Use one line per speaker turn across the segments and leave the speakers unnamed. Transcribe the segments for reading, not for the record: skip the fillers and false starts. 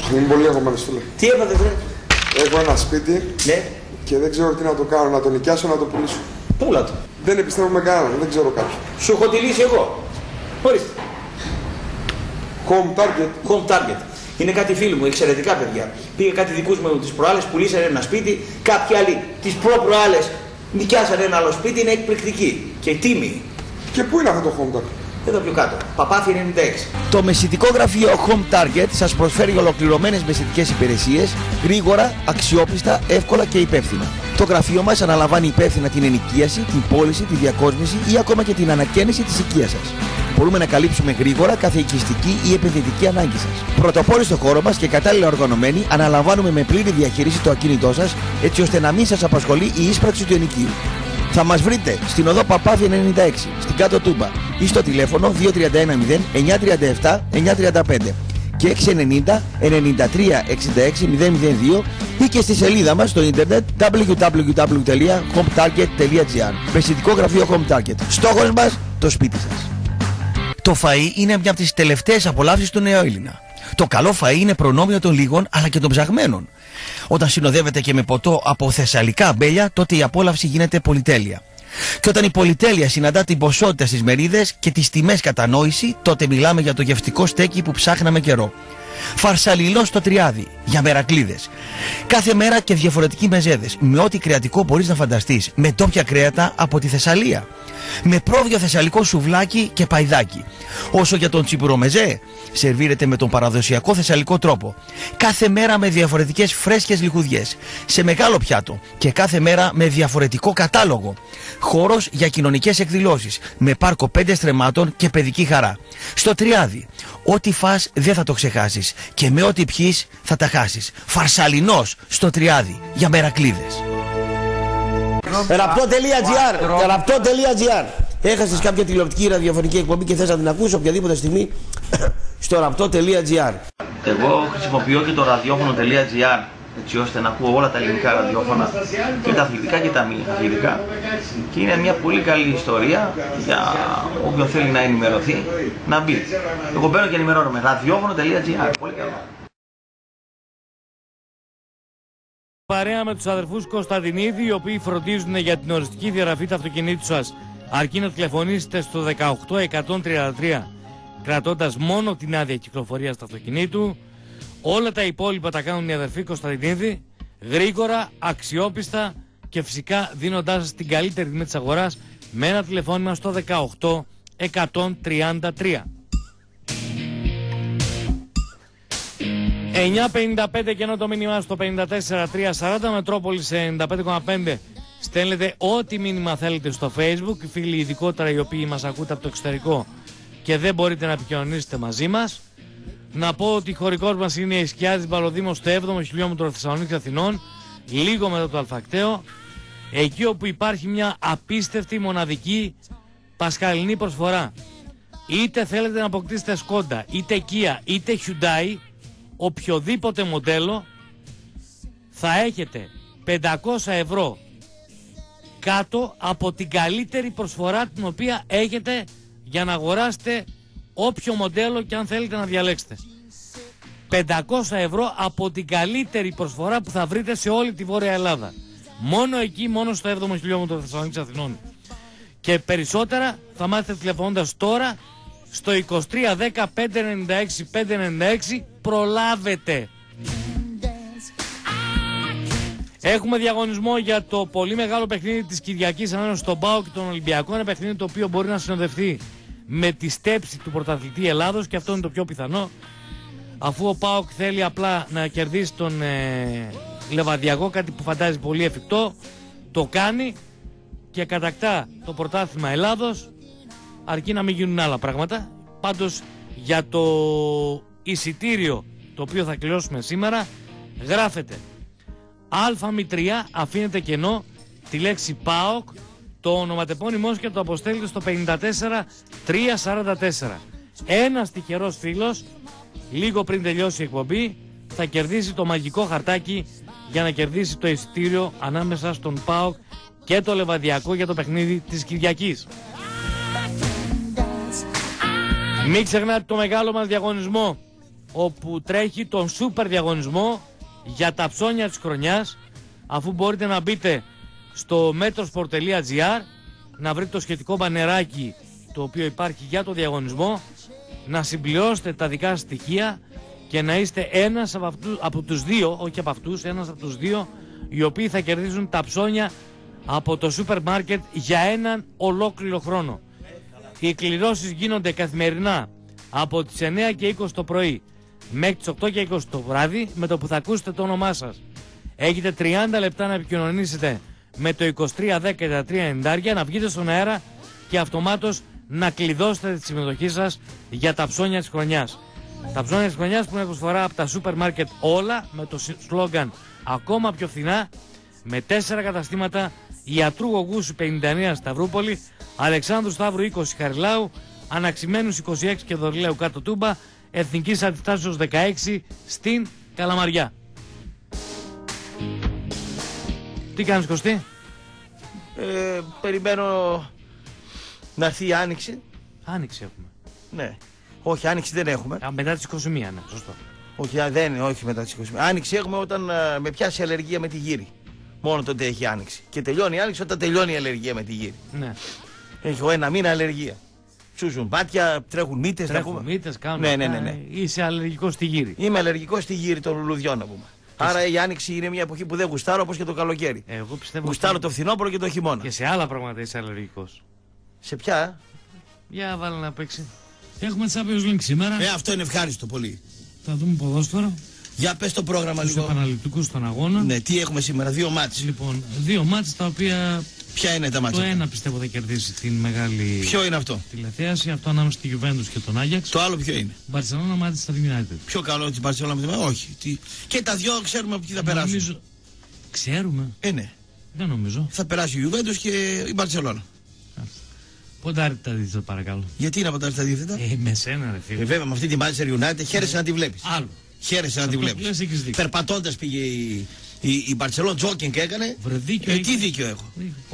Είμαι πολύ αγχωμένος, φίλε.
Τι έπατε, βρε?
Έχω ένα σπίτι,
ναι,
και δεν ξέρω τι να το κάνω, να το νοικιάσω, να το πουλήσω.
Πούλα το.
Δεν επιστρέφω κανέναν, δεν ξέρω κάποιον.
Σου έχω τη λύση εγώ. Ορίστε.
Home Target.
Home Target. Είναι κάτι φίλοι μου, εξαιρετικά παιδιά. Πήγε κάτι δικούς μου τις προάλλες, πουλήσανε ένα σπίτι, κάποιοι άλλοι τις προ-προάλλες νοικιάσανε ένα άλλο σπίτι, είναι εκπληκτική και τίμη.
Και πού είναι αυτό το Home Target?
Εδώ πιο κάτω. Παπάθη 96.
Το μεσητικό γραφείο Home Target σας προσφέρει ολοκληρωμένες μεσητικές υπηρεσίες, γρήγορα, αξιόπιστα, εύκολα και υπεύθυνα. Το γραφείο μας αναλαμβάνει υπεύθυνα την ενοικίαση, την πώληση, τη διακόσμηση ή ακόμα και την ανακαίνιση της οικίας σας. Μπορούμε να καλύψουμε γρήγορα κάθε οικιστική ή επενδυτική ανάγκη σας. Πρωτοπόροι στο χώρο μας και κατάλληλα οργανωμένοι, αναλαμβάνουμε με πλήρη διαχείριση το ακίνητό σας, έτσι ώστε να μην σας απασχολεί η ίσπραξη του ενοικίου. Θα μας βρείτε στην οδό Παπάθη 96, στην Κάτω Τούμπα, ή στο τηλέφωνο 2310 937 935 και 690 93 66 002 ή και στη σελίδα μας στο ίντερνετ www.hometarget.gr. Μεσητικό γραφείο Home Target. Στόχος μας, το σπίτι σας. Το φαΐ είναι μια από τις τελευταίες απολαύσεις του νεοέλληνα. Το καλό φαΐ είναι προνόμιο των λίγων αλλά και των ψαγμένων. Όταν συνοδεύεται και με ποτό από θεσσαλικά αμπέλια, τότε η απόλαυση γίνεται πολυτέλεια. Και όταν η πολυτέλεια συναντά την ποσότητα στις μερίδες και τις τιμές κατανόηση, τότε μιλάμε για το γευτικό στέκι που ψάχναμε καιρό. Φαρσαλιλό στο Τριάδι, για μερακλίδες. Κάθε μέρα και διαφορετικοί μεζέδες, με ό,τι κρεατικό μπορείς να φανταστείς, με ντόπια κρέατα από τη Θεσσαλία. Με πρόβιο θεσσαλικό σουβλάκι και παϊδάκι. Όσο για τον τσιπουρομεζέ, σερβίρεται με τον παραδοσιακό θεσσαλικό τρόπο. Κάθε μέρα με διαφορετικές φρέσκες λιχουδιές, σε μεγάλο πιάτο και κάθε μέρα με διαφορετικό κατάλογο. Χώρος για κοινωνικές εκδηλώσεις, με πάρκο 5 στρεμμάτων και παιδική χαρά. Στο Τριάδι, ό,τι φας δεν θα το ξεχάσεις και με ό,τι πιείς θα τα χάσεις. Φαρσαλινός στο Τριάδι, για μερακλίδες. Ραπτό.gr. Έχασες κάποια τηλεοπτική ή ραδιοφωνική εκπομπή και θες να την ακούσεις οποιαδήποτε στιγμή στο ραπτό.gr.
Εγώ χρησιμοποιώ και το ραδιόφωνο.gr, έτσι ώστε να ακούω όλα τα ελληνικά ραδιόφωνα, και τα αθλητικά και τα μη αθλητικά, και είναι μια πολύ καλή ιστορία για όποιον θέλει να ενημερωθεί να μπει. Εγώ μπαίνω και ενημερώνομαι. ραδιόφωνο.gr. Πολύ καλό.
Παρέα με τους αδερφούς Κωνσταντινίδη, οι οποίοι φροντίζουν για την οριστική διαγραφή του αυτοκινήτου σας, αρκεί να τηλεφωνήσετε στο 18133, κρατώντας μόνο την άδεια κυκλοφορίας του αυτοκινήτου. Όλα τα υπόλοιπα τα κάνουν οι αδερφοί Κωνσταντινίδη, γρήγορα, αξιόπιστα και φυσικά δίνοντάς σας την καλύτερη τιμή της αγοράς με ένα τηλεφώνημα στο 18133. 9.55 και ενώ το μήνυμα στο 54.340, Μετρόπολης 95.5. Στέλνετε ό,τι μήνυμα θέλετε στο Facebook, φίλοι ειδικότερα οι οποίοι μας ακούτε από το εξωτερικό και δεν μπορείτε να επικοινωνήσετε μαζί μας. Να πω ότι χωρικός μας είναι η Σκιάδης Μπαλοδήμος στο 7ο χιλιόμετρο Θεσσαλονίκης Αθηνών, λίγο μετά το Αλφακτέο, εκεί όπου υπάρχει μια απίστευτη μοναδική πασχαλινή προσφορά. Είτε θέλετε να αποκτήσετε Σκόντα, είτε Kia, είτε Hyundai, οποιοδήποτε μοντέλο, θα έχετε 500 ευρώ κάτω από την καλύτερη προσφορά την οποία έχετε για να αγοράσετε όποιο μοντέλο και αν θέλετε να διαλέξετε. 500 ευρώ από την καλύτερη προσφορά που θα βρείτε σε όλη τη Βόρεια Ελλάδα. Μόνο εκεί, μόνο στο 7ο χιλιόμετρο Θεσσαλονίκης Αθηνών. Και περισσότερα θα μάθετε τηλεφωνώντας τώρα στο 2310 596 596. Προλάβετε. Έχουμε διαγωνισμό για το πολύ μεγάλο παιχνίδι της Κυριακής ανάμεσα στον ΠΑΟΚ και τον Ολυμπιακό. Ένα παιχνίδι το οποίο μπορεί να συνοδευτεί με τη στέψη του πρωταθλητή Ελλάδος, και αυτό είναι το πιο πιθανό, αφού ο ΠΑΟΚ θέλει απλά να κερδίσει τον Λεβαδιακό, κάτι που φαντάζει πολύ εφικτό, το κάνει και κατακτά το πρωτάθλημα Ελλάδος, αρκεί να μην γίνουν άλλα πράγματα. Πάντως για το εισιτήριο το οποίο θα κληρώσουμε σήμερα γράφετε ΑΜ3, αφήνετε κενό, τη λέξη ΠΑΟΚ, το ονοματεπώνυμό και το αποστέλλετε στο 54344. Ένας τυχερός φίλος, λίγο πριν τελειώσει η εκπομπή, θα κερδίσει το μαγικό χαρτάκι για να κερδίσει το εισιτήριο ανάμεσα στον ΠΑΟΚ και το Λεβαδιακό για το παιχνίδι της Κυριακής. Μην ξεχνάτε το μεγάλο μας διαγωνισμό όπου τρέχει τον σούπερ διαγωνισμό για τα ψώνια της χρονιάς, αφού μπορείτε να μπείτε στο metrosport.gr, να βρείτε το σχετικό μπανεράκι το οποίο υπάρχει για το διαγωνισμό, να συμπληρώσετε τα δικά σας στοιχεία και να είστε ένας από τους δύο, όχι από αυτούς, ένας από τους δύο οι οποίοι θα κερδίζουν τα ψώνια από το σούπερ μάρκετ για έναν ολόκληρο χρόνο. Οι εκκληρώσεις γίνονται καθημερινά από τις 9 και 20 το πρωί μέχρι τις 8 και 20 το βράδυ, με το που θα ακούσετε το όνομά σας. Έχετε 30 λεπτά να επικοινωνήσετε με το 2310 και τα 390, να βγείτε στον αέρα και αυτομάτως να κλειδώσετε τη συμμετοχή σας για τα ψώνια της χρονιάς. Τα ψώνια της χρονιάς που είναι προσφορά από τα σούπερ μάρκετ όλα, με το σλόγγαν ακόμα πιο φθηνά, με 4 καταστήματα: Ιατρού Γογούσου 59 Σταυρούπολη, Αλεξάνδρου Σταύρου 20 Χαριλάου, Αναξημένους 26 και Δωρλαίου κάτω Τούμπα, Εθνικής Αντιστάσεως 16 στην Καλαμαριά. Τι κάνεις, Κωστή?
Περιμένω να έρθει η Άνοιξη.
Άνοιξη έχουμε.
Ναι. Όχι, Άνοιξη δεν έχουμε.
Μετά τις 21, ναι, σωστό.
Όχι, δεν είναι, όχι μετά τις 21. Άνοιξη έχουμε όταν με πιάσει αλλεργία με τη γύρι. Μόνο τότε έχει Άνοιξη. Και τελειώνει η Άνοιξη όταν τελειώνει η αλλεργία με τη γύρι.
Ναι.
Έχω 1 μήνα αλλεργία. Ψούζουν πάτια, τρέχουν μύτες.
Τρέχουν μύτες, κάνουν.
Ναι.
Είσαι αλλεργικός στη γύρι.
Είμαι αλλεργικός στη γύρι των λουλουδιών, να πούμε. Άρα η Άνοιξη είναι μια εποχή που δεν γουστάρω, όπως και το καλοκαίρι.
Εγώ πιστεύω.
Γουστάρω το φθινόπωρο και το χειμώνα.
Και σε άλλα πράγματα είσαι αλλεργικός.
Σε ποια?
Για βάλε να παίξει. Έχουμε Champions League σήμερα.
Αυτό είναι ευχάριστο πολύ.
Θα δούμε ποδόσφαιρο.
Για πες το πρόγραμμα
λίγο. Τους επαναληπτικούς των αγώνων.
Ναι, τι έχουμε σήμερα, 2 μάτς.
Λοιπόν, 2 μάτς τα οποία.
Ποια είναι τα μάτς?
Το ένα πιστεύω θα κερδίσει την μεγάλη.
Ποιο είναι αυτό?
Τηλεθέαση, αυτό ανάμεσα στη Juventus και τον Άγιαξ.
Το άλλο ποιο είναι?
Barcelona Manchester United.
Πιο καλό την Barcelona με την όχι. Και τα δυο ξέρουμε από ποιοι θα περάσουν.
Νομίζω. Ξέρουμε.
Ναι.
Δεν νομίζω.
Θα περάσει η Juventus και η Barcelona.
Ποντάρει τα αντίθετα, παρακαλώ.
Γιατί να ποντάρει τα αντίθετα?
Με σένα, ρε φίλε.
Βέβαια, με αυτή τη Manchester United χαίρεσαι να τη βλέπεις.
Άλλο.
Χαίρεσαι να τη βλέπεις. Περπατώντας πήγε η Barcelona, τζόκινγκ έκανε. Τι δίκιο έχω?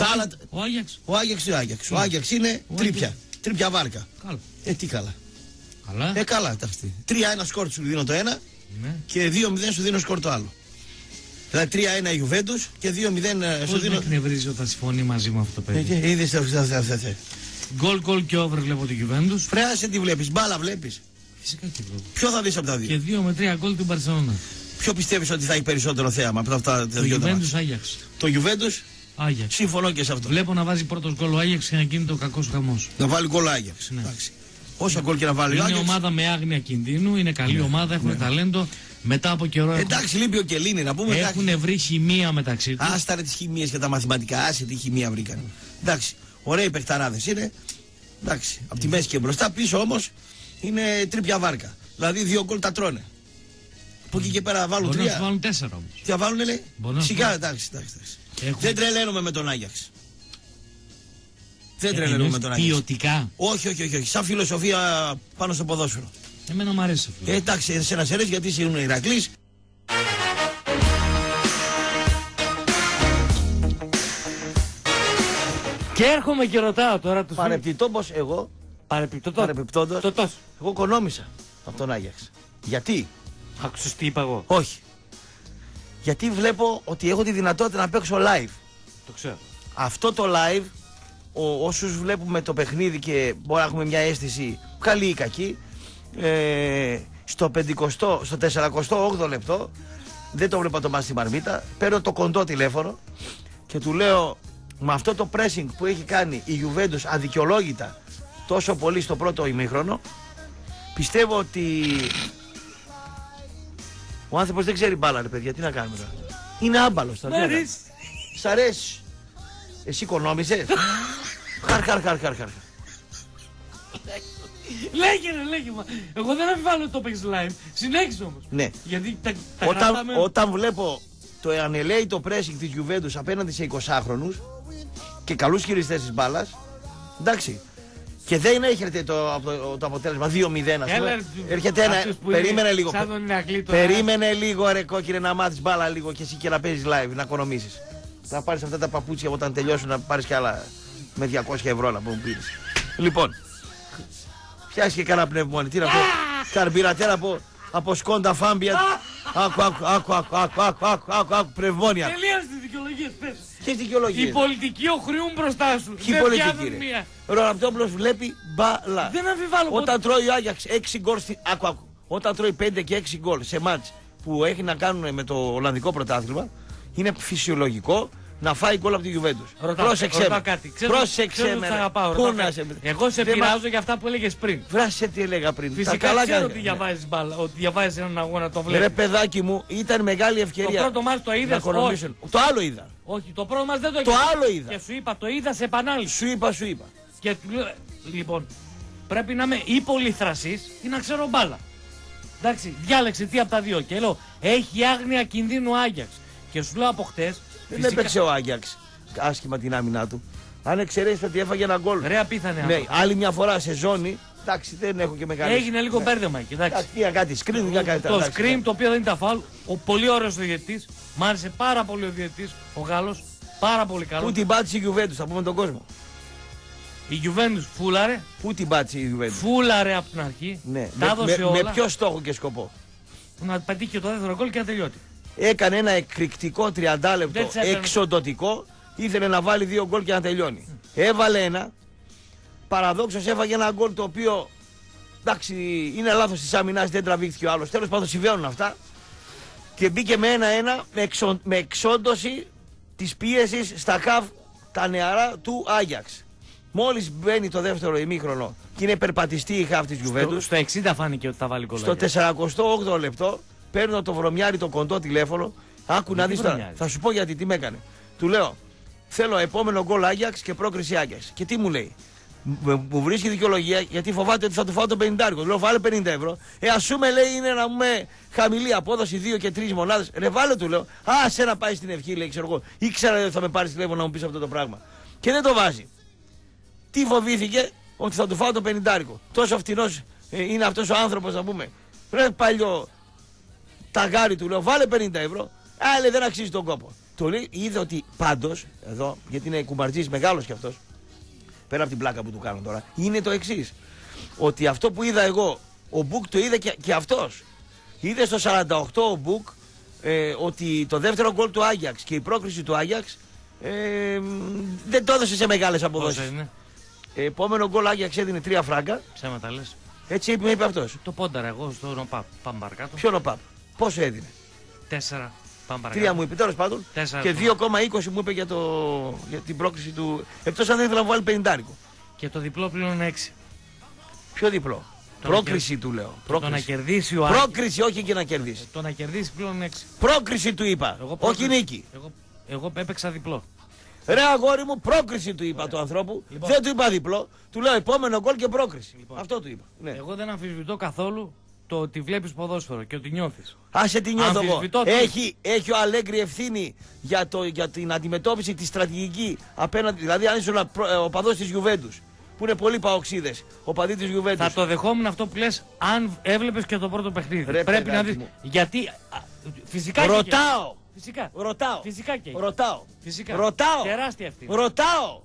Ο Άγιαξ είναι τρίπια βάρκα.
Καλά.
Τι καλά.
Καλά.
Καλά, εντάξει. 3-1 σκορ σου δίνω το ένα, ναι, και 2-0 σου δίνω σκορ το άλλο. Δηλαδή 3-1 η Juventus και 2-0 σου δίνω.
Πώς με εκνευρίζει όταν συμφωνεί μαζί μου αυτό το παιδί.
Είδες αυτό.
Γκολ και over βλέπω τη Juventus.
Φρέασε τι βλέπεις, μπάλα βλέπεις.
Φυσικά και βλέπω.
Ποιο θα δεις από τα δύο?
Και 2 με 3 γκολ την Barcelona.
Ποιο πιστεύεις ότι θα έχει περισσότερο θέαμα από αυτά τα δύο?
Το Juventus Άγιαξ.
Το Juventus
Άγιαξ.
Συμφωνώ και σε αυτό.
Βλέπω να βάζει πρώτος γκολ ο Άγιαξ και να γίνει το κακός χαμός.
Να βάλει γκολ ο Άγιαξ. Ναι. Όσα γκολ και να βάλει ο Άγιαξ.
Είναι ομάδα με άγνοια κινδύνου, είναι καλή ομάδα, έχουν ταλέντο. Μετά από καιρό.
Εντάξει, λείπει ο Κελίνη να πούμε.
Έχουν βρει χημεία μεταξύ τους.
Άσταρε τις χημίες και τα μαθηματικά, άσε τι χημεία βρήκαν. Εντάξει, ωραίοι παιχταράδες είναι. Εντάξει, από τη μέση και μπροστά, πίσω όμως είναι τρίπια βάρκα. Δηλαδή 2 γκολ τα τρώνε. Από εκεί και πέρα βάλουν 3.
Μπορεί να βάλουν 4 όμως.
Τι θα βάλουν, λέει. Σιγά, εντάξει. Δεν τρελαίνομαι με τον Άγιαξ. Δεν τρελαίνομαι με τον Άγιαξ.
Ποιοτικά.
Όχι. Σαν φιλοσοφία πάνω στο ποδόσφαιρο.
Εμένα μου αρέσει αυτό.
Εντάξει, εσένα σε αρέσει γιατί είσαι Ηρακλής.
Και έρχομαι και ρωτάω τώρα τους
Παρεπιπτόντως εγώ. Παρεπιπτόντως. Εγώ κονόμησα από τον Άγιαξ. Γιατί?
Άκουσες τι είπα εγώ?
Όχι. Γιατί βλέπω ότι έχω τη δυνατότητα να παίξω live.
Το ξέρω.
Αυτό το live, όσους βλέπουμε το παιχνίδι και μπορεί να έχουμε μια αίσθηση καλή ή κακή, στο 48ο λεπτό, δεν το βλέπα το μάτι στη μαρμίτα, παίρνω το κοντό τηλέφωνο και του λέω, με αυτό το pressing που έχει κάνει η Juventus αδικαιολόγητα τόσο πολύ στο πρώτο ημίχρονο, πιστεύω ότι ο άνθρωπος δεν ξέρει μπάλα, ρε παιδιά, τι να κάνουμε τώρα. Είναι άμπαλος τώρα. Σ' αρέσει. Εσύ οικονόμησες. Χαρ.
Λέγε μα. Εγώ δεν αμφιβάλλω το παίξεις live. Συνέχισε όμως.
Ναι.
Γιατί τα
όταν βλέπω το ανελαίητο pressing της Juventus απέναντι σε 20χρονους και καλούς χειριστές της μπάλας, εντάξει. Και δεν έρχεται το αποτέλεσμα 2-0, ας πούμε. Έρχεται ένα. Περίμενε λίγο. Περίμενε λίγο, ρε κόκκινε, να μάθεις μπάλα λίγο και εσύ και να παίζεις live, να οικονομήσεις. Να πάρεις αυτά τα παπούτσια όταν τελειώσουν, να πάρεις κι άλλα με 200 ευρώ να πούμε πήρες. Λοιπόν, πιάσεις και κανένα πνεύμα, τι να πω. Καρμπυρατέρα από σκόντα φάμπια. Άκου, πνευμόνια.
Τελείωσε τις δικαιολογίες, πες.
Ποιες δικαιολογίες?
Οι πολιτικοί οχριούν μπροστά σου.
Ποιοι
Δεν
πολιτικοί,
πιάνουν
ρε?
μία.
Ο Ραπτόπουλος βλέπει μπάλα.
Δεν αμφιβάλλω.
Όταν τρώει ο Άγιαξ 6 γκολ. Άκου. Όταν τρώει 5 και 6 γκολ σε μάτς που έχει να κάνουν με το Ολλανδικό πρωτάθλημα, είναι φυσιολογικό να φάει γκολ από τη Juventus. Πρόσεξε με. Πρόσεξε με. Πού να σε.
Εγώ σε πειράζω για αυτά που έλεγες πριν.
Βράσε τι έλεγα πριν.
Φυσικά
καλά
ξέρω
κάνεις.
ότι διαβάζεις μπάλα, ότι διαβάζεις έναν αγώνα, το βλέπεις.
Ρε παιδάκι μου, ήταν μεγάλη ευκαιρία.
Το πρώτο μάτς το είδες?
Όχι. Το άλλο είδα.
Όχι, το πρώτο μάτς δεν το
Το
είδες.
άλλο είδα.
Και σου είπα, το είδα σε επανάληψη.
Σου είπα.
Και του λέω, λοιπόν, πρέπει να είμαι ή πολυθρασής ή να ξέρω μπάλα. Εντάξει, διάλεξε τι από τα δύο. Και λέω, έχει άγνοια κινδύνου Άγιαξ. Και σου λέω από χτες.
Δεν έπαιξε ο Άγιαξ άσχημα την άμυνά του. Αν εξαιρέσεις ότι έφαγε ένα γκολ.
Ρε απίθανε
Ναι,
αυτό.
άλλη μια φορά σε ζώνη. Εντάξει, δεν έχω και μεγάλη.
Έγινε λίγο μπέρδεμα εκεί. Εντάξει.
Κάτι screen, κάτι
Το screen το οποίο δεν ήταν φάουλ. Ο πολύ ωραίος ο διαιτητής. Μ' άρεσε πάρα πολύ ο διαιτητής. Ο Γάλλος. Πάρα πολύ καλό.
Πού την πάτησε η Juventus, θα πούμε τον κόσμο.
Η Juventus φούλαρε.
Πού την πάτησε η Juventus.
Φούλαρε από την αρχή.
Ναι.
Τα έδωσε όλα.
Με ποιο στόχο και σκοπό.
Να πετύχει το δεύτερο γκολ και να τελειώσει.
Έκανε ένα εκρηκτικό 30 λεπτό
Δεν τσέπαινε.
εξοντοτικό. Ήθελε να βάλει 2 γκολ και να τελειώνει. Έβαλε ένα. Παραδόξως έφαγε ένα γκολ το οποίο. Εντάξει, είναι λάθος της άμυνας, δεν τραβήχθηκε ο άλλος. Τέλος πάντων συμβαίνουν αυτά. Και μπήκε με 1-1 με εξόντωση της πίεσης στα χαφ τα νεαρά του Άγιαξ. Μόλις μπαίνει το δεύτερο ημίχρονο και είναι περπατιστή η χαφ της Juventus.
Στο 60 φάνηκε ότι θα βάλει γκολ.
Στο 48ο λεπτό παίρνω το βρωμιάρι το κοντό τηλέφωνο. Άκου να δεις τώρα. Θα σου πω γιατί τι με έκανε. Του λέω θέλω επόμενο γκολ Άγιαξ και πρόκριση Άγιαξ. Και τι μου λέει. Μου βρίσκει δικαιολογία γιατί φοβάται ότι θα του φάω το 50. Του λέω βάλε 50 ευρώ. Ας πούμε λέει είναι να μου χαμηλή απόδοση 2 και 3 μονάδες. Ρε βάλε του λέω. Σε να πάει στην ευχή λέει ξέρω εγώ. Ήξερα ότι θα με πάρει τηλέφωνο να μου πει αυτό το πράγμα. Και δεν το βάζει. Τι φοβήθηκε ότι θα του φάω το 50. Τόσο φτηνός είναι αυτός ο άνθρωπος να πούμε. Ρε παλιό ταγάρι του λέω βάλε 50 ευρώ. Λέει δεν αξίζει τον κόπο. Το λέει είδε ότι πάντως εδώ γιατί είναι κουμπαρτζής μεγάλος κι αυτός. Πέρα από την πλάκα που του κάνω τώρα, είναι το εξής. Ότι αυτό που είδα εγώ, ο Μπουκ το είδε και αυτός. Είδε στο 48 ο Μπουκ ότι το δεύτερο γκολ του Άγιαξ και η πρόκριση του Άγιαξ δεν το έδωσε σε μεγάλες αποδόσεις. Επόμενο γκολ Άγιαξ έδινε 3 φράγκα.
Ψέματα λες.
Έτσι είπε αυτός.
Το πόνταρα εγώ στο ΝΟΠΑΠ. Πάμε παρακάτω.
Ποιο ΝΟΠΑΠ, πόσο έδινε.
4. Πάμε
3
παρακάτω.
μου είπε τέλος πάντων.
4
Και 2,20 μου είπε για την πρόκριση του. Εκτός αν δεν ήθελα να βάλει 50.
Και το διπλό πλέον 6.
Ποιο διπλό. Πρόκριση του λέω.
Το να κερδίσει ο Άγιαξ.
Πρόκριση, όχι και να κερδίσει.
Το να κερδίσει πλέον 6.
Πρόκριση του είπα. Όχι νίκη.
Εγώ έπαιξα διπλό.
Ρε αγόρι μου, πρόκριση του είπα του ανθρώπου.
Λοιπόν.
Δεν του είπα διπλό. Του λέω επόμενο γκολ και πρόκριση. Αυτό του είπα. Ναι.
Εγώ δεν αμφισβητώ καθόλου το ότι βλέπεις ποδόσφαιρο και ότι νιώθεις.
Άσε τι νιώθω εγώ.
Αμφισβητώ τι.
Έχει ο Αλέγκρι ευθύνη για την αντιμετώπιση τη στρατηγική απέναντι. Δηλαδή, αν ήσουν ο παδός της Juventus, που είναι πολλοί παοξίδες, ο παδί της Juventus.
Θα το δεχόμουν αυτό που λες αν έβλεπες και το πρώτο παιχνίδι.
Ρε,
πρέπει να
παιδάκι
δεις.
μου.
Γιατί. Φυσικά.
Ρωτάω.
Φυσικά.
Ρωτάω.
Φυσικά και.
Ρωτάω.
Φυσικά.
Ρωτάω.
Τεράστια ευθύνη.
Ρωτάω.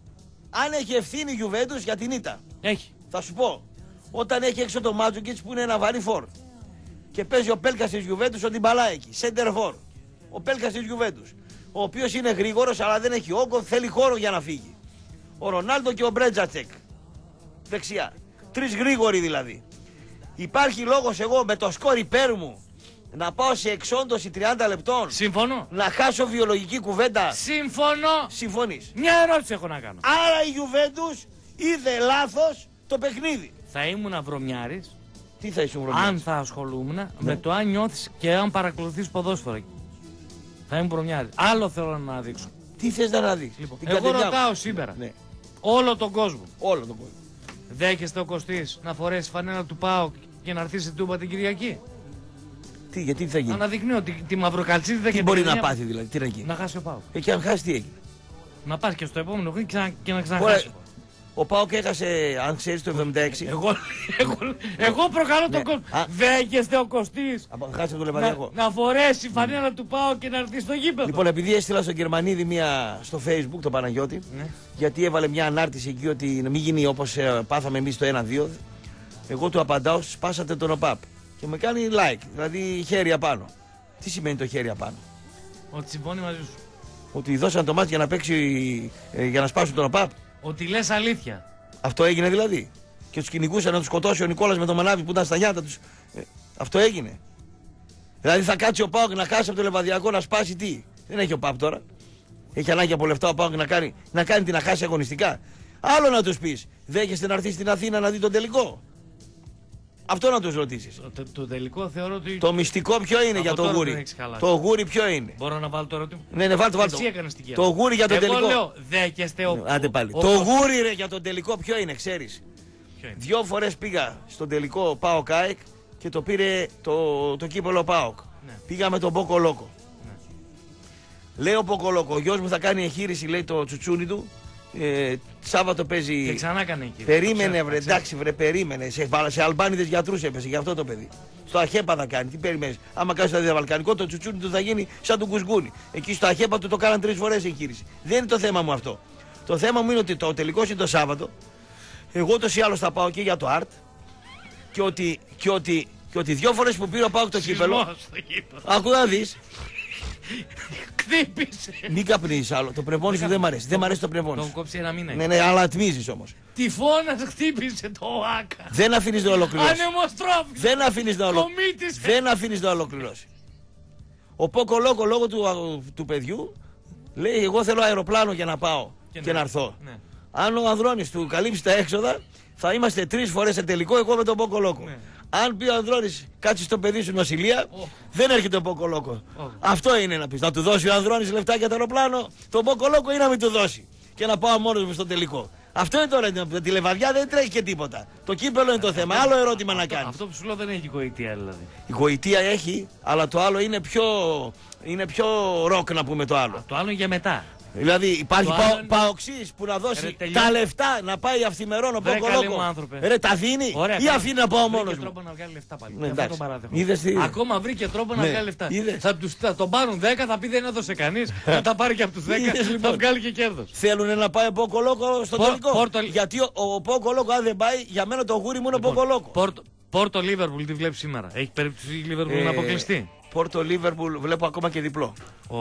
Αν έχει ευθύνη η Juventus για την ήττα.
Έχει.
Θα σου πω. Όταν έχει έξω το Μάτζουκιτς που είναι ένα βαρύ φόρ και παίζει ο Πέλκας της Juventus ότι μπαλά εκεί. Σέντερ φόρ. Ο Πέλκας της Juventus. Ο οποίος είναι γρήγορος αλλά δεν έχει όγκο, θέλει χώρο για να φύγει. Ο Ρονάλντο και ο Μπρέτζατσεκ. Δεξιά. 3 γρήγοροι δηλαδή. Υπάρχει λόγος εγώ με το σκορ υπέρ μου να πάω σε εξόντωση 30 λεπτών.
Συμφωνώ.
Να χάσω βιολογική κουβέντα.
Συμφωνώ.
Συμφωνείς.
Μια ερώτηση έχω να κάνω.
Άρα η Juventus είδε λάθος το παιχνίδι.
Θα ήμουν βρωμιάρης
Τι θα ήσουν βρωμιάρης.
αν θα ασχολούμουν με το αν νιώθεις και αν παρακολουθείς ποδόσφαιρο. Θα ήμουν βρωμιάρης. Άλλο θέλω να δείξω.
Τι θες να δεις.
Λοιπόν,
Την
εγώ
κατεδιά μου.
ρωτάω σήμερα
Ναι.
όλο τον κόσμο.
Όλο τον κόσμο.
Δέχεστε ο Κωστής να φορέσει φανέλα του ΠΑΟΚ και να έρθει στην Τούμπα την Κυριακή.
Τι, γιατί τι θα γίνει.
Αναδεικνύω τη μαυροκαλτσίδα
Τι
και
μπορεί
την
να
εννιά-
πάθει δηλαδή. Τι να γίνει.
Να χάσει ο ΠΑΟΚ.
Και αν χάσει τι έγινε.
Να πας και στο επόμενο χρόνο και να
Ωραία.
ξαναχάσει.
Ο Πάοκ έχασε, αν ξέρεις, το 76.
Εγώ προκαλώ
Ναι.
τον κόσμο.
Α.
Δέχεστε ο Κωστής
Χάσε το λεβαδιακό.
να φορέσει φανέλα του ΠΑΟΚ και να έρθει στο γήπεδο.
Λοιπόν, επειδή έστειλα στον Γερμανίδη μία στο Facebook, τον Παναγιώτη,
Ναι.
γιατί έβαλε μια ανάρτηση εκεί ότι να μην γίνει όπως πάθαμε εμείς το 1-2, εγώ του απαντάω, σπάσατε τον ΟΠΑΠ. Και με κάνει like, δηλαδή χέρι απάνω. Τι σημαίνει το χέρι απάνω?
Ότι συμφωνεί μαζί σου.
Ότι δώσαν το μάτι για να παίξει, για να σπάσουν τον ΟΠΑΠ.
Ότι λες αλήθεια.
Αυτό έγινε δηλαδή? Και τους κυνηγούσαν να τους σκοτώσει ο Νικόλας με το μανάβι που ήταν στα νιάτα τους. Αυτό έγινε? Δηλαδή θα κάτσει ο ΠΑΟΚ να χάσει από το Λεβαδιακό να σπάσει τι? Δεν έχει ο ΠΑΠ τώρα. Έχει ανάγκη από λεφτά ο ΠΑΟΚ να κάνει τι, να χάσει αγωνιστικά. Άλλο να τους πεις, δέχεστε να έρθει στην Αθήνα να δει τον τελικό? Αυτό να τους ρωτήσεις.
Το τελικό θεωρώ ότι.
Το μυστικό ποιο είναι για το γούρι? Το γούρι ποιο είναι?
Μπορώ να βάλω το ερώτημα?
Ναι, βάλτε.
Εσύ έκανες την
Το γούρι για τον τελικό.
Εγώ λέω, δέχεστε
Άντε πάλι. Το γούρι ρε για τον τελικό ποιο είναι, ξέρεις?
Ποιο είναι?
2 φορές πήγα στον τελικό ΠΑΟΚ ΑΕΚ και το πήρε το κύπελο ΠΑΟΚ.
Ναι.
Πήγα με τον Πόκο Λόκο.
Ναι.
Λέει ο Πόκο Λόκο, ο γιος μου θα κάνει εγχείρηση, λέει, το τσουτσούνι του. Σάββατο παίζει.
Και ξανά έκανε εκεί.
Περίμενε, βρε, εντάξει, βρε, περίμενε. Σε Αλμπάνιδες γιατρούς έπεσε, γι' αυτό το παιδί. Στο Αχέπα θα κάνει, τι περιμένεις? Άμα κάνει στο διαβαλκανικό, το τσουτσούνι του θα γίνει σαν του Κουσκούνι. Εκεί στο Αχέπα του το κάναν 3 φορές εγχείρηση. Δεν είναι το θέμα μου αυτό. Το θέμα μου είναι ότι το τελικό είναι το Σάββατο. Εγώ τόσο ή άλλως θα πάω και για το ΑΡΤ. Και ότι 2 φορές που πήρε ο ΠΑΟΚ το κύπελο. Άκου να δεις.
Χτύπησε.
Μην καπνίζεις άλλο. Το πνευμόνι σου δεν μ' αρέσει. Δεν μ' αρέσει το πνευμόνι
Τον
σου.
κόψει ένα μήνα.
Ναι, αλλά ατμίζεις όμως.
Τυφώνας χτύπησε το άκα.
Δεν αφήνεις να ολοκληρώσει.
Ανεμοστρόφι.
Δεν αφήνεις να ολοκληρώσει. Ο Πόκο Λόκο λόγω του παιδιού λέει: εγώ θέλω αεροπλάνο για να πάω και να έρθω.
Ναι.
Αν ο Ανδρώνης του καλύψει τα έξοδα, θα είμαστε 3 φορές σε τελικό εγώ με τον Πόκο Λόκο.
Ναι.
Αν πει ο Ανδρώνης κάτσει στο παιδί σου νοσηλεία, δεν έρχεται ο Πόκο Λόκο. Αυτό είναι να πεις. Να του δώσει ο Ανδρώνης λεφτά για το αεροπλάνο, τον Πόκο Λόκο, ή να μην του δώσει. Και να πάω μόνος μου στο τελικό. Αυτό είναι τώρα. Τη Λεβαδιά δεν τρέχει και τίποτα. Το κύπελο είναι το θέμα. Άλλο ερώτημα να κάνει.
Αυτό που σου λέω δεν έχει γοητεία δηλαδή.
Η γοητεία έχει, αλλά το άλλο είναι πιο ροκ, να πούμε το άλλο.
Το άλλο είναι για μετά.
Δηλαδή υπάρχει
άλλο...
παοξής που να δώσει
Ρε,
τα λεφτά να πάει αυθημερών ο Πόκο Λόκο. Ρε, τα δίνει.
Ωραία,
ή αφήνει να πάω μόνος
βρήκε
μου?
τρόπο να βγάλει λεφτά πάλι.
Ναι,
αυτό το
εντάξει.
παράδειγμα.
Είδες τι?
Ακόμα βρήκε τρόπο να
Ναι.
βγάλει λεφτά.
Είδες.
Θα τον πάρουν 10, θα πει δεν έδωσε κανείς. Θα τα πάρει και από τους 10,
Είδες,
θα
λοιπόν.
βγάλει και κέρδος.
Θέλουν να πάει ο Πόκο Λόκο στο τελικό. Γιατί ο Πόκο Λόκο, αν δεν πάει, για μένα το γούρι μου είναι ο Πόκο Λόκο.
Πόρτο Λίβερπουλ τι βλέπει σήμερα? Έχει περίπτωση η Λίβερπουλ να αποκλειστεί?
Πόρτο Λίβερπουλ βλέπω ακόμα και διπλό.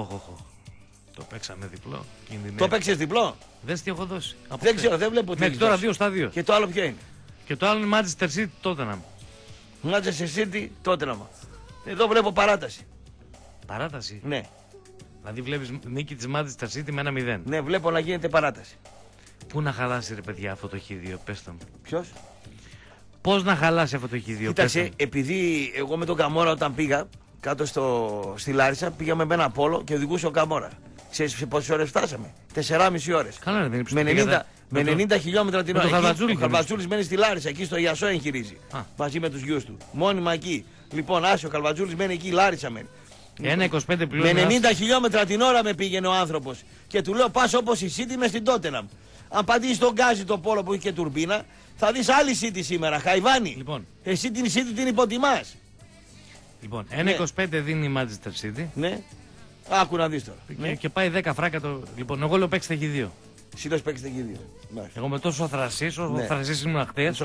Το παίξαμε διπλό.
Το παίξες διπλό?
Δες τι έχω δώσει.
Δεν ξέρω, δεν βλέπω τι.
Μέχρι τώρα 2 στα 2.
Και το άλλο ποιο είναι?
Και το άλλο είναι Manchester City Tottenham.
Manchester City Tottenham. Εδώ βλέπω παράταση.
Παράταση.
Ναι,
Δηλαδή βλέπεις νίκη της Manchester City με 1-0.
ναι, βλέπω να γίνεται παράταση.
Πού να χαλάσει ρε παιδιά αυτό το Χ2, πες μου.
Ποιος?
Πώς να χαλάσει αυτό το Χ2, πες
Κοίταξε,
μου.
επειδή εγώ με τον Καμόρα όταν πήγα κάτω στη Λάρισα, πήγαμε με ένα πόλο και οδηγούσε ο Καμόρα. Ξέρεις σε πόσες ώρες φτάσαμε? 4,5 ώρες.
Καλά, δεν
Με 90 χιλιόμετρα την
με
ώρα.
το Χαλβατζούλη
Ο Χαλβατζούλης μένει στη Λάρισα, εκεί στο Ιασό εγχειρίζει. Μαζί με τους γιους του. Μόνιμα εκεί. Λοιπόν, άσε, ο Χαλβατζούλης μένει εκεί, Λάρισα μένει.
1,25
Με
πληρώνει.
90 χιλιόμετρα την ώρα με πήγαινε ο άνθρωπος. Και του λέω: πας όπως η City μες στην Τότεναμ. Αν πατήσεις τον γκάζι το πόλο που έχει και τουρμπίνα, θα δεις άλλη City σήμερα. Χαϊβάνι.
Λοιπόν.
Εσύ την City την υποτιμάς.
Λοιπόν, 1,25 δίνει η Manchester City.
Ναι. Άκου να δεις τώρα. Ναι.
Και πάει 10 φράκα το. Λοιπόν, εγώ λέω παίξτε Χ2.
Σύντος παίξτε και οι δύο.
Εγώ με τόσο θρασίς, όσο
Ναι.
θρασίς ήμουν χτες.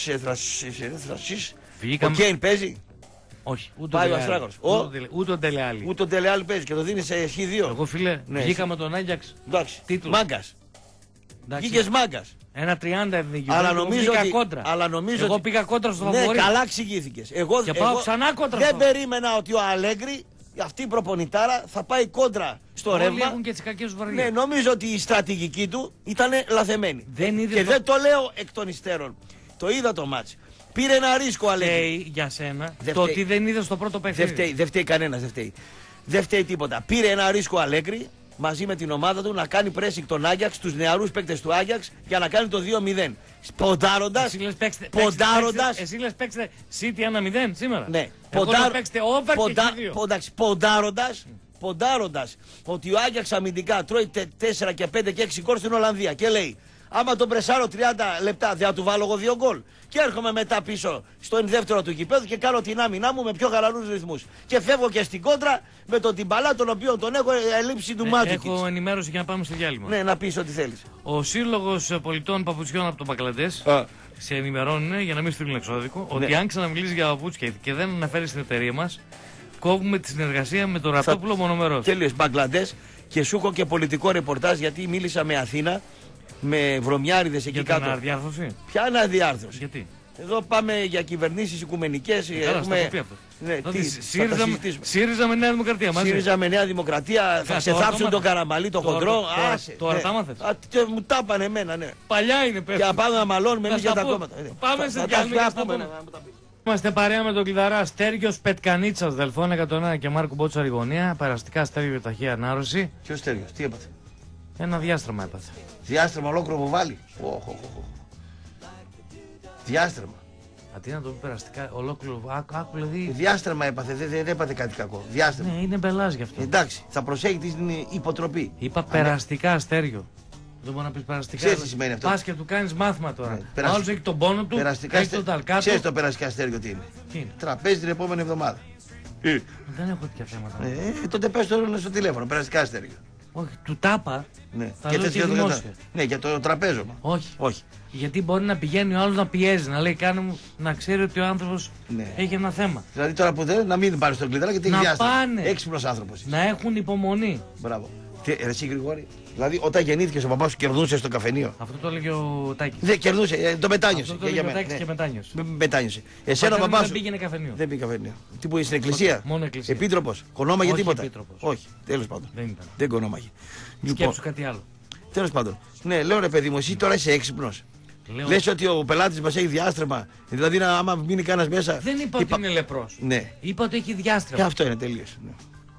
Θρασίς. Ο
Βγήκαμε.
Κέιν παίζει.
Όχι, ούτε
Πάει ο
Ντελεάλη.
Αστράγαλος.
Ούτε ο Ντελεάλη.
Ούτε ο Τελεάλ παίζει και το δίνει σε Χ2.
Εγώ φίλε,
Ναι,
βγήκαμε τον Άγιαξ.
Εντάξει.
Τίτλο.
Μάγκας.
Εντάξει.
Βγήκες μάγκας.
1,30 εθνική.
Αλλά
Εγώ
νομίζω
πήγα
ότι.
κόντρα.
Αλλά νομίζω
Εγώ
ότι-
πήγα κόντρα στο
Ναι,
φαβορί.
καλά εξηγήθηκες. Εγώ,
Και πάω ξανά κόντρα
Δεν
στο-
περίμενα ότι ο Αλέγκρι, αυτή η προπονητάρα, θα πάει κόντρα στο
Όλοι
ρεύμα.
έχουν και τις κακές τους
Ναι,
βαριές.
νομίζω ότι η στρατηγική του ήταν λαθεμένη.
Δεν είδες
Και
το-
δεν το λέω εκ των υστέρων. Το είδα το μάτς. Πήρε ένα ρίσκο ο Αλέγκρι.
Φταίει για σένα
Δεν
το
φταίει.
ότι δεν είδες το πρώτο παιχνίδι.
Δεν φταίει κανένας, δεν φταίει τίποτα. Πήρε ένα ρίσκο ο Αλέγκρι μαζί με την ομάδα του να κάνει pressing τον Άγιαξ, τους νεαρούς παίκτες του Άγιαξ για να κάνει το 2-0. Ποντάροντας.
Εσύ λες παίξτε,
Ποντάροντας.
εσύ λες παίξτε City 1-0 σήμερα.
Ναι,
Εγώ λέω παίξτε over και Χ2.
Ποντάροντας ότι ο Άγιαξ αμυντικά τρώει 4 και 5 και 6 γκολ στην Ολλανδία και λέει: άμα τον πρεσάρω 30 λεπτά, δεν θα του βάλω εγώ 2 γκολ. Και έρχομαι μετά πίσω στο δεύτερο του γηπέδου και κάνω την άμυνά μου με πιο χαλαρούς ρυθμούς. Και φεύγω και στην κόντρα με τον Τιμπαλά, τον οποίο τον έχω ελείψει του Μάτζουκιτς.
Έχω ενημέρωση για να πάμε στο διάλειμμα.
Ναι, να πεις ό,τι θέλεις.
Ο Σύλλογος Πολιτών Παπουτσιών από το Μπαγκλαντές σε ενημερώνουν για να μην στείλουν εξώδικο ότι αν ξαναμιλήσει για παπούτσια και δεν αναφέρει στην εταιρεία μας, κόβουμε τη συνεργασία με τον Ραπτόπουλο μονομερός.
Τέλειος Μπαγκλαντές και σου έχω και πολιτικό ρεπορτάζ γιατί μίλησα με Αθήνα, με βρωμιάριδες εκεί
Για
κάτω.
την αναδιάρθρωση.
Ποια αναδιάρθρωση?
Γιατί?
Εδώ πάμε για κυβερνήσεις οικουμενικές.
Καλά, στα κοπεί αυτό.
Ναι,
Δηλαδή,
τι, θα τα συζητήσουμε.
ΣΥΡΙΖΑ με Νέα Δημοκρατία. Μαζί.
ΣΥΡΙΖΑ με Νέα Δημοκρατία, θα σε
τώρα
θάψουν
το
τον Καραμαλή, τον χοντρό. Άσε.
Τώρα
ναι.
τα μάθες.
Μου τα είπαν εμένα, ναι.
Παλιά είναι πέφτει.
Και να πάμε να μαλώνουμε εμείς για τα
πω.
κόμματα.
Πάμε σε διάλειμμα. Είμαστε παρέα με τον κλειδαρά Στέργιος Πετκανίτσας, Δελφών 101 και Μάρκο Μπότσαρη γωνία. Παραστικά Στέργιο για ταχεία ανάρρωση.
Ποιος Στέργιος, τι έπαθε?
Ένα διάστρεμα έπαθε.
Διάστρεμα ολόκληρο βουβάλι. Διάστρεμα.
Αντί να το πει περαστικά, ολόκληρο. Άκου δηλαδή.
Διάστρεμα έπαθε, δεν έπαθε κάτι κακό. Διάστρεμα.
Ναι, είναι μπελάς γι' αυτό.
Εντάξει, θα προσέχει την υποτροπή.
Είπα περαστικά Αστέριο. Δεν μπορεί να πει περαστικά.
Ξέρεις τι σημαίνει αυτό?
Πας και του κάνεις μάθημα τώρα.
Ναι,
Άλλος έχει τον πόνο του, έχει τον ταλκάτο.
Ξέρεις το περαστικά Αστέριο τι είναι?
Τι είναι?
Τραπέζι την επόμενη εβδομάδα.
Δεν έχω τέτοια θέματα.
Τότε πες το στο τηλέφωνο, περαστικά Αστέριο.
Όχι, του τάπα.
Ναι.
Θα λέω και δημόσια.
Ναι, για το τραπέζωμα.
Όχι.
Όχι.
Γιατί μπορεί να πηγαίνει ο άλλος να πιέζει, να λέει κάνε μου να ξέρει ότι ο άνθρωπος
Ναι.
έχει ένα θέμα.
Δηλαδή τώρα που δεν να μην πάρει τον κλειδάρα γιατί
Να
έχει διάστημα.
πάνε.
Έξυπνος άνθρωπος.
Να έχουν υπομονή.
Μπράβο. Εσύ Γρηγόρη, δηλαδή όταν γεννήθηκες ο παπάς σου κερδούσε στο καφενείο.
Αυτό το έλεγε ο Τάκης.
Δεν κερδούσε, το μετάνιωσε.
Αυτό το έλεγε ο Τάκης και μετάνιωσε.
Μετάνιωσε. Εσένα ο
Πατέρα μου
παπάς
δεν
σου.
πήγαινε καφενείο.
Δεν πήγε καφενείο. Τι που είσαι στην εκκλησία.
Μόνο εκκλησία.
Επίτροπος. Κονόμαγε
Όχι
τίποτα.
επίτροπος.
Όχι, τέλος πάντων.
Δεν ήταν.
Δεν κονόμαγε.
Σκέψου κάτι άλλο.
Τέλος πάντων. Ναι, λέω ρε παιδί μου, εσύ τώρα είσαι έξυπνος.
Λέω,
Λες ότι ο πελάτης μας έχει διάστρεμα. Δηλαδή άμα μείνει κανένας μέσα.
δεν είπα ότι είναι λεπρός.
Ναι.
Είπα ότι έχει
Και
διάστρεμα.
αυτό είναι τελείως. Ναι.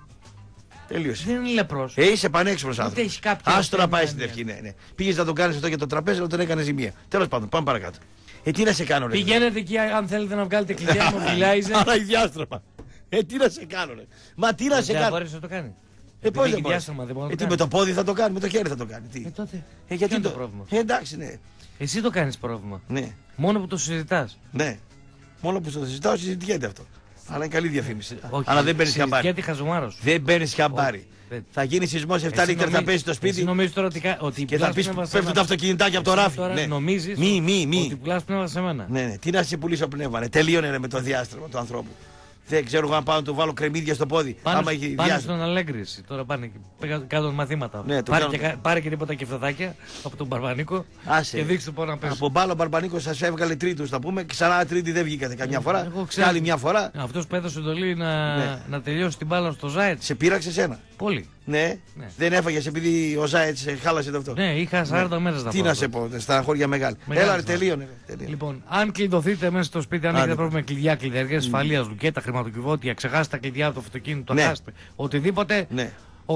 Τελείωσε.
Δεν είναι λεπρός.
Είσαι πανέξυπνος άνθρωπος.
έχει κάποια
Άστο να πάει
ασθένεια,
στην ευχή. Ναι. Πήγες να το κάνεις αυτό για το τραπέζι, αλλά τον έκανε ζημία. Τέλος πάντων, πάμε παρακάτω. Τι να σε κάνω, ρε.
Πηγαίνετε εκεί αν θέλετε να βγάλετε κλειδιά mobilizer.
Άρα η διάστρεμα. Τι να σε κάνω, ρε. Μα τι να σε
Δεν
κάνω.
μπορείς να το κάνει.
Πώς
Επειδή
δεν
έχει
μπορείς.
διάστρεμα δεν μπορεί να το
Τι με
κάνει.
το πόδι θα το κάνει, με το χέρι θα το κάνει. Τι.
Τότε.
Γιατί
ποιο είναι το πρόβλημα.
Εντάξει, ναι.
Εσύ το κάνεις πρόβλημα.
Ναι.
Μόνο που το συζητάς.
Ναι. Μόνο που το συζητάω συζητιέται αυτό. Αλλά είναι καλή διαφήμιση.
Όχι,
Αλλά δεν παίρνει χαμπάρι.
Γιατί χαζομάρος.
Δεν παίρνει χαμπάρι.
δεν.
Θα γίνει σεισμός 7 Ρίχτερ, θα πέσει στο σπίτι.
Εσύ νομίζεις τώρα ότι
Και θα πει
πνεύμα σε
πέφτουν
μένα.
τα αυτοκινητάκια από το
Εσύ
ράφι.
τώρα
Ναι.
νομίζεις
Μη.
ότι πουλάς πνεύμα σε μένα.
Ναι. Τι να σε πουλήσω πνεύμα. Ναι. Τελείωνε ρε, με το διάστημα του ανθρώπου. Δεν ξέρω εγώ αν πάω να του βάλω κρεμμύδια στο πόδι. Άμα έχει
Πάνε
διάστημα.
στον Αλέγκρι. Τώρα πάνε κάτω μαθήματα.
Ναι, το
πάρε,
κάνω.
πάρε και τίποτα κεφτεδάκια από τον Μπαρμπανίκο
Άσε.
και δείξτε πού να πέσει.
Από μπάλο Μπαρμπανίκο σα έβγαλε τρίτου, θα πούμε. Ξανά τρίτη δεν βγήκατε καμιά φορά.
Εγώ
Και
ξέρω.
άλλη μια φορά.
Αυτός που έδωσε εντολή
Ναι.
να τελειώσει την μπάλα στο Ζάετ.
Σε πείραξε σένα.
Πολύ.
Ναι.
Ναι.
Δεν έφαγε επειδή ο Ζάετ χάλασε το αυτό.
Ναι, είχα 40 μέρες να
Τι
φάω.
να σε πω, στα χώρια μεγάλη.
Μεγάλη
Έλα, ρε,
φορά.
τελείωνε. Τελείωνε.
Λοιπόν, αν κλειδωθείτε μέσα στο σπίτι, αν
Άντε.
έχετε πρόβλημα με κλειδιά, κλειδαργές ασφαλείας, λουκέτα, χρηματοκιβώτια, ξεχάσετε τα κλειδιά από το αυτοκίνητο,
Ναι.
χάστε. Οτιδήποτε.
Ναι.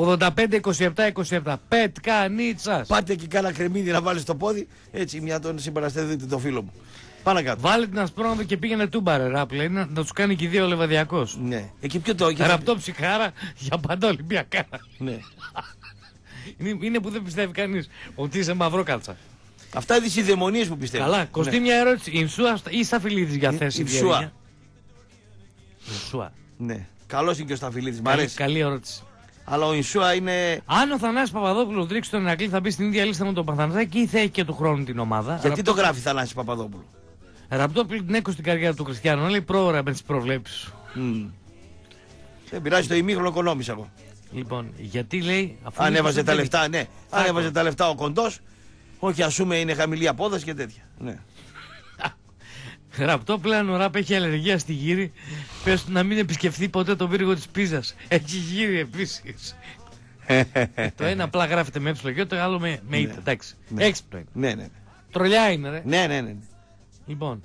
85-27-27. Πετκανίτσας.
Πάτε και κάνα κρεμμύδι να βάλει στο πόδι. Έτσι, μια τον συμπαρασταθείτε το φίλο μου. Πάμε κάτω.
Βάλε την ασπρόνοδο και πήγαινε τούμπαρε ράπ, λέει, να του κάνει και οι δύο λεβαδιακός.
Ναι. Εκεί ποιο το.
Ραπτό ψυχάρα για παντό Ολυμπιακά.
Ναι.
Είναι που δεν πιστεύει κανείς ότι είσαι μαυρόκαλτσα.
Αυτά είναι οι δαιμονίες που πιστεύω.
Καλά, κοστί μια ερώτηση. Ινσούα ή Σταφυλίδης για θέση
Ινσούα.
διαρκεία? Ινσούα.
Ναι. Καλό είναι και ο Σταφυλίδης, μ' αρέσει.
Καλή ερώτηση.
Αλλά ο Ινσούα είναι.
Αν ο Θανάσης Παπαδόπουλος ρίξει τον Ηρακλή θα μπει στην ίδια λίστα με τον Παθανασάκη ή θα έχει και του χρόνου την ομάδα.
Γιατί το γράφει Θανάση Παπαδόπουλο.
Ραπτόπουλο την έκοψε την καριέρα του Κριστιανού, λέει πρόωρα με τις προβλέψεις σου.
Δεν πειράζει, το ημίχρονο οικονόμησα εγώ.
Λοιπόν, γιατί λέει. Αφού
Αν
είναι
έβαζε τα
δεν-
λεφτά, ναι. Αν
Άκου.
έβαζε τα λεφτά ο κοντός, όχι ας πούμε είναι χαμηλή απόδοση και τέτοια. Ναι.
Ραπτόπουλο, αν ο Ραπ έχει αλλεργία στη γύρι, πες του να μην επισκεφθεί ποτέ τον πύργο της Πίζας. Έχει γύρι επίσης. Το ένα απλά γράφεται με έψιλο και το άλλο με ήττα. Εντάξει.
Ναι.
Έξυπνο είναι.
Ναι, ναι.
Τρολιά είναι, ρε.
Ναι.
Λοιπόν,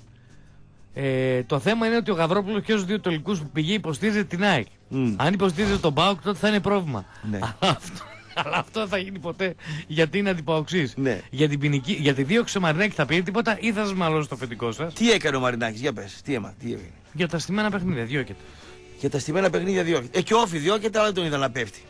το θέμα είναι ότι ο Γαβρόπουλος και στους δύο τελικούς που πηγεί υποστήριζε την ΑΕΚ. Αν υποστήριζε τον ΠΑΟΚ τότε θα είναι πρόβλημα.
Ναι.
Αλλά αυτό δεν θα γίνει ποτέ γιατί είναι αντιπαοξής.
Ναι.
Για τη δίωξη ο Μαρινάκη θα πει τίποτα ή θα σας μαλώσει το αφεντικό σας.
Τι έκανε ο Μαρινάκης, για πες, τι έγινε.
Για τα στημένα παιχνίδια, διώκεται.
Για τα στημένα παιχνίδια διώκεται. Και όφη διώκεται, αλλά δεν τον είδα να πέφτει.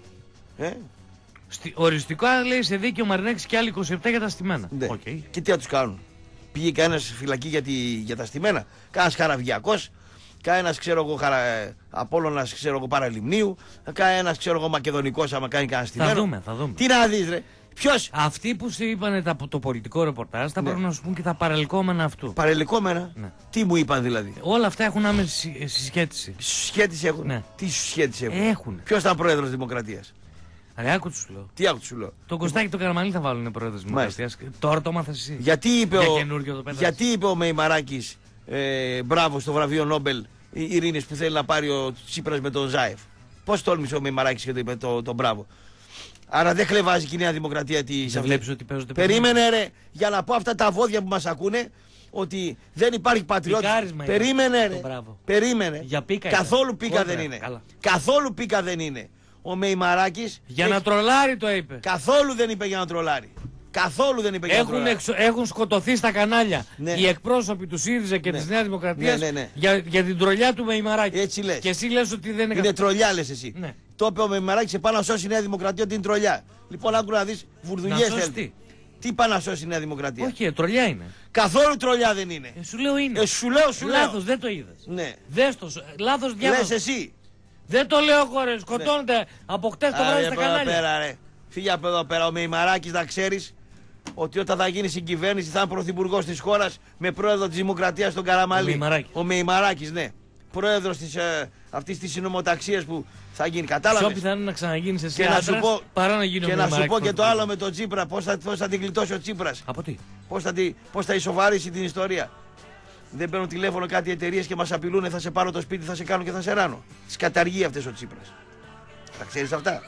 Οριστικά λέει σε δίκαιο ο Μαρινάκης και άλλοι 27 για τα στημένα.
Ναι.
Οκ.
Και τι θα τους κάνουν. Πήγε κανένας φυλακή για τα στημένα. Κάνας χαραβιακός. Κανένας ξέρω εγώ Απόλλωνας ξέρω εγώ Παραλιμνίου. Κανένας ξέρω εγώ Μακεδονικός άμα κάνει κανένα στημένο.
Θα δούμε.
Τι να δεις ρε. Ποιος?
Αυτοί που σου είπαν το πολιτικό ρεπορτάζ θα πρέπει να σου πούν και τα παρελκόμενα αυτού.
Παρελκόμενα.
Ναι.
Τι μου είπαν δηλαδή?
Όλα αυτά έχουν άμεση συσχέτιση.
Σχέτιση έχουν.
Ναι.
Τι σχέτιση έχουν?
Έχουν.
Ποιος ήταν πρόεδρος Δημοκρατίας?
Ρε, άκου τους λέω.
Τι άκου σου λέω?
Τον Κωστάκη τον Καραμανλή θα βάλουν πρόεδρος της Δημοκρατίας. Τώρα το μάθες εσύ.
Γιατί είπε,
Για
ο...
καινούργιο το πέταξε.
Γιατί είπε ο Μεϊμαράκης μπράβο στο βραβείο Νόμπελ Ειρήνης που θέλει να πάρει ο Τσίπρας με τον Ζάεφ? Πώς τόλμησε ο Μεϊμαράκης και το είπε το μπράβο? Άρα δεν χλεβάζει και η Νέα Δημοκρατία τη.
Δεν βλέπεις ότι παίζονται?
Περίμενε ρε, για να πω αυτά τα βόδια που μας ακούνε, ότι δεν υπάρχει πατριώτης. Περίμενε ρε. Περίμενε.
Για πίκα
καθόλου
ήταν.
πίκα δεν είναι. Καθόλου πίκα δεν είναι. Ο Μεϊμαράκης
για να τρολάρει το είπε.
Καθόλου δεν είπε για να τρολάρει. Καθόλου δεν είπε για να τρολάρει.
Έχουν σκοτωθεί στα κανάλια
Ναι.
οι εκπρόσωποι του ΣΥΡΙΖΑ και
Ναι.
της Νέας Δημοκρατίας
Ναι.
για την τρολιά του Μεϊμαράκη.
Έτσι λες.
Και εσύ λες ότι δεν είναι.
Είναι τρολιά λες εσύ.
Ναι.
Το είπε ο Μεϊμαράκης σε πάνω να σώσει η Νέα Δημοκρατία ότι είναι τρολιά. Λοιπόν, άκου να δεις βουρδουλιές
Να σώσει
θέλει. Τι πάει να σώσει η Νέα Δημοκρατία?
Όχι, τρολιά είναι.
Καθόλου τρολιά δεν είναι.
Σου λέω είναι.
Σου λέω.
Λάθος, δεν το είδες.
Ναι.
Δες το. Λάθος
Λες
διάβασες.
εσύ.
Δεν το λέω εγώ ρε. Σκοτώνεται από χτες το βράδυ στα κανάλια.
Πέρα, ρε. Φύγε από εδώ πέρα. Ο Μεϊμαράκης να ξέρεις ότι όταν θα γίνει συγκυβέρνηση θα είναι πρωθυπουργός της χώρας με πρόεδρο της Δημοκρατίας τον Καραμανλή. Ο Μεϊμαράκης, ναι. Πρόεδρος αυτής της συνομοταξίας που θα γίνει. Κατάλαβες?
Πιο πιθανό να ξαναγίνεις εσύ
Και να σου πω,
παρά να γίνει ο
και να σου
Μεϊμαράκης
πω και το
πρωθυπουργός.
άλλο με τον Τσίπρα. Πώς θα την γλιτώσει ο Τσίπρας?
Από τι?
Πώς θα ισοβαρίσει την ιστορία? Δεν παίρνουν τηλέφωνο κάτι εταιρείες και μας απειλούν, θα σε πάρω το σπίτι, θα σε κάνω και θα σε ράνω. Τις καταργεί αυτές ο Τσίπρας. Τα ξέρεις αυτά?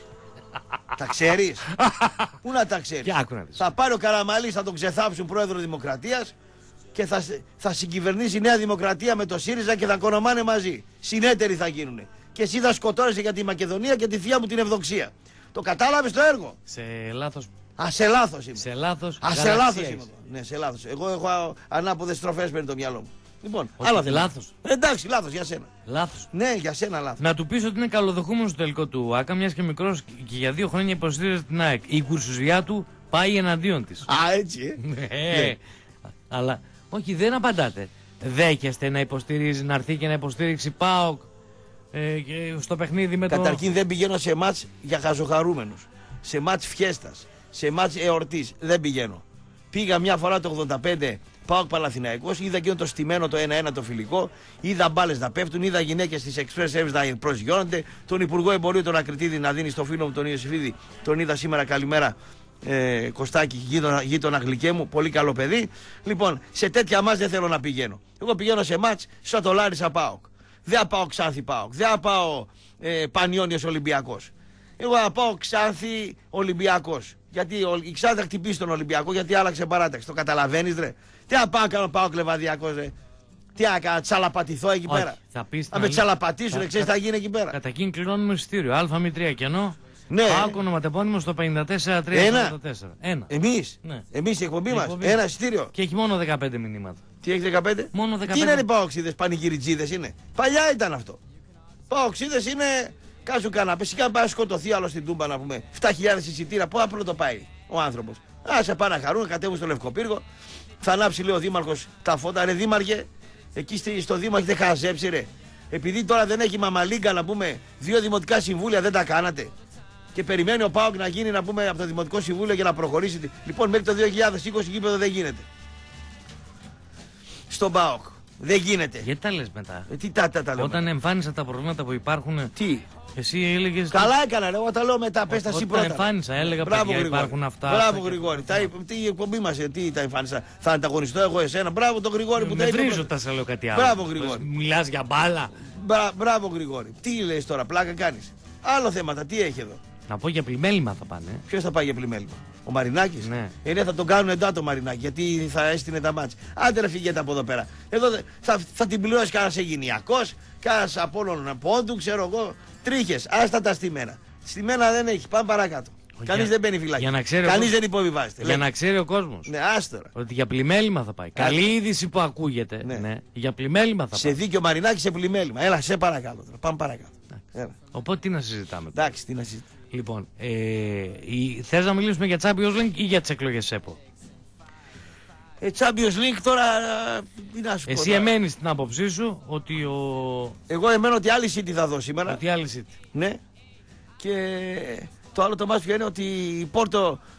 Τα ξέρεις? Πού να τα ξέρεις? Θα πάρει ο Καραμανλής, θα τον ξεθάψουν πρόεδρο Δημοκρατίας και θα συγκυβερνήσει η Νέα Δημοκρατία με το ΣΥΡΙΖΑ και θα κονομάνε μαζί. Συνέτεροι θα γίνουνε. Και εσύ θα σκοτώνεσαι για τη Μακεδονία και τη θεία μου την Ευδοξία. Το κατάλαβες το έργο?
Σε λάθος.
Σε λάθος είμαι.
Σε λάθος.
Σε λάθος είμαι. Ναι, σε λάθος. Εγώ έχω ανάποδες στροφές παίρνει το μυαλό μου. Λοιπόν, άλλα δεν
λάθος.
Εντάξει, λάθος για σένα.
Λάθος.
Ναι, για σένα λάθος.
Να του πεις ότι είναι καλοδεχούμενο στο τελικό του ΆΚΑ, μιας και μικρός και για 2 χρόνια υποστήριζε την ΑΕΚ. Η κουρσουζιά του πάει εναντίον της.
Α, έτσι.
Ναι. Αλλά όχι, δεν απαντάτε. Δέχεστε να υποστηρίζει, να έρθει και να υποστήριξει ΠΑΟΚ στο παιχνίδι με το.
Καταρχήν δεν πηγαίνω σε μάτς για χαζοχαρούμενους. Σε μάτς φιέστας. Σε μάτς εορτής. Δεν πηγαίνω. Πήγα μια φορά το 85 ΠΑΟΚ Παναθηναϊκός, είδα εκείνο το στημένο το 1-1 το φιλικό, είδα μπάλες να πέφτουν, είδα γυναίκες της Express Service να προσγειώνονται, τον Υπουργό Εμπορίου τον Ακριτίδη να δίνει στο φίλο μου τον Ιωσήφιδη, τον είδα σήμερα, καλημέρα Κωστάκη, γείτονα γλυκέ μου, πολύ καλό παιδί. Λοιπόν, σε τέτοια μάτς δεν θέλω να πηγαίνω. Εγώ πηγαίνω σε μάτς σαν το Λάρισα ΠΑΟΚ. Δεν θα πάω Ξάνθη ΠΑΟΚ, δεν θα πάω Πανιώνιος Ολυμπιακός. Εγώ θα πάω Ξάνθη Ολυμπιακός. Γιατί η Ξάνθη θα χτυπήσει τον Ολυμπιακό, γιατί άλλαξε παράταξη. Το καταλαβαίνεις, ρε? Τι θα πάω κάνω ΠΑΟΚ Λεβαδιακός, ρε? Τι θα κάνω, τσαλαπατηθώ εκεί πέρα?
Θα
με τσαλαπατήσουν, ξέρεις τι θα γίνει εκεί πέρα?
Κατά εκείνη κληρώνουμε εισιτήριο. ΑΜ3 κενό.
Ναι.
ΠΑΟΚ ονοματεπώνυμο στο 54344.
Ένα. Εμείς.
Ναι.
Εμείς η εκπομπή μας. Ένα εισιτήριο.
Και έχει μόνο 15 μηνύματα.
Τι έχει 15?
Μόνο 15.
Τι είναι οι παοξίδες, πανηγυριτζίδες είναι? Παλιά ήταν αυτό. Παοξίδες είναι κάσου καναπέ. Σιγά πάει να σκοτωθεί άλλο στην Τούμπα να πούμε. 7.000 εισιτήρα. Πού απλό το πάει ο άνθρωπος? Σε πάνε να χαρούν, κατέβουν στο Λευκοπύργο. Θα ανάψει, λέει ο Δήμαρχος, τα φώτα. Ρε Δήμαρχε, εκεί στο Δήμο έχετε χαζέψει, ρε? Επειδή τώρα δεν έχει μαμαλίγκα να πούμε, 2 δημοτικά συμβούλια δεν τα κάνατε. Και περιμένει ο ΠΑΟΚ να γίνει, να πούμε, από το Δημοτικό Συμβούλιο για να προχωρήσει. Λοιπόν, μέχρι το 2020 γήπεδο δεν γίνεται. Στον ΠΑΟΚ. Δεν γίνεται.
Γιατί τα λες μετά?
Τι τα λέω?
Όταν εμφάνισα τα προβλήματα που υπάρχουν.
Τι?
Εσύ έλεγες.
Καλά έκανα, εγώ τα λέω μετά. Πες τα εσύ πρώτα.
Τα εμφάνισα, έλεγα παιδιά, υπάρχουν αυτά.
Μπράβο, Γρηγόρη. Τι εκπομπή μας, τι τα εμφάνισα? Θα ανταγωνιστώ εγώ εσένα? Μπράβο, τον Γρηγόρη που τα είπε.
Δεν βρίζω τα σε λέω κάτι άλλο.
Μπράβο, Γρηγόρη.
Μιλάς για μπάλα.
Μπράβο, Γρηγόρη. Τι λες τώρα, πλάκα κάνεις? Άλλο θέματα, τι έχει εδώ?
Να πω για πλημέλημα θα πάνε.
Ποιος θα πάει για πλημέλημα? Ο Μαρινάκης?
Ναι.
Ναι, θα τον κάνουν εντά το Μαρινάκη, γιατί θα έστεινε τα μάτια. Άντε ρε, φυγέτε από εδώ πέρα. Εδώ θα την πληρώσει κανένας Αιγινιακός, κανένας Απόλλων Πόντου, ξέρω εγώ. Τρίχες, άστα τα στημένα. Στημένα δεν έχει, πάμε παρακάτω. Κανείς δεν μπαίνει φυλάκι. Κανείς δεν υποβιβάζεται.
Για να ξέρει ο κόσμος.
Ναι, άστορα.
Ότι για πλημέλημα θα πάει. Καλή είδηση που ακούγεται. Ναι. Για πλημέλημα θα πάει.
Σε δίκιο Μαρινάκη, σε πλημέλημα. Έλα, σε παρακάτω τώρα. Πάμε παρακάτω.
Οπότε τι να συζητάμε?
Εντάξει, τι να συζητάμε.
Λοιπόν, θες να μιλήσουμε για Champions League ή για τις εκλογές ΕΠΟ?
Champions League τώρα, τι να σου πω.
Εσύ εμένεις στην άποψή σου ότι
Εγώ εμένω ότι άλλη City θα δω σήμερα.
Ότι άλλη City.
Ναι. Και το άλλο το μάτι είναι ότι η Πόρτο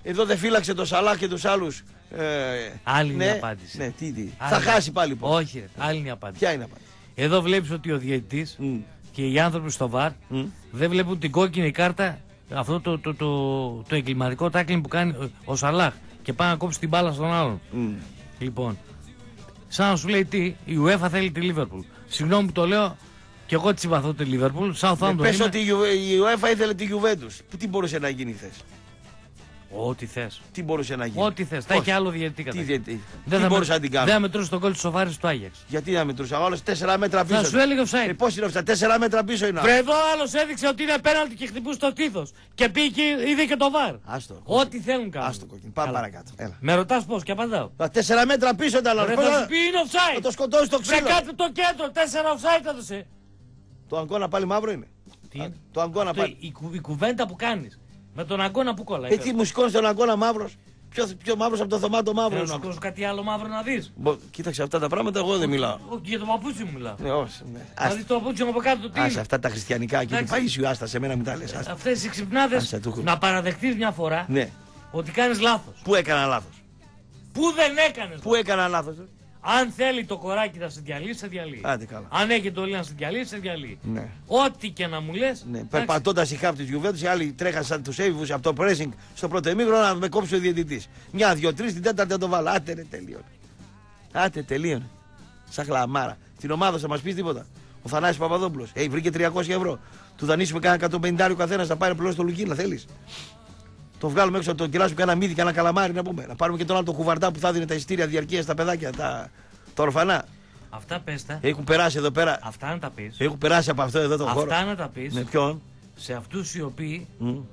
Εδώ δεν φύλαξε το Σαλάχ και τους άλλους.
Άλλη
ναι,
μια απάντηση.
Ναι, τι.
Άλλη.
Θα χάσει πάλι πώς.
Όχι, ρε, άλλη μια απάντηση.
Ποια είναι η απάντηση?
Εδώ βλέπεις ότι ο διαιτητής και οι άνθρωποι στο βαρ δεν βλέπουν την κόκκινη κάρτα, αυτό το εγκληματικό τάκλινγκ που κάνει ο Σαλάχ και πάει να κόψει την μπάλα στον άλλον. Λοιπόν, σαν να σου λέει τι, η UEFA θέλει τη Λίβερπουλ. Συγγνώμη που το λέω, και εγώ τη συμπαθώ τη Λίβερπουλ.
Πες ότι η UEFA ήθελε τη Juventus. Τι μπορούσε να γίνει χθες?
Ό,τι θες.
Τι μπορούσε να γίνει?
Ό,τι θες. Θα έχει άλλο διαιτητή κατά.
Τι διαιτητή?
Δεν
Τι
θα
μπορούσε να την κάνει?
Δεν θα μετρούσε τον γκολ της Σοφάρης του Άγιαξ.
Γιατί να μετρούσα? Όλος 4 μέτρα πίσω.
Θα σου έλεγε offside.
Πώς είναι offside? 4 μέτρα πίσω είναι.
Βρε, εδώ άλλος έδειξε ότι είναι πέναλτι και χτυπούσε το στήθος. Και πήγε, είδε και το βαρ.
Άστο.
Ό,τι θέλουν κάνουν.
Άστο κόκκινη. Πάμε
Καλά.
παρακάτω. Έλα.
Με ρωτάς πώς και απαντάω.
4 μέτρα πίσω ήταν.
Βρε, θα σου πει είναι offside.
Θα το σκοτώσει το
Βρε,
ξύλο.
κάτσε το κέντρο. 4 offside έδωσε.
Το αγκώνα πάλι μαύρο είναι.
Τι είναι?
Το αγκώνα
Αυτό,
πάλι.
η κουβέντα που κάνεις. Με τον αγκώνα που κολλάει.
Τι μου σηκώνει τον αγκώνα μαύρος? Πιο μαύρος από το θωμάτο μαύρο.
Θέλω
είναι
να
ο
σου δώσω κάτι άλλο μαύρο να δεις.
Κοίταξε αυτά τα πράγματα, εγώ δεν μιλάω.
Όχι, για το παπούτσι μου μιλάω.
Ναι, όχι. Ναι.
Δηλαδή το παπούτσι μου από κάτω τι
Άσε
είναι.
αυτά τα χριστιανικά και του
Εντάξει.
Παΐσιου, άστα σε μένα μην τα λες. άστα.
Αυτές οι ξυπνάδες
Άσε, του έχω.
να παραδεχτείς μια φορά
Ναι.
ότι κάνεις λάθος.
Πού έκανα λάθος?
Πού δεν έκανες.
Πού έκανα λάθος?
Αν θέλει το κοράκι να σε διαλύσει, σε διαλύει.
Άντε καλά.
Αν έχει εντολή να σε διαλύσει, σε διαλύει.
Ναι.
Ό,τι και να μου λες.
Ναι.
εντάξει.
Περπατώντας η χάπ της Juventus, οι άλλοι τρέχαν σαν τους έβιβους από το pressing στο πρώτο ημίχρονο να με κόψει ο διαιτητής. Μια, 2, 3, την τέταρτη να το βάλω. Άτε ρε, τελείωνε. Άτε, τελείωνε. Σαν χλαμάρα. Την ομάδα θα μας πεις τίποτα? Ο Θανάσης Παπαδόπουλος. Βρήκε 300 ευρώ. Του δανείσουμε κάνα 150 ο καθένας να πάρει πλώς το Λουκίνα, θέλεις? Το βγάλουμε έξω, το κεράσουμε κάνα μύδι, κάνα καλαμάρι να πούμε. Να πάρουμε και τον άλλο το κουβαρτά που θα δίνει τα εισιτήρια διαρκείας στα παιδάκια, τα ορφανά.
Αυτά πες τα.
Έχουν περάσει εδώ πέρα.
Αυτά να τα πεις.
Έχουν περάσει από αυτό εδώ το χώρο.
Αυτά να τα πεις
Ναι, ποιον?
σε αυτούς οι οποίοι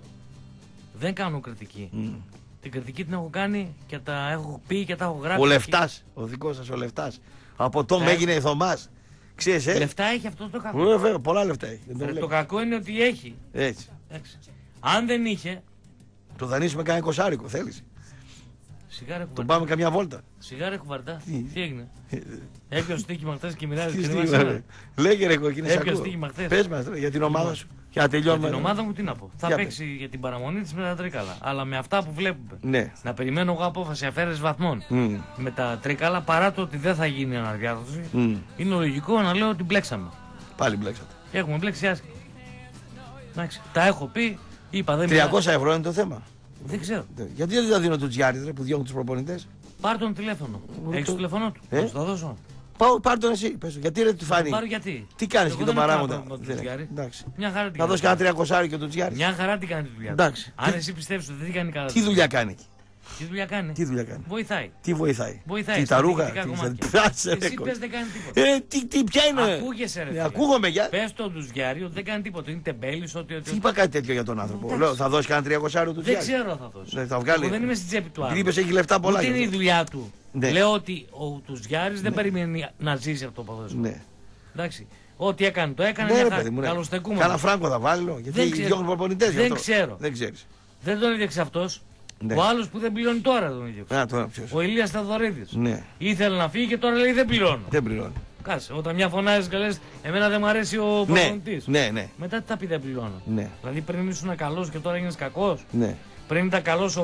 δεν κάνουν κριτική. Την κριτική την έχω κάνει και τα έχω πει και τα έχω γράψει.
Ο Λεφτάς, ο δικός σας ο Λεφτάς. Από τον έγινε Θωμάς. Ξέρεις,
Λεφτά έχει αυτό το κακό.
Βέβαια, πολλά λεφτά έχει. Δεν το
Το
βλέπω.
κακό είναι ότι έχει.
Έτσι.
Εντάξει. Αν δεν είχε,
Το δανείσουμε κάνα 20 θέλεις?
σιγάρε
Τον
κουβαρτά.
πάμε καμιά βόλτα.
Σιγάρε κουβαρτά.
Τι?
Τι έγινε? Έπιασε στοίχημα χθες και μοιράζει
Τι
και
στίγμα,
σήμερα.
ρε. Λέγε ρε κοκκίνη, σε
Έπιασε
ακούω.
στοίχημα χθες.
Πες μας ρε, για την ομάδα σου. Για να
Για
τελειώνουμε.
την ομάδα μου τι να πω. Θα
Για
παίξει για την παραμονή της με τα τρίκαλα. Αλλά με αυτά που βλέπουμε.
Ναι.
Να περιμένω εγώ απόφαση αφαίρεση βαθμών. Με τα τρίκαλα παρά το ότι δεν θα γίνει αναδιάρθρωση. Είναι λογικό να λέω ότι μπλέξαμε.
Πάλι μπλέξατε.
Έχουμε μπλέξει άσχημα. Εντάξει. Τα έχω πει. Είπα δεν
300 ευρώ είναι το θέμα.
Δεν ξέρω.
Γιατί δεν τα δίνω του Τζιάρης ρε που διώχνουν τους προπονητές?
Πάρ' τον τηλέφωνο. Έχεις το τηλέφωνο του. Θα σου το δώσω.
Πάρ' τον εσύ. Πες του. Γιατί ρε του φάνη?
Πάρω γιατί.
Τι κάνεις
Εγώ
και τον
δεν έχω
παράγοντα?
πρόβλημα με τον Τζιάρη.
Εντάξει.
Μια χαρά την
Να δώσει
κάνει.
κανένα 300 και τον Τζιάρη.
Μια χαρά την κάνει τη δουλειά.
Εντάξει.
Αν εσύ πιστεύεις ότι δεν κάνει καλά.
Τι δουλειά κάνει εκεί?
Τι δουλειά κάνει.
Τι δουλειά κάνει?
Βοηθάει.
Τι βοηθάει?
Βοηθάει.
Τι
στα
τα ρούχα?
διοικητικά
Τι
κομμάτια.
Πράσε, ρε,
Εσύ
κο-
πες δεν κάνει τίποτα.
Ποια είναι?
Ακούγεσαι ρε φίλε.
Ακούγομαι για.
Πες τον Ντουζιάρη ότι δεν κάνει τίποτα. Είναι τεμπέλης ότι.
Τι είπα κάτι τέτοιο για τον άνθρωπο? Λέω θα δώσει κανένα 300 του
Δεν
Τζιάρη.
ξέρω αν θα δώσει.
Ναι, θα βγάλει.
Εγώ δεν είμαι στην τσέπη του
Επειδή
άλλου.
είπες έχει λεφτά πολλά.
Ούτε είναι η
γι' αυτό.
δουλειά του.
Ναι.
Λέω ότι ο Ντουζιάρης δεν περιμένει να ζήσει από το ποδόσφαιρο.
Ναι.
Εντάξει. Ό,τι έκανε το έκανε.
Ναι,
μια
ρε
χαρά.
παιδί μου. Ναι.
Καλοστεκούμενος.
Κάνα φράγκο θα βάλει. Γιατί
Δεν ξέρω.
διώχνουν προπονητές. γι'
Δεν
αυτό.
ξέρω.
Δεν ξέρεις.
Δεν τον έδειξε αυτός.
Ναι.
Ο άλλος που δεν πληρώνει τώρα τον ίδιο.
Να τώρα ποιος?
Ο Ηλίας Θεοδωρίδης.
Ναι.
Ήθελε να φύγει και τώρα λέει δεν πληρώνω.
Δεν πληρώνει.
Κάτσε, όταν μια φωνάζει και λες εμένα δεν μου αρέσει ο
Ναι.
προπονητής.
Ναι, ναι.
Μετά τι θα πει δεν πληρώνω.
Ναι.
Δηλαδή πριν ήσουν καλός και τώρα έγινες κακός.
Ναι.
Πριν ήταν καλός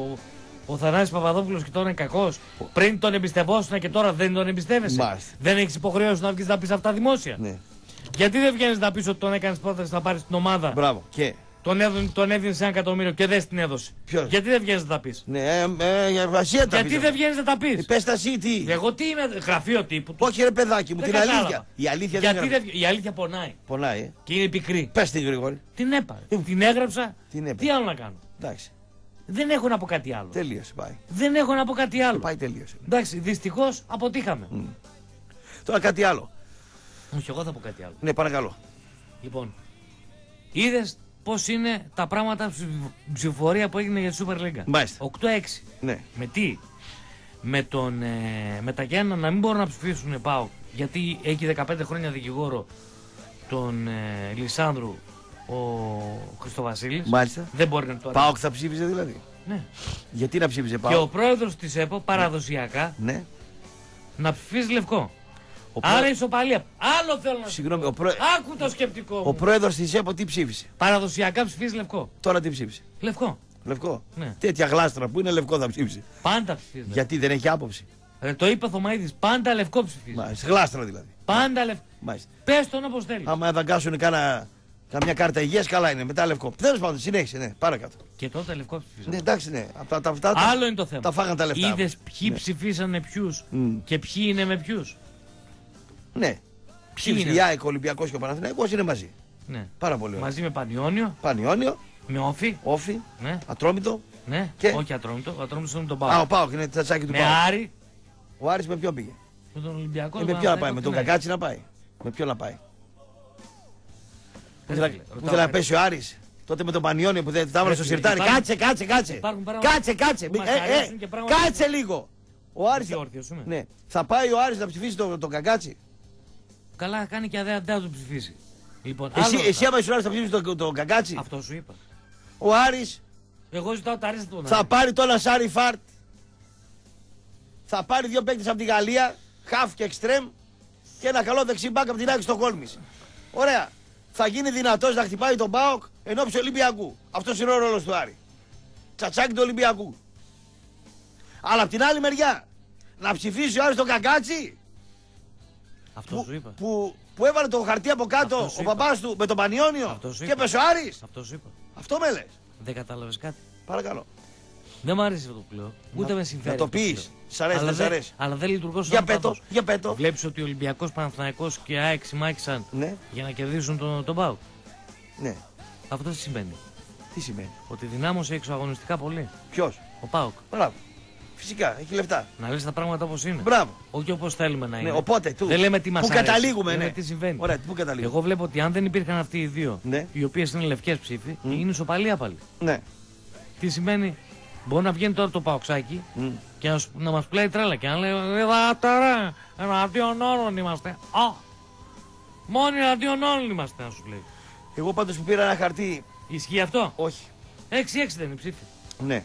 ο Θανάσης Παπαδόπουλος και τώρα είναι κακός. Πριν τον εμπιστευόσουν και τώρα δεν τον εμπιστεύεσαι.
Μάλιστα.
Δεν έχεις υποχρέωση να βγεις να πεις αυτά δημόσια.
Ναι.
Γιατί δεν βγαίνεις να πεις ότι τον έκανες πρόταση να πάρεις την ομάδα.
Μπράβο. Και.
Τον έδινες 1 εκατομμύριο και δεν την έδωσε.
Ποιος?
Γιατί δεν βγαίνεις να τα πεις.
Ναι, Βασία τα
Γιατί δεν βγαίνεις να τα πεις.
Πες τα εσύ τι.
Εγώ τι είμαι, γραφείο τύπου.
Όχι ρε παιδάκι μου,
Δεν
την
κατάλαβα.
αλήθεια. Η αλήθεια
Γιατί
δεν
δεν, η αλήθεια πονάει
πονάει.
και είναι πικρή.
Πες την Γρηγόρη.
Την έπαρε. Την έγραψα.
Την έπαιρε.
Τι άλλο να κάνω.
Εντάξει.
Δεν έχω να πω κάτι άλλο.
Τελείωσε πάει.
Δεν έχω να πω κάτι άλλο.
Πάει τελείωσε.
Εντάξει, δυστυχώς αποτύχαμε.
Τώρα κάτι άλλο.
Όχι, εγώ θα πω κάτι άλλο.
Ναι, παρακαλώ.
Λοιπόν, είδες πώς είναι τα πράγματα ψηφοφορία που έγινε για τη Super League.
Μάλιστα.
8-6.
Ναι.
Με τι. Με τα Γιάννα να μην μπορούν να ψηφίσουν ΠΑΟΚ γιατί έχει 15 χρόνια δικηγόρο τον Λισάνδρου ο Χριστοβασίλης.
Μάλιστα.
Δεν μπορεί να το
Πάοκ θα ψήφιζε δηλαδή.
Ναι.
Γιατί να ψήφιζε
Και ο
Πάοκ?
πρόεδρος της ΕΠΟ παραδοσιακά
Ναι.
να ψηφίζει λευκό.
Ο
Άρα ισοπαλία. Άλλο θέλω να σου
Συγγνώμη,
πω.
ο, πρό...
Άκου το σκεπτικό
ο
μου.
πρόεδρος της ΕΠΟ τι ψήφισε?
Παραδοσιακά ψηφίζει λευκό.
Τώρα τι ψήφισε?
Λευκό.
Λευκό.
Ναι.
Τέτοια γλάστρα που είναι λευκό θα ψήφισε.
Πάντα ψηφίζει.
Γιατί δεν έχει άποψη.
Το είπε ο Θωμαίδης, πάντα λευκό ψηφίζει.
Μάλιστα. Γλάστρα δηλαδή.
Πάντα λευκό.
Μάλιστα.
Πες τον όπως θέλει.
Άμα δαγκάσουν καμιά κάρτα υγείας, καλά είναι. Μετά λευκό. Τέλος πάντων, συνέχισε, ναι. Παρακάτω.
Και τότε λευκό ψηφίζει.
Ναι, εντάξει, ναι. Αυτά,
Άλλο είναι το θέμα.
Τα φάγαν τα λεφτά.
Είδες ποιοι
Ναι.
ψηφίσανε ποιους και ποιοι είναι με ποιους.
Ναι.
είναι?
Η ΑΕΚ, ο Ολυμπιακός και ο Παναθηναϊκός είναι μαζί.
Ναι.
Πάρα πολύ ωραία.
Μαζί με Πανιόνιο,
Πανιόνιο,
με Όφη.
Όφη,
Ναι.
Ατρόμητο.
Ναι.
Και?
Όχι Ατρόμητο. Ο Ατρόμητος είναι τον
Α,
Πάο.
ο Πάοκ είναι τσατσάκι του
Με
Πάοκ.
Άρη.
Ο Άρης με ποιον πήγε.
Με τον Ολυμπιακό.
Με ποιον να πάει, με τον Κακάτσι να πάει. Με ποιον να πάει. Που ήθελε να πέσει ο Άρης. Τότε με τον Πανιόνιο που δεν τα έβαλε στο σιρτάρι. Κάτσε.
υπάρχουν πράγματα
Κάτσε.
που μας αρέσουν και πράγματα
Κάτσε λίγο. Ο Άρης.
Τι όρθιοσουμε.
Ναι. Θα πάει ο Άρης να ψηφίσει τον Κακάτσι.
Καλά κάνει και δεν θα τον ψηφίσει. Λοιπόν,
Εσύ άμα είσαι ο Άρης θα ψηφίσει τον Κακάτσι.
Αυτό σου είπα.
Ο Άρης
Εγώ ζητάω τα αρέσει τον
θα
Άρη.
πάρει τον Ασάρι Φαρτ. Θα πάρει δύο παίκτες από τη Γαλλία, χαφ και εξτρέμ, και ένα καλό δεξιμπάκ από την ΑΕΚ Στοκχόλμης. Ωραία. Θα γίνει δυνατός να χτυπάει τον ΠΑΟΚ ενώπιση Ολυμπιακού. Αυτός είναι ο ρόλος του Άρη. Τσατσάκι του Ολυμπιακού. Αλλά από την άλλη μεριά, να ψηφίσει ο Άρης τον Κακάτσι,
Αυτό σου είπα.
που έβαλε το χαρτί από κάτω
Αυτό σου
ο
είπα.
παπάς του με τον Πανιόνιο
Αυτό σου
και
είπα.
έπεσε ο Άρης.
Αυτό σου είπα.
Αυτό με λες.
Δεν κατάλαβες κάτι.
Παρακαλώ.
Δεν μου αρέσει αυτό που λέω. Ούτε με συμφέρει.
Να το
αυτό που
πεις.
λέω.
Σ' αρέσει, δεν σ' αρέσει.
Αλλά δεν λειτουργώ σαν
Για
παθός.
πέτω, για πέτω.
Βλέπεις ότι ο Ολυμπιακός, Παναθηναϊκός και ΑΕΚ συμμάχησαν
Ναι,
για να κερδίσουν τον ΠΑΟΚ.
ναι.
Αυτό τι σημαίνει.
Τι σημαίνει.
Ότι δυνάμωσε εξωαγωνιστικά πολύ.
Ποιος.
Ο ΠΑΟΚ.
Μπράβο. Φυσικά, έχει λεφτά.
Να λες τα πράγματα όπως είναι.
Μπράβο.
Όχι όπως θέλουμε να είναι.
Ναι, οπότε,
Δεν λέμε τι μας
πού
αρέσει.
καταλήγουμε,
Λέμε
ναι.
τι συμβαίνει.
Ωραία, πού καταλήγουμε.
Εγώ βλέπω ότι αν δεν υπήρχαν αυτοί οι δύο,
Ναι.
οι οποίες είναι λευκές ψήφοι, είναι ισοπαλία πάλι.
Ναι.
Τι σημαίνει, μπορεί να βγαίνει τώρα το παοξάκι
Μμ.
και να μας πλέει τρέλα και να λέει «Είδατε ρε, εναντίον όλων είμαστε». Α, μόνοι εναντίον όλων είμαστε, να σου λέει.
Εγώ πάντως που πήρα ένα χαρτί.
Ισχύει αυτό.
Όχι.
6-6 δεν είναι η ψήφη.
Ναι.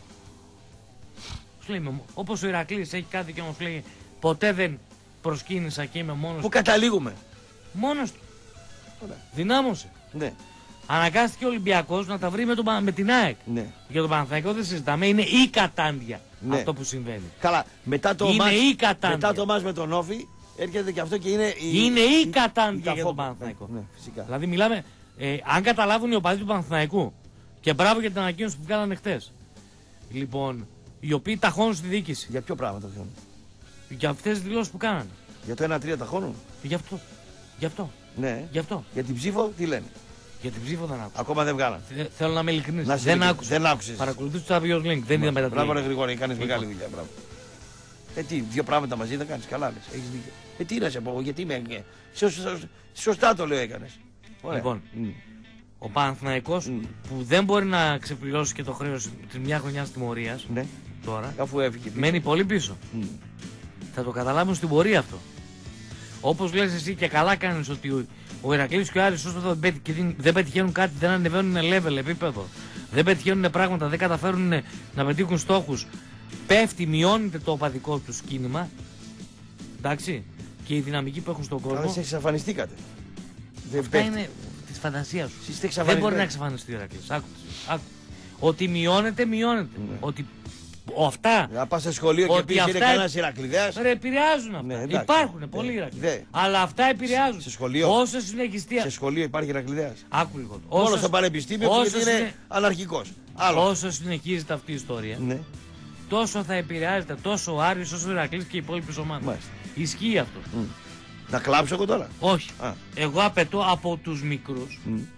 Σου λέει, όπως ο Ηρακλής έχει κάτι και όμως λέει «Ποτέ δεν προσκύνησα και είμαι μόνος
Πού
του».
καταλήγουμε.
Μόνος του.
Ωραία.
Δυνάμωσε.
Ναι.
Αναγκάστηκε ο Ολυμπιακός να τα βρει με την ΑΕΚ.
Ναι.
Για τον Παναθηναϊκό δεν συζητάμε, είναι η κατάντια
Ναι.
αυτό που συμβαίνει.
Καλά, μετά το
Είναι
μάτς,
η κατάντια.
μετά το μάτς με τον Όφη έρχεται και αυτό και είναι
Είναι η κατάντια για
ταφόπλα.
τον Παναθηναϊκό.
Ναι, φυσικά.
Δηλαδή μιλάμε, αν καταλάβουν οι οπαδοί του Παναθηναϊκού, και μπράβο για την ανακοίνωση που κάνανε χτες. Λοιπόν, οι οποίοι ταχώνουν στη διοίκηση
Για ποιο πράγμα το κάνουν.
για αυτές τις δηλώσεις που κάνανε.
Για το 1-3 ταχώνουν.
Γι' αυτό. Γι' αυτό.
Ναι.
Γι' αυτό.
Για την ψήφο τι λένε.
Για την ψήφο δεν άκουσα.
Ακόμα δεν βγάλαν.
Θέλω να είμαι ειλικρινής.
Να είσαι
Δεν
ειλικρινής.
άκουσα.
Δεν άκουσες.
Παρακολουθούσα το Champions League. Δεν είδα μετά το
Μπράβο, ρε
League.
Γρηγόρη, κάνεις
Λοιπόν.
μεγάλη δουλειά. Μπράβο. Τι, δύο πράγματα μαζί δεν κάνεις. Καλά λες. Έχεις δίκιο. Τι να σε πω, γιατί με. Σωστά το λέω έκανες. Ωραία.
Λοιπόν,
Μμ.
ο Παναθηναϊκός που δεν μπορεί να ξεπληρώσει και το χρέος της μια χρονιάς τιμωρίας
Ναι,
τώρα,
αφού έφυγε. πίσω.
μένει πολύ πίσω.
Μμ.
Θα το καταλάβουν στην πορεία αυτό. Όπως λες εσύ και καλά κάνεις ότι ο Ηρακλής και ο Άρης όσο δεν πετυχαίνουν κάτι, δεν ανεβαίνουν level, επίπεδο, δεν πετυχαίνουν πράγματα, δεν καταφέρουν να πετύχουν στόχους, πέφτει, μειώνεται το οπαδικό τους κίνημα, εντάξει, και η δυναμική που έχουν στον
Αλλά
κόσμο.
σε εξαφανιστήκατε. Δεν
Αυτά
πέφτει.
είναι της φαντασίας σου.
Είστε
Δεν
εξαφανισμένοι.
μπορεί να εξαφανιστεί ο Ηρακλής. Άκου. Ότι μειώνεται, μειώνεται.
Ναι.
Ότι αυτά
Να πας σε σχολείο και
ότι
πεις είναι
αυτά-
κανένας Ηρακλειδέας.
ρε, επηρεάζουν αυτά.
Ναι, εντάξει.
Υπάρχουν
Ναι,
πολλοί Ηρακλείς.
ναι.
Αλλά αυτά επηρεάζουν.
Σε σχολείο.
Όσο συνεχιστεί.
Σε σχολείο υπάρχει Ηρακλειδέας.
Άκου λίγο.
Μόνο στο πανεπιστήμιο που
όσο
γιατί είναι
συνε-
αναρχικός. Άλλο.
Όσο συνεχίζεται αυτή η ιστορία,
Ναι.
τόσο θα επηρεάζεται τόσο ο Άρης όσο ο Ηρακλής και οι υπόλοιπες ομάδες.
Μάλιστα.
Ισχύει αυτό.
Να κλάψω εγώ τώρα.
Όχι.
Α.
Εγώ απαιτώ από τους μικρούς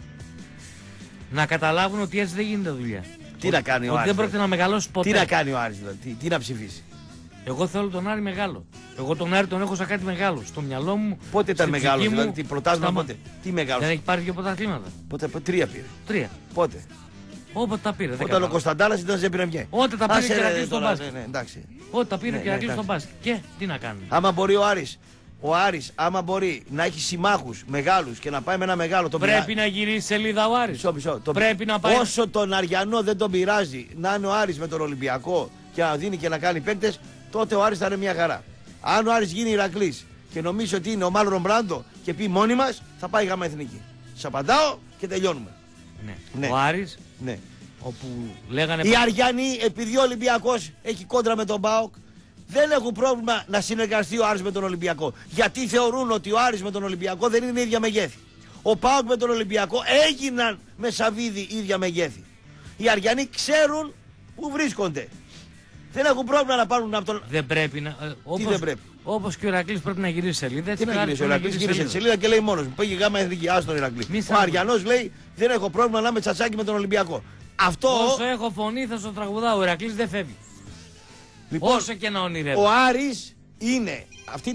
να καταλάβουν ότι έτσι δεν γίνεται δουλειά.
Τι να κάνει ο
Ότι
Άρης.
δεν πρόκειται να μεγαλώσει ποτέ.
Τι να κάνει ο Άρης δηλαδή, τι να ψηφίσει.
Εγώ θέλω τον Άρη μεγάλο. Εγώ τον Άρη τον έχω σαν κάτι μεγάλο. Στο μυαλό μου.
Πότε ήταν
στη
μεγάλο,
ψυχή μου,
δηλαδή τι πρωτάθλημα
στα-
πότε. Τι μεγάλο.
Δεν έχει πάρει δύο πρωταθλήματα.
Πότε, 3 πήρε.
3.
Πότε.
Όποτε τα πήρε. δεν
Όταν ο
κατάλαβα.
Κωνσταντάρας ήταν σε πυρεμιέ.
Όποτε τα πήρε και Ηρακλής στον μπάσκετ.
Ναι, εντάξει.
Ό,τι τα πήρε
Ναι,
και ο
ναι,
Ηρακλής στον
εντάξει.
μπάσκετ. Και τι να κάνουμε.
Άμα μπορεί ο Άρης, άμα μπορεί να έχει συμμάχους μεγάλους και να πάει με ένα μεγάλο τον
Πρέπει να γυρίσει σελίδα ο Άρης.
Μισό.
Πρέπει να πάει.
Όσο τον Αριανό δεν τον πειράζει να είναι ο Άρης με τον Ολυμπιακό και να δίνει και να κάνει παίκτες, τότε ο Άρης θα είναι μια χαρά. Αν ο Άρης γίνει Ηρακλής και νομίζει ότι είναι ο Μάλλον Μπράντο και πει μόνοι μας, θα πάει γάμα εθνική. Σας απαντάω και τελειώνουμε.
Ναι.
Ναι.
Ο Άρης,
Ναι.
όπου λέγανε.
Οι Αριανοί, επειδή ο Ολυμπιακός έχει κόντρα με τον ΠΑΟΚ, δεν έχουν πρόβλημα να συνεργαστεί ο Άρης με τον Ολυμπιακό. Γιατί θεωρούν ότι ο Άρης με τον Ολυμπιακό δεν είναι ίδια μεγέθη. Ο ΠΑΟΚ με τον Ολυμπιακό έγιναν με Σαββίδη ίδια μεγέθη. Οι Αριανοί ξέρουν που βρίσκονται. Δεν έχουν πρόβλημα να πάρουν από τον.
Δεν πρέπει να.
Τι δεν πρέπει.
Όπως και ο Ηρακλής πρέπει να γυρίσει σελίδα.
Τι να γυρίσει ο Ηρακλής, γύρισε τη σελίδα και λέει μόνος μου. Πήγε γάμα εθνική, άστον Ηρακλή. Ο Αριανός λέει δεν έχω πρόβλημα να είμαι τσατσάκι με τον Ολυμπιακό. Αυτό.
Όσο έχω φωνή θα στο τραγουδάω. Ο Ηρακλής δεν φεύγει.
Λοιπόν,
όσο και να ονειρεύει.
ο Άρης είναι αυτή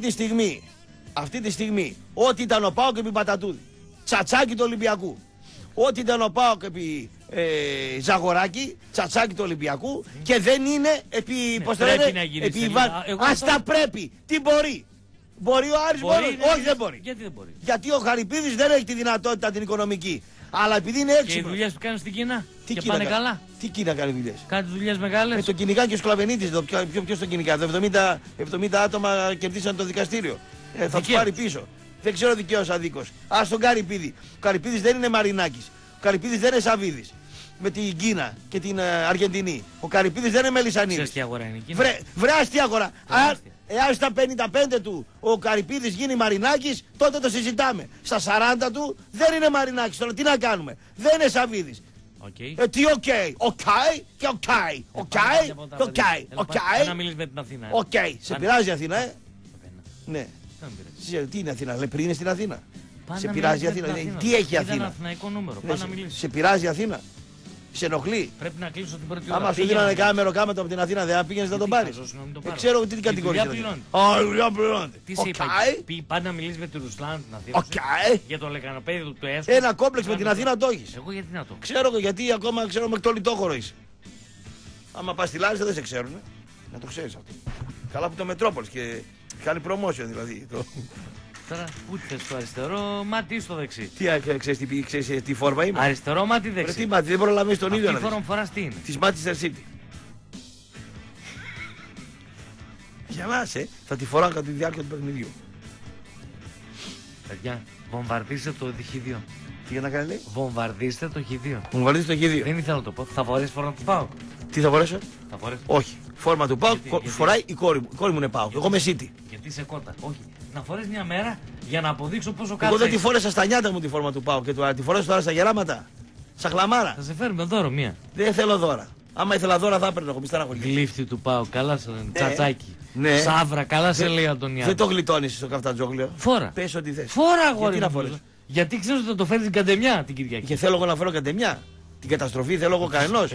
τη στιγμή ό,τι ήταν ο ΠΑΟΚ επί Πατατούδη. Τσατσάκι του Ολυμπιακού. Ό,τι ήταν ο ΠΑΟΚ επί Ζαγοράκη, τσατσάκι του Ολυμπιακού και δεν είναι επί.
Ναι,
Πώς το
πρέπει
λένε,
να γυρίσει
επί
σελίδα.
Ας τα πρέπει. Τι μπορεί. Μπορεί ο Άρης μόνος. Όχι, δεν μπορεί.
Γιατί δεν μπορεί.
Γιατί ο Χαρυπίδης δεν έχει τη δυνατότητα την οικονομική. Αλλά επειδή είναι έξυπνος.
Και οι δουλειές που κάνουν στην Κίνα.
Τι
και
Κίνα
πάνε
κάνει?
καλά.
Τι Κίνα κάνει δουλειές?
Κάτι δουλειές μεγάλες.
Το κυνηγά και ο Σκλαβενίτης εδώ. Ποιος το κυνηγά? 70 άτομα κερδίσαν το δικαστήριο. Θα του πάρει πίσω. Δεν ξέρω δικαίως αδίκως. Ας τον Καρυπίδη. Ο Καρυπίδης δεν είναι Μαρινάκης. Ο Καρυπίδης δεν είναι Σαββίδης. Με την Κίνα και την Αργεντινή. Ο Καρυπίδης δεν είναι Μελισσανίδης.
Ξέρεις τι αγορά είναι η Κίνα.
Βρε αστεία αγορά. Εάν στα 55 του ο Καρυπίδης γίνει Μαρινάκης, τότε το συζητάμε. Στα 40 του δεν είναι Μαρινάκης. Τώρα τι να κάνουμε? Δεν είναι Σαββίδης. Τι οκ, οκ και οκ, οκ και οκ.
Να μιλήσεις με την Αθήνα.
Οκ, σε πειράζει η Αθήνα, Ναι.
Δεν με πειράζει.
Τι είναι Αθήνα, λέει πριν είναι στην Αθήνα.
Πάνε
Σε
να
πειράζει η
μιλήσεις με
Αθήνα.
την
Τι έχει η
Ήταν
Αθήνα?
αθηναϊκό νούμερο.
Ναι,
Πάνε να μιλήσεις.
σε πειράζει η Αθήνα. Σε ενοχλεί.
Πρέπει να κλείσω την πρώτη ώρα.
Άμα σου δίνανε κάμερο κάμετο από την Αθήνα, δεν πήγαινε να τον πάρει. Δεν ξέρω τι κατηγορία. Α, η δουλειά πληρώνεται.
Τι σε είπα, πάντα να μιλήσει με τη Ρουσλάν την Αθήνα.
Οκ.
Για το λεκανοπέδι του έσου.
Ένα κόμπλεξ με την Αθήνα το έχει.
Εγώ γιατί να το.
Ξέρω γιατί ακόμα ξέρω μέχρι το λιτόχωρο είσαι. Άμα πα στη Λάρισα δεν σε ξέρουν. Να το ξέρει αυτό. Καλά που το Μετρόπολη και κάνει promotion δηλαδή.
Τώρα πού θες στο αριστερό μάτι ή στο δεξί?
Ξέρεις τι φόρμα είμαι?
Αριστερό μάτι ή δεξί?
Τι μάτι, δεν προλαβαίνεις τον ίδιο.
Τι φόρμα φοράς τι είναι?
Της Manchester City. Για μας, θα τη φοράω κατά τη διάρκεια του παιχνιδιού.
Παιδιά, βομβαρδίστε το χ2.
Τι για να κάνει λέει?
Βομβαρδίστε το χ2.
Βομβαρδίστε το χ2.
Δεν ήθελα να το πω. Θα φορέσει φόρμα του ΠΑΟΚ?
Τι θα φορέσω?
Θα φορέσει.
Όχι. Φόρμα του ΠΑΟΚ φοράει η κόρη μου. Η κόρη μου είναι ΠΑΟΚ. Εγώ με City.
Γιατί είσαι κότα. Όχι. Να φορέσει μια μέρα για να αποδείξω πόσο κάτω.
Εγώ δεν τη φόρεσα στα νιάτα μου τη φόρμα του ΠΑΟΚ και τη φορέσω τώρα στα γεράματα. Σαν χλαμάρα.
Θα σε φέρουμε δώρο μία.
Δεν θέλω δώρα. Άμα ήθελα δώρα θα έπαιρνα εγώ. Μη στεναχωριέσαι.
Γλύφτη του ΠΑΟΚ. Καλά σε λένε. Τσατσάκι.
Ναι.
Σαύρα. Καλά σε λέει Αντωνιάδη.
Δεν το γλιτώνεις στο καφτατζόγλιο.
Φορά.
Πες ό,τι θες.
Φορά αγόρι.
Γιατί να φορέσω?
Γιατί ξέρω ότι θα το φέρει την καντεμιά την Κυριακή.
Και θέλω εγώ να φέρω κατεμιά. Την καταστροφή θέλω εγώ κανενός.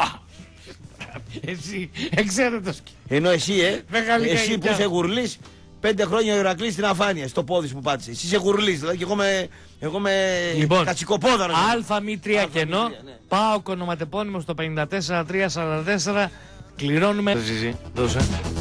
Εσύ, εξαίρετος.
Ενώ εσύ,
Μεγάλη
εσύ που
καγιτιά.
είσαι γουρλής, 5 χρόνια ο Ηρακλής στην αφάνεια, στο πόδι σου που πάτησε. Εσύ είσαι γουρλής, δηλαδή και εγώ με
Λοιπόν,
κατσικοπόδαρος.
Α3 κενό,
ναι.
πάω ονοματεπώνυμο στο 54344, κληρώνουμε. Δώσε.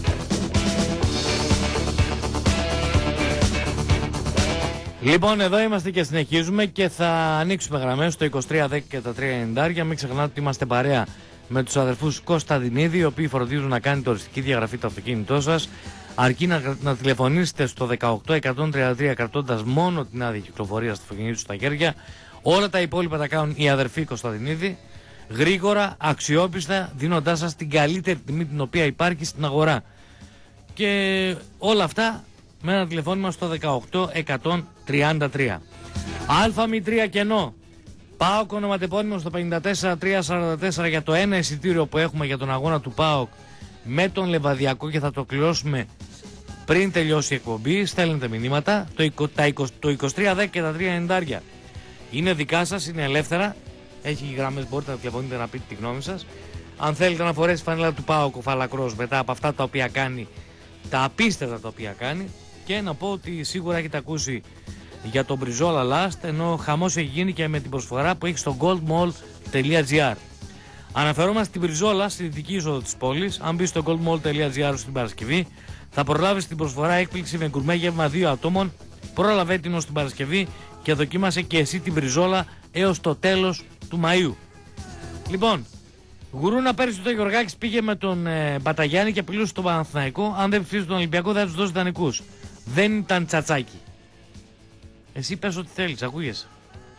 Λοιπόν, εδώ είμαστε και συνεχίζουμε και θα ανοίξουμε γραμμές στο 2310 και τα 390. Μην ξεχνάτε ότι είμαστε παρέα με τους αδερφούς Κωνσταντινίδη, οι οποίοι φροντίζουν να κάνετε οριστική διαγραφή το αυτοκίνητό σας. Αρκεί να τηλεφωνήσετε στο 18133 κρατώντας μόνο την άδεια κυκλοφορία στο αυτοκίνητο στα χέρια. Όλα τα υπόλοιπα τα κάνουν οι αδερφοί Κωνσταντινίδη. Γρήγορα, αξιόπιστα, δίνοντάς σας την καλύτερη τιμή την οποία υπάρχει στην αγορά. Και όλα με ένα τηλεφώνημα στο 18133. Α3 κενό. ΠΑΟΚ ονοματεπώνυμο στο 54344 για το ένα εισιτήριο που έχουμε για τον αγώνα του ΠΑΟΚ με τον Λεβαδιακό και θα το κληρώσουμε πριν τελειώσει η εκπομπή. Στέλνετε μηνύματα. Το 2310 και τα 390 είναι δικά σας, είναι ελεύθερα. Έχει γραμμές, μπορείτε να τηλεφωνείτε να πείτε τη γνώμη σας. Αν θέλετε να φορέσει φανέλα του ΠΑΟΚ ο Φαλακρός μετά από αυτά τα οποία κάνει, τα απίστευτα τα οποία κάνει. Και να πω ότι σίγουρα έχετε ακούσει για τον Μπριζόλα Last, ενώ χαμός έχει γίνει και με την προσφορά που έχει στο goldmall.gr. Αναφερόμαστε στην Μπριζόλα στη δυτική είσοδο της πόλης. Αν μπει στο goldmall.gr στην Παρασκευή, θα προλάβεις την προσφορά έκπληξη με γκουρμέ γεύμα 2 ατόμων. Πρόλαβε την ως την Παρασκευή και δοκίμασε και εσύ την Μπριζόλα έως το τέλος του Μαΐου. Λοιπόν, Γουρούνα πέρυσι το Γιωργάκης πήγε με τον Μπαταγιάννη και απειλούσε τον Παναθηναϊκό. Αν δεν ψήφισε τον Ολυμπιακό, δεν θα του δώσει δανεικούς. Δεν ήταν τσατσάκι. Εσύ πες ό,τι θέλεις, ακούγεσαι.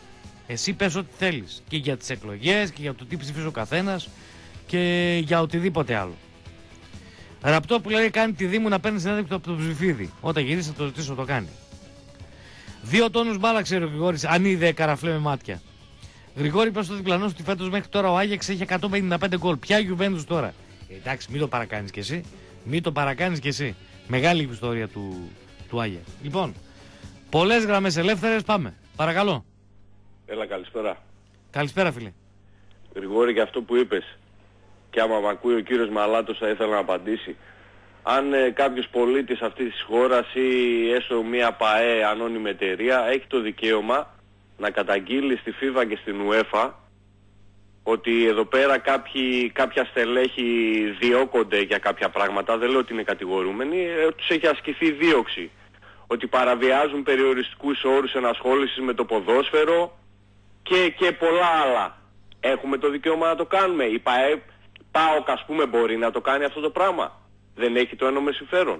Εσύ πες ό,τι θέλεις. Και για τις εκλογές και για το τι ψηφίζει ο καθένας και για οτιδήποτε άλλο. Ραπτόπουλο λέει κάνει τη Δήμου να παίρνει συνέντευξη από το Ψηφίδη. Όταν γυρίσει θα το ρωτήσω, το κάνει. 2 τόνους μπάλα ξέρει ο Γρηγόρης, αν είδε καραφλέ με μάτια. Γρηγόρη, πες στο διπλανό ότι φέτος μέχρι τώρα ο Άγιαξ έχει 155 γκολ. Ποια Γιουβέντους τώρα? Εντάξει, μην το παρακάνεις κι εσύ. Μην το παρακάνεις κι εσύ. Μεγάλη ιστορία του Άγιαξ. Λοιπόν, πολλές γραμμές ελεύθερες, πάμε. Παρακαλώ.
Έλα, καλησπέρα.
Καλησπέρα, φίλε.
Γρηγόρη, για αυτό που είπες, και άμα μ' ακούει ο κύριος Μαλάτος θα ήθελα να απαντήσει. Αν κάποιος πολίτης αυτής της χώρας ή έστω μια ΠΑΕ ανώνυμη εταιρεία έχει το δικαίωμα να καταγγείλει στη FIFA και στην UEFA ότι εδώ πέρα κάποια στελέχη διώκονται για κάποια πράγματα, δεν λέω ότι είναι κατηγορούμενοι, τους έχει ασκηθεί δίωξη. Ότι παραβιάζουν περιοριστικούς όρους ενασχόλησης με το ποδόσφαιρο και πολλά άλλα. Έχουμε το δικαίωμα να το κάνουμε. Η ΠΑΟΚ, ας πούμε, μπορεί να το κάνει αυτό το πράγμα. Δεν έχει το ένομο συμφέρον.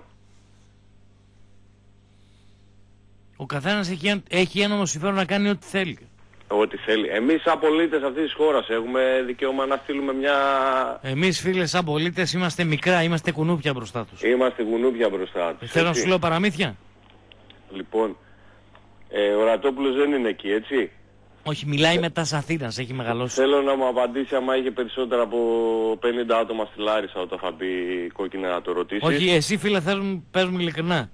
Ο καθένας έχει ένομο συμφέρον να κάνει ό,τι θέλει.
Ό,τι θέλει. Εμείς σαν πολίτες αυτής της χώρας έχουμε δικαίωμα να στείλουμε μια...
Εμείς, φίλε, σαν πολίτες είμαστε μικρά, είμαστε κουνούπια μπροστά τους.
Είμαστε κουνούπια μπροστά τους.
Θέλω να σου λέω παραμύθια.
Λοιπόν, ο Ρατόπουλος δεν είναι εκεί, έτσι.
Όχι, μιλάει μετά Αθήνας, έχει μεγαλώσει.
Θέλω να μου απαντήσει άμα είχε περισσότερα από 50 άτομα στη Λάρισα όταν θα μπει κόκκινα να το ρωτήσει.
Όχι, εσύ, φίλε, πες μου ειλικρινά.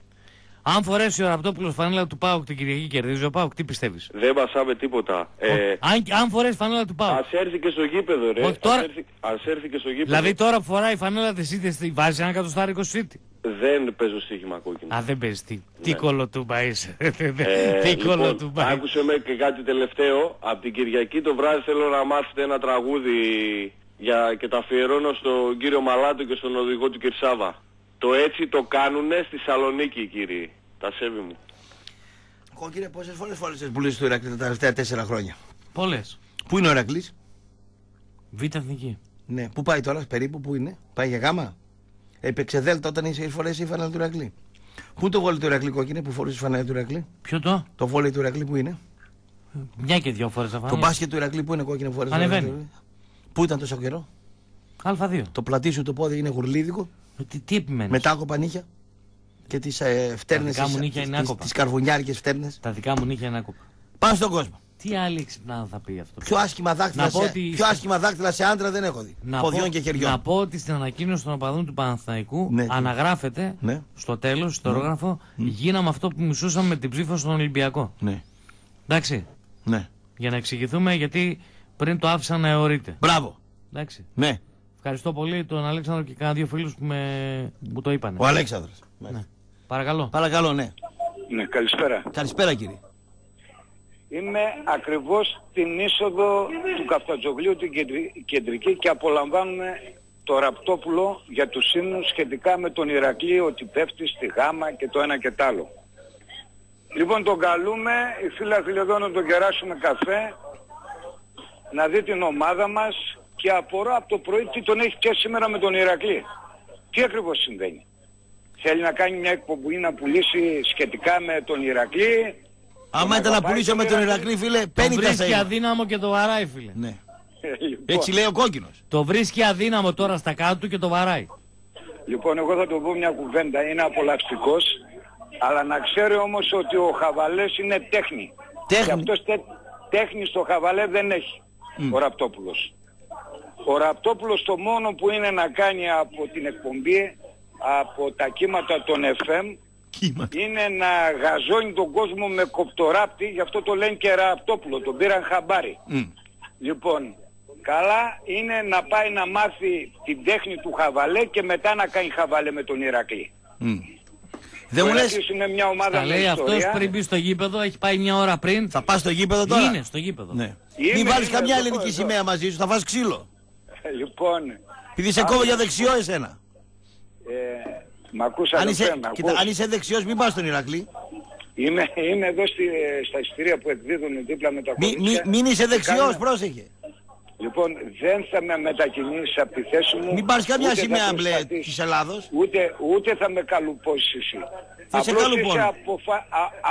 Αν φορέσει ο Ραπτόπουλος φανέλα του ΠΑΟΚ την Κυριακή, κερδίζει ο ΠΑΟΚ, τι πιστεύεις?
Δεν πασάμε τίποτα.
Αν φορέσει φανέλα του ΠΑΟΚ.
Ας έρθει και στο γήπεδο, ρε.
Όχι, τώρα...
Ας έρθει και στο γήπεδο.
Δηλαδή τώρα που φοράει φανέλα της City, βάζει ένα εκατοστάρικο City.
Δεν παίζω στοίχημα κόκκινο.
Α, δεν παίζει. Τι
Ναι.
κολοτούμπα είσαι. Τι κολοτούμπα.
Άκουσε με και κάτι τελευταίο. Από την Κυριακή το βράδυ θέλω να μάθετε ένα τραγούδι και το αφιερώνω στον κύριο Μαλάτο και στον οδηγό του Κυρσάβα. Το έτσι το κάνουνε στη Θεσσαλονίκη, κύριοι. Τα σέβη μου.
Κόκκινε, πόσες φορές φόρεσες πουλήσεις στο Ηρακλή τα τελευταία 4 χρόνια?
Πολλές.
Πού είναι ο Ηρακλής?
Β' Εθνική.
Ναι, πού πάει τώρα, περίπου, πού είναι? Πάει για γάμα? Έπαιξε Δέλτα όταν είσαι φορές η φανέλα του Ηρακλή. Πού είναι το βόλεϊ του Ηρακλή, κόκκινε, που φορείς η φανέλα του Ηρακλή?
Ποιο το?
Το βόλεϊ του Ηρακλή που είναι?
Μια και 2 φορές θα φανέλα.
Το μπάσκετ του Ηρακλή που είναι, κόκκινε, που φορές?
Ανεβαίνει.
Πού ήταν τόσο καιρό?
Α2.
Το πλατή σου το πόδι είναι γουρλίδικο.
Τι επιμένεις?
Με τα άκοπα νύχια. Και τις φτέρνες, τις καρβουνιάρικες φτέρνες.
Τα δικά μου νύχια είναι άκοπα.
Πάμε στον κόσμο.
Τι άλλη εξυπνάδα θα πει αυτό?
Πιο άσχημα δάκτυλα σε άντρα δεν έχω δει. Ποδιών και χεριών.
Να πω ότι στην ανακοίνωση των οπαδών του Παναθηναϊκού αναγράφεται στο τέλος, στο ορόγραφο, γίναμε αυτό που μισούσαμε με την ψήφο στον Ολυμπιακό.
Ναι.
Εντάξει.
Ναι.
Για να εξηγηθούμε γιατί πριν το άφησαν να αιωρείται.
Μπράβο.
Εντάξει.
Ναι.
Ευχαριστώ πολύ τον Αλέξανδρο και κάνα 2 φίλους που μου το είπανε.
Ο Αλέξανδρος.
Ναι. Παρακαλώ.
Παρακαλώ, ναι.
Ναι, καλησπέρα.
Καλησπέρα, κύριε.
Είμαι ακριβώς στην είσοδο του Καφτατζογλίου την κεντρική και απολαμβάνουμε το Ραπτόπουλο για τους ύμνους σχετικά με τον Ηρακλή, ότι πέφτει στη γάμα και το ένα και το άλλο. Λοιπόν, τον καλούμε, οι φίλοι εδώ να τον κεράσουμε καφέ, να δει την ομάδα μας και απορώ από το πρωί τι τον έχει πιάσει σήμερα με τον Ηρακλή. Τι ακριβώς συμβαίνει? Θέλει να κάνει μια εκπομπή να πουλήσει σχετικά με τον Ηρακλή?
Άμα ήταν να πουλήσω με τον Ηρακλή, φίλε, 50
το βρίσκει αδύναμο και το βαράει, φίλε.
Ναι.
Λοιπόν,
έτσι λέει ο κόκκινος.
Το βρίσκει αδύναμο τώρα στα κάτω του και το βαράει.
Λοιπόν, εγώ θα του πω μια κουβέντα, είναι απολαυστικός, αλλά να ξέρει όμως ότι ο Χαβαλές είναι τέχνη. Και αυτός τέχνη στο Χαβαλέ δεν έχει, ο Ραπτόπουλος. Ο Ραπτόπουλος το μόνο που είναι να κάνει από την εκπομπή, από τα κύματα των FM, είναι να γαζώνει τον κόσμο με κοπτοράπτη, γι' αυτό το λένε και Ραπτόπουλο, τον πήραν χαμπάρι. Λοιπόν, καλά είναι να πάει να μάθει την τέχνη του Χαβαλέ και μετά να κάνει Χαβαλέ με τον Ηρακλή.
Δεν μου λες,
είναι μια ομάδα
τα λέει αυτός πριν μπει στο γήπεδο, έχει πάει μια ώρα πριν.
Θα πας στο γήπεδο τώρα?
Είναι στο γήπεδο.
Ναι. Μην βάλεις καμιά ελληνική σημαία μαζί σου, θα φας ξύλο.
Λοιπόν,
επειδή σε κόβω για δεξιό εσένα.
Μ' ακούσα
αν είσαι δεξιός, μην πας στον Ηρακλή.
Είμαι εδώ στα εισιτήρια που εκδίδουν δίπλα με τα κορίτσια.
Μην είσαι δεξιός, πρόσεχε.
Λοιπόν, δεν θα με μετακινήσεις από τη θέση μου.
Μην πάρεις καμιά σημαία μπλε της Ελλάδος.
Ούτε θα με καλουπώσεις εσύ.
Θα σε καλουπώνω.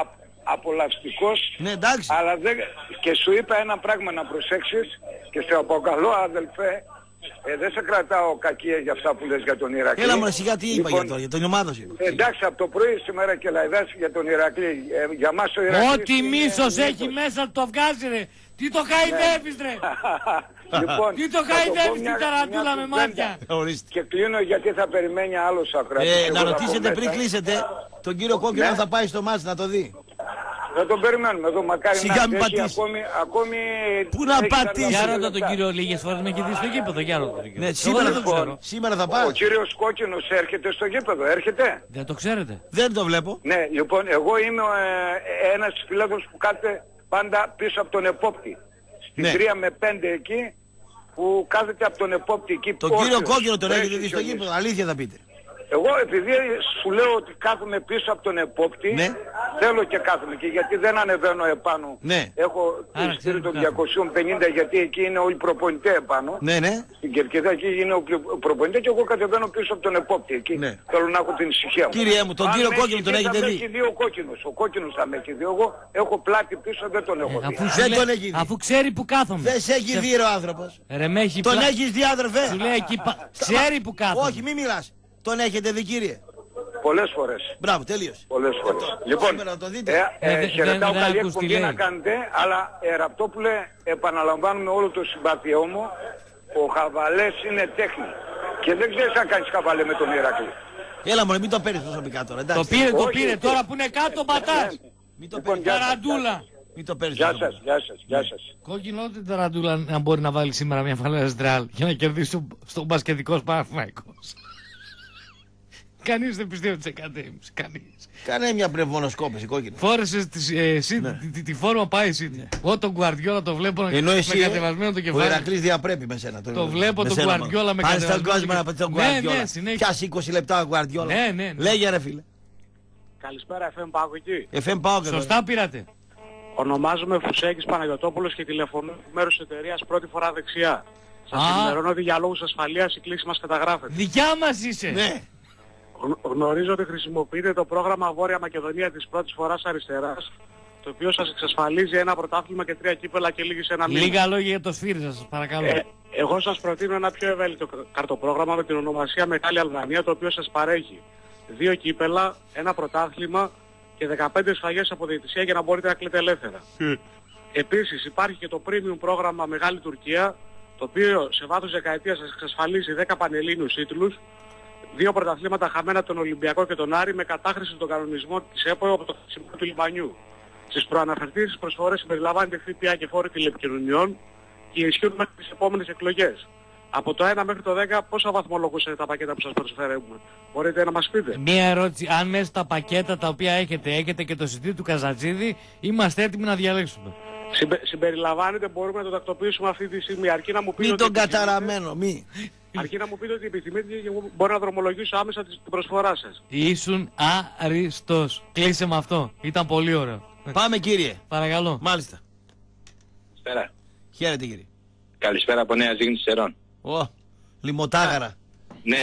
απολαυστικός,
Ναι, εντάξει.
αλλά δεν... και σου είπα ένα πράγμα να προσέξεις και σε αποκαλώ αδελφέ, δεν σε κρατάω κακία για αυτά που λες για τον Ηρακλή.
Έλα μωρέ σιγά, τι είπα για την ομάδα σου.
Εντάξει, από το πρωί σήμερα και λαϊδάς για τον Ηρακλή. Για μας ο Ηρακλής...
Ό,τι μίσος έχει μέσα το βγάζει ρε. Τι το χαϊδεύεις ρε.
Λοιπόν,
τι το χαϊδεύεις την ταραντούλα με μάτια.
Και κλείνω γιατί θα περιμένει άλλος ακροατής.
Να ρωτήσετε πριν κλείσετε τον κύριο Κόκκινο αν θα πάει στο μάτς να το δει.
Θα τον περιμένουμε εδώ, μακάρι
Σιγά
να έχει ακόμη...
Πού να πατήσει.
Για ρώτα τον κύριο λίγες φορές με έχει δει στο γήπεδο. Για ρώτα τον κύριο.
Ναι, σήμερα θα πάει.
Ο κύριος Κόκκινος έρχεται στο γήπεδο, έρχεται.
Δεν το ξέρετε.
Δεν το βλέπω.
Ναι, λοιπόν, εγώ είμαι ένας φιλάδος που κάθεται πάντα πίσω από τον επόπτη. Στην 3 με 5 εκεί που κάθεται από τον επόπτη εκεί.
Τον κύριο Κόκκινο τον έχετε δει στο γήπεδο, αλήθεια θα πείτε.
Εγώ επειδή σου λέω ότι κάθομαι πίσω από τον επόπτη,
ναι.
Θέλω και κάθομαι και γιατί δεν ανεβαίνω επάνω.
Ναι.
Έχω το ειστήριο των 250 γιατί εκεί είναι όλοι προπονητέ επάνω.
Ναι, ναι.
Στην Κερκίδα εκεί είναι ο προπονητέ και εγώ κατεβαίνω πίσω από τον επόπτη εκεί.
Ναι.
Θέλω να έχω την ησυχία μου.
Κύριε μου, τον κύριο Κόκκινο τον έχετε δει.
Θα με έχει δει ο Κόκκινος. Ο Κόκκινος θα με έχει δει. Εγώ έχω πλάτη πίσω, δεν τον έχω δει.
Δεν τον έχει δει.
Αφού ξέρει που κάθομαι.
Δεν σε έχει δει ο άνθρωπος.
Τον
έχεις δει αδερφέ.
Σου λέει εκεί ξέρει που κάθομαι.
Όχι, μη μιλάς. Τον έχετε δει κύριε.
Πολλές φορές.
Μπράβο, τελείωσε.
Πολλές φορές. Λοιπόν, χαιρετάω καλή εκπομπή να κάνετε, αλλά Ραπτόπουλε, επαναλαμβάνουμε όλο το συμπάθειό μου, ο χαβαλές είναι τέχνη. Και δεν ξέρεις αν κάνεις χαβαλέ με τον Ηρακλή.
Έλα μωρέ, μην το παίρνεις προσωπικά τώρα, εντάξει.
Το πήρε, τώρα που είναι κάτω πατάς.
Μην το παίρνεις.
Ταραντούλα.
Μην το παίρνεις.
Γεια σας.
Κόκκινο την ταραντούλα να μπορεί να βάλει σήμερα μια φαλέρα Ρεάλ για να κερδίσει στον μπασκετικός Παναθηναϊκός. Κανείς δεν πιστεύει ότι σε κατέμισε. Κανείς.
Κάνε μια πνευμονοσκόπηση κόκκινη.
Φόρεσες τη φόρμα πάει εσύ. Εγώ τον Γκουαρδιόλα το βλέπω με κατεβασμένο το κεφάλι.
Ο Ηρακλής διαπρέπει με σένα.
Το βλέπω τον Γκουαρδιόλα με κατεβασμένο το κεφάλι.
Πάνε στον κόσμο να πει τον Γκουαρδιόλα. Πιάσει 20 λεπτά ο Γκουαρδιόλα.
Ναι.
Λέγε ρε φίλε.
Καλησπέρα FM Πάοκ εκεί.
FM Πάοκ.
Σωστά πήρατε.
Ονομάζομαι Φουσέκης Παναγιωτόπουλος και τηλεφωνώ μέρος της εταιρείας πρώτη φορά δεξιά. Σας ενημερώνω ότι για λόγους ασφαλείας η κλίση μας καταγράφεται.
Δικιά μας είσαι.
Ναι.
Γνωρίζω ότι χρησιμοποιείτε το πρόγραμμα Βόρεια Μακεδονία της πρώτης φοράς αριστεράς, το οποίο σας εξασφαλίζει ένα πρωτάθλημα και 3 κύπελα και λίγη σε ένα μήνα.
Λίγα λόγια για το Σφύρι σας παρακαλώ.
Εγώ σας προτείνω ένα πιο ευέλικτο καρτοπρόγραμμα με την ονομασία Μεγάλη Αλβανία, το οποίο σας παρέχει 2 κύπελα, ένα πρωτάθλημα και 15 σφαγές από διαιτησία για να μπορείτε να κλείτε ελεύθερα. Επίσης υπάρχει και το premium πρόγραμμα Μεγάλη Τουρκία, το οποίο σε βάθος δεκαετίας σας εξασφαλίζει 10 πανελλήνιους τίτλους, 2 πρωταθλήματα χαμένα από τον Ολυμπιακό και τον Άρη με κατάχρηση των κανονισμών της ΕΠΟ από το Συμβούλιο του Λιμανιού. Στις προαναφερθήσεις προσφορές συμπεριλαμβάνεται ΦΠΑ και φόροι τηλεπικοινωνιών και ισχύουν μέχρι τις επόμενες εκλογές. Από το 1 μέχρι το 10 πόσα βαθμολογούσατε τα πακέτα που σας προσφέρουμε. Μπορείτε να μας πείτε.
Μία ερώτηση. Αν μέσα στα πακέτα τα οποία έχετε και το εισιτήριο του Καζατζίδη, είμαστε έτοιμοι να διαλέξουμε.
Συμπεριλαμβάνεται, μπορούμε να το τακτοποιήσουμε αυτή τη στιγμή. Αρκεί να μου πείτε.
Μην τον καταραμένο, μη.
Αρκεί να μου πείτε ότι επιθυμείτε και εγώ μπορώ να δρομολογήσω άμεσα την προσφορά σας.
Ήσουν άριστος. Κλείσε με αυτό. Ήταν πολύ ωραίο.
Πάμε κύριε.
Παρακαλώ.
Μάλιστα.
Καλησπέρα.
Χαίρετε κύριε.
Καλησπέρα από Νέα Ζήγνη Σερών.
Λιμωτάγαρα.
Ναι.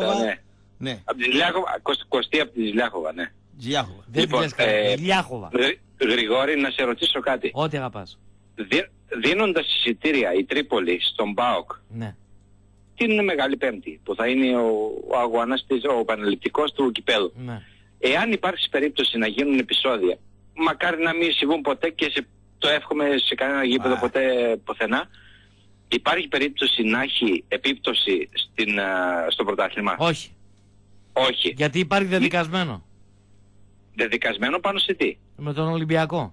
Ναι.
Από τη Ζηλιάχοβα, Κωστή από τη Ζηλιάχοβα, ναι.
Ζηλιάχοβα.
Λοιπόν, Ζηλιάχοβα.
Γρηγόρη, να σε ρωτήσω κάτι.
Ό,τι αγαπάς.
Δίνοντας εισιτήρια η Τρίπολη στον ΠΑΟΚ,
ναι.
την Μεγάλη Πέμπτη, που θα είναι ο αγώνας ο επαναληπτικός του κυπέλλου.
Ναι.
Εάν υπάρξει περίπτωση να γίνουν επεισόδια, μακάρι να μην συμβούν ποτέ και το εύχομαι σε κανένα γήπεδο ποτέ πουθενά, υπάρχει περίπτωση να έχει επίπτωση στο πρωτάθλημα?
Όχι.
Όχι.
Γιατί υπάρχει δεδικασμένο.
Δεδικασμένο πάνω σε τι?
Με τον Ολυμπιακό.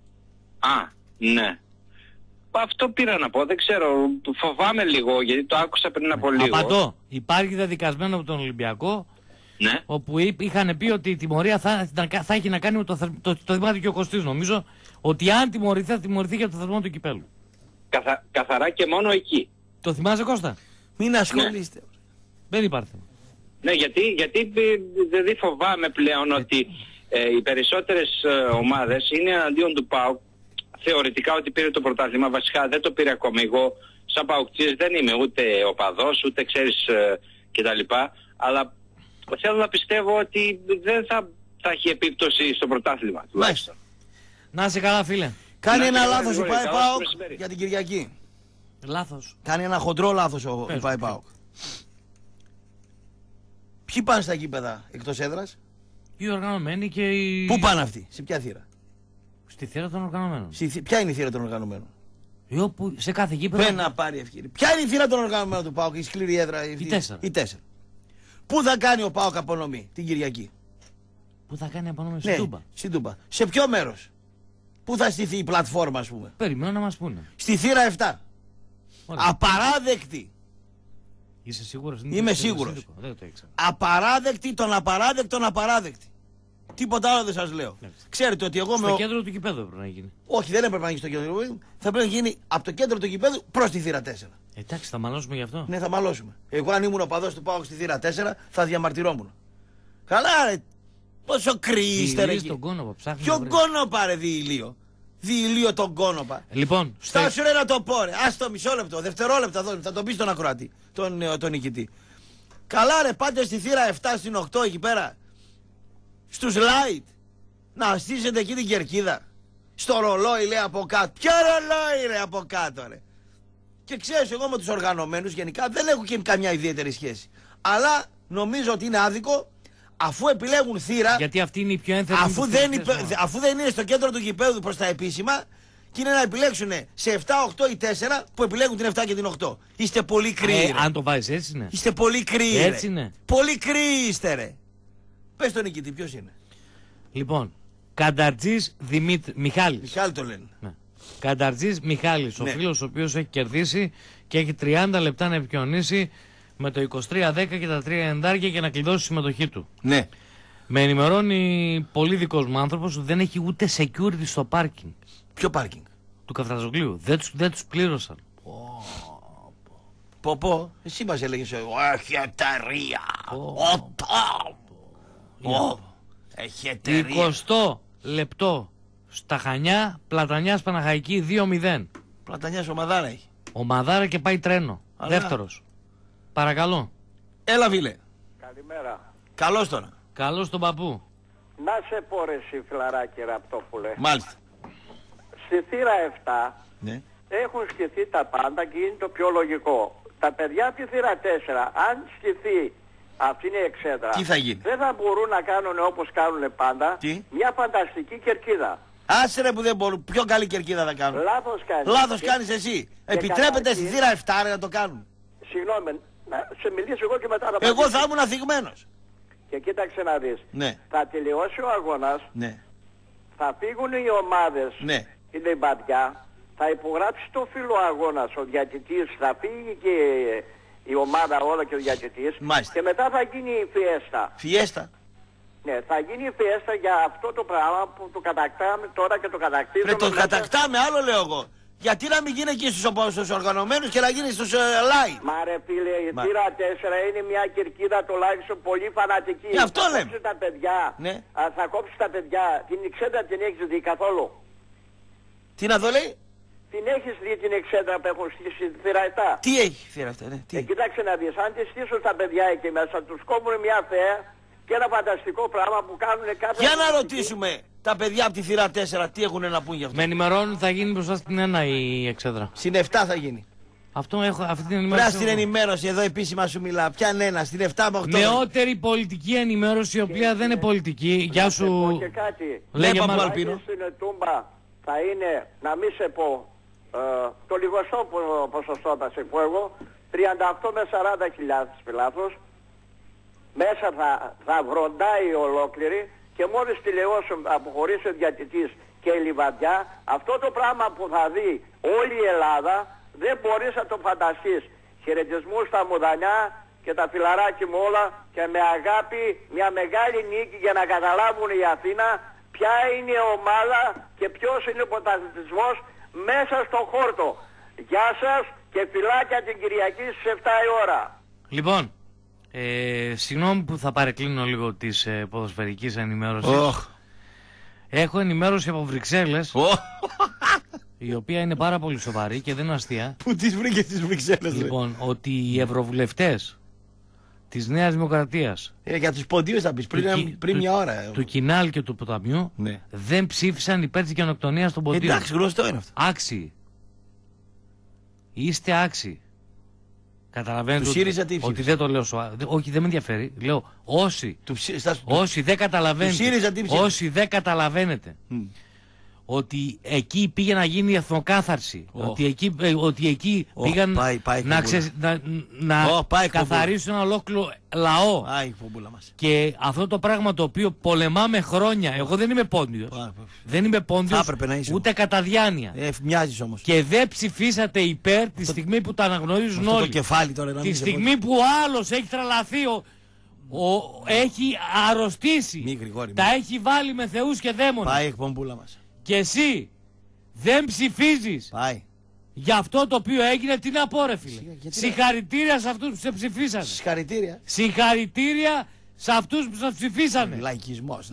Α, ναι. Αυτό πήρα να πω, δεν ξέρω, φοβάμαι λίγο γιατί το άκουσα πριν από λίγο.
Απαντώ. Υπάρχει δεδικασμένο από τον Ολυμπιακό,
ναι.
Όπου είχαν πει ότι η τιμωρία θα έχει να κάνει με το θυμάται και ο Κωστής, νομίζω, ότι αν τιμωρηθεί θα τιμωρηθεί για το θεσμό του κυπέλλου.
Καθαρά και μόνο εκεί.
Το θυμάσαι Κώστα?
Μην ασχολείστε.
Ναι. Δεν υπάρχει.
Ναι, γιατί δεν φοβάμαι πλέον ότι οι περισσότερες ομάδες είναι εναντίον του ΠΑΟΚ. Θεωρητικά ότι πήρε το πρωτάθλημα, βασικά δεν το πήρε ακόμα. Εγώ σαν ΠΑΟΚτζής δεν είμαι ούτε οπαδός, ούτε ξέρεις κτλ. Αλλά θέλω να πιστεύω ότι δεν θα έχει επίπτωση στο πρωτάθλημα. Τουλάχιστον.
Να είσαι καλά, φίλε.
Κάνει ένα
καλά,
λάθος ο
Γρηγόρη,
ΠΑΕ
καλώς
ΠΑΟΚ
μεσημέρι.
για την Κυριακή.
Λάθος.
Κάνει ένα χοντρό λάθος ο
Πες,
ΠΑΕ
ποιο?
ΠΑΟΚ. Ποιοι πάνε στα γήπεδα εκτός έδρας?
Οι οργανωμένοι και οι...
Πού πάνε αυτοί, σε ποια θύρα?
Στη θύρα των οργανωμένων.
Ποια είναι η θύρα των οργανωμένων?
Όπου σε κάθε γήπεδο.
Πού να πάρει ευκαιρία. Ποια είναι η θύρα των οργανωμένων του ΠΑΟΚ, η σκληρή έδρα?
Η 4.
Η 4. Πού θα κάνει ο ΠΑΟΚ απονομή την Κυριακή?
Που θα κάνει απονομή
Ναι,
στην Τούμπα.
στην Τούμπα. Σε ποιο μέρος? Πού θα στηθεί η πλατφόρμα, ας πούμε?
Περιμένω να μας πούνε.
Στη θύρα 7.
Ωραία.
Απαράδεκτη.
Είσαι σίγουρος?
Είμαι σίγουρος.
Δεν το ήξερα.
Απαράδεκτη των απαράδεκτων απαράδεκτη. Τίποτα άλλο δεν σας λέω. Ξέρετε ότι εγώ
Στο κέντρο του γηπέδου έπρεπε να γίνει.
Όχι, δεν έπρεπε να γίνει στο κέντρο του γηπέδου. Θα πρέπει να γίνει από το κέντρο του γηπέδου προς τη θύρα 4.
Εντάξει, θα μαλώσουμε γι' αυτό.
Ναι, θα μαλώσουμε. Εγώ αν ήμουν οπαδός του ΠΑΟΚ στη θύρα 4 θα διαμαρτυρόμουν. Καλά, ρε. Πόσο κρύοι είστε, ρε.
Τον κόνοπα, ψάχνει.
Ποιον κόνοπα, ρε, διηλίο? Διηλίο τον κόνοπα.
Λοιπόν,
Στάσου ρε να το πω, ρε. Άστο μισό λεπτό, δευτερόλεπτα εδώ, θα τον πει στον ακροατή, τον νικητή. Καλά, ρε, πάτε στη θύρα 7 στην 8 εκεί πέρα. Στους light. Να στήσετε εκεί την κερκίδα. Στο ρολόι, λέει, από κάτω. Ποιο ρολόι, ρε, από κάτω, ρε. Και ξέρεις, εγώ με τους οργανωμένους γενικά δεν έχω και καμιά ιδιαίτερη σχέση. Αλλά νομίζω ότι είναι άδικο, αφού επιλέγουν θύρα.
Γιατί αυτή είναι η πιο ένθερη.
Αφού δεν είναι στο κέντρο του γηπέδου προς τα επίσημα, και είναι να επιλέξουν σε 7, 8 ή 4 που επιλέγουν την 7 και την 8. Είστε πολύ κρύοι.
Αν το βάζεις έτσι είναι.
Είστε πολύ κρύοι.
Έτσι είναι.
Πολύ κρύοι είστε, ρε. Πες τον νικητή, ποιος είναι?
Λοιπόν, Κανταρτζής Μιχάλης.
Μιχάλη το λένε.
Ναι. Κανταρτζής Μιχάλης, ο φίλος ο οποίος έχει κερδίσει και έχει 30 λεπτά να επικοινωνήσει με το 2310 και τα 3 εντάρια για να κλειδώσει τη συμμετοχή του.
Ναι.
Με ενημερώνει πολύ δικός μου άνθρωπος ότι δεν έχει ούτε security στο πάρκινγκ.
Ποιο πάρκινγκ?
Του Καφταζογλίου. Δεν τους πλήρωσαν.
Πω, εσύ μας έλεγες έχει εταιρεία. Έχει εταιρεία.
20 λεπτό στα Χανιά, Πλατανιάς Παναχαϊκή 2-0.
Πλατανιάς ο Μαδάρα έχει.
Ο Μαδάρα και πάει τρένο.
Αλλά...
Δεύτερος. Παρακαλώ.
Έλα, φίλε.
Καλημέρα.
Καλώς τώρα.
Καλώς τον παππού.
Να σε πω ρε εσύ φιλαράκι Ραπτόπουλε.
Μάλιστα.
Στη θύρα 7
Ναι.
έχουν σκηθεί τα πάντα και είναι το πιο λογικό. Τα παιδιά από τη θύρα 4, αν σκηθεί, αυτή είναι η εξέδρα,
Τι θα γίνει?
δεν θα μπορούν να κάνουν όπως κάνουν πάντα.
Τι?
Μια φανταστική κερκίδα.
Άσε ρε που δεν μπορούν. Πιο καλή κερκίδα θα κάνουν.
Λάθος κάνεις.
Λάθος κάνεις εσύ. Επιτρέπεται στη θύρα 7 ρε, να το κάνουν.
Συγγνώμη, να σε μιλήσω εγώ και μετά θα
Εγώ θα ήμουν αθυγμένος.
Και κοίταξε να δεις.
Ναι.
Θα τελειώσει ο αγώνας,
Ναι.
θα φύγουν οι ομάδες,
Ναι.
η λιμπαδιά, θα υπογράψει το φύλλο αγώνας ο διαιτητής, θα φύγει και η ομάδα όλα και ο διαιτητής.
Μάλιστα.
Και μετά θα γίνει η φιέστα.
Φιέστα.
Ναι, θα γίνει η φιέστα για αυτό το πράγμα που το κατακτάμε τώρα και το κατακτήσουμε.
Ρε το κατακτάμε, άλλο λέω εγώ. Γιατί να μην γίνει εκεί στους οργανωμένους και να γίνει στους live.
Μα ρε φίλε, η θύρα 4 είναι μια κερκίδα τουλάχιστον πολύ φανατική.
Γι' αυτό
θα
λέμε.
κόψει τα παιδιά.
Ναι.
Θα κόψει τα παιδιά. Την εξέδρα την έχεις δει καθόλου?
Τι να δω λέει?
Την έχεις δει την εξέδρα που έχουν στήσει τη θύρα 7?
Τι έχει θύρα αυτά, ναι. Τι?
Κοίταξε να δεις, αν τη στήσουν τα παιδιά εκεί μέσα, τους κόβουν μια θέα και ένα φανταστικό πράγμα που κάνουν κάποια...
Για να ρωτήσουμε τα παιδιά από τη θύρα 4 τι έχουν να πούν γι' αυτό.
Με ενημερώνουν ότι θα γίνει μπροστά στην 1 η εξέδρα.
Στην 7 θα γίνει.
Αυτό έχω, αυτή την ενημέρωση.
Πρέπει στην ενημέρωση εδώ επίσημα σου μιλά. Πιαν ένα, στην 7 με 8.
Νεότερη πολιτική ενημέρωση η οποία δεν είναι πολιτική. Γεια σου.
Και κάτι.
Λέγε
Παππού
μας.
Αλπίνο.
Στην Τούμπα θα είναι, να μην σε πω, το λιγοστό ποσοστό θα σε πω εγώ, 38 με 40 χιλιάδες πιλάθος. Μέσα θα βροντάει ολόκληρη και μόλις τηλεώσουν αποχωρήσει ο διαιτητής και η λιβαδιά, αυτό το πράγμα που θα δει όλη η Ελλάδα δεν μπορείς να το φανταστείς. Χαιρετισμούς στα Μουδανιά και τα φιλαράκι μου όλα και με αγάπη μια μεγάλη νίκη για να καταλάβουν η Αθήνα ποια είναι η ομάδα και ποιος είναι ο πρωταθλητισμός μέσα στο χόρτο. Γεια σας και φιλάκια την Κυριακή στις 7 η ώρα.
Λοιπόν, συγγνώμη που θα παρεκκλίνω λίγο της ποδοσφαιρικής ενημέρωσης. Έχω ενημέρωση από Βρυξέλλες, η οποία είναι πάρα πολύ σοβαρή και δεν είναι αστεία.
Πού τις βρήκε τις Βρυξέλλες,
Λοιπόν, ότι οι ευρωβουλευτές της Νέας Δημοκρατίας,
Για τους ποντίους θα πεις πριν μια ώρα.
του Κινάλ και του Ποταμιού,
Ναι.
δεν ψήφισαν υπέρ της γενοκτονίας των ποντίων.
Εντάξει, γνωστό είναι αυτό.
Άξιοι. Είστε άξιοι. Καταλαβαίνετε
Του ΣΥΡΙΖΑ τι
ότι
ψήφισαν?
δεν το λέω σοβαρά. Όχι, δεν με ενδιαφέρει. Λέω όσοι δεν
ΣΥΡΙΖΑ
καταλαβαίνετε,
τι ψήφισαν?
όσοι δεν καταλαβαίνετε ότι εκεί πήγε να γίνει η εθνοκάθαρση, ότι εκεί πήγαν
πάει
να
πάει
καθαρίσουν ένα ολόκληρο λαό.
Άι, πομπούλα μας.
Και αυτό το πράγμα το οποίο πολεμάμε χρόνια, εγώ δεν είμαι πόντιος, δεν είμαι
Θα
πόντιος
έπρεπε να είσαι.
ούτε κατά διάνοια.
Μοιάζεις όμως.
Και δεν ψηφίσατε υπέρ τη στιγμή που τα αναγνωρίζουν
Αυτό το
όλοι.
κεφάλι τώρα να
Τη
μην σε
στιγμή που ο άλλος έχει τρελαθεί, έχει αρρωστήσει,
Μη, Γρηγόρη,
τα έχει βάλει με θεούς και δαίμονες.
Πάει η εκπομπούλα μας.
Και εσύ δεν ψηφίζεις
Πάει.
για αυτό το οποίο έγινε, τι να πω ρε φίλε.
Γιατί
Συγχαρητήρια σε αυτούς που σε ψηφίσανε.
Συγχαρητήρια.
Συγχαρητήρια σε αυτούς που σε ψηφίσανε.
Λαϊκισμός.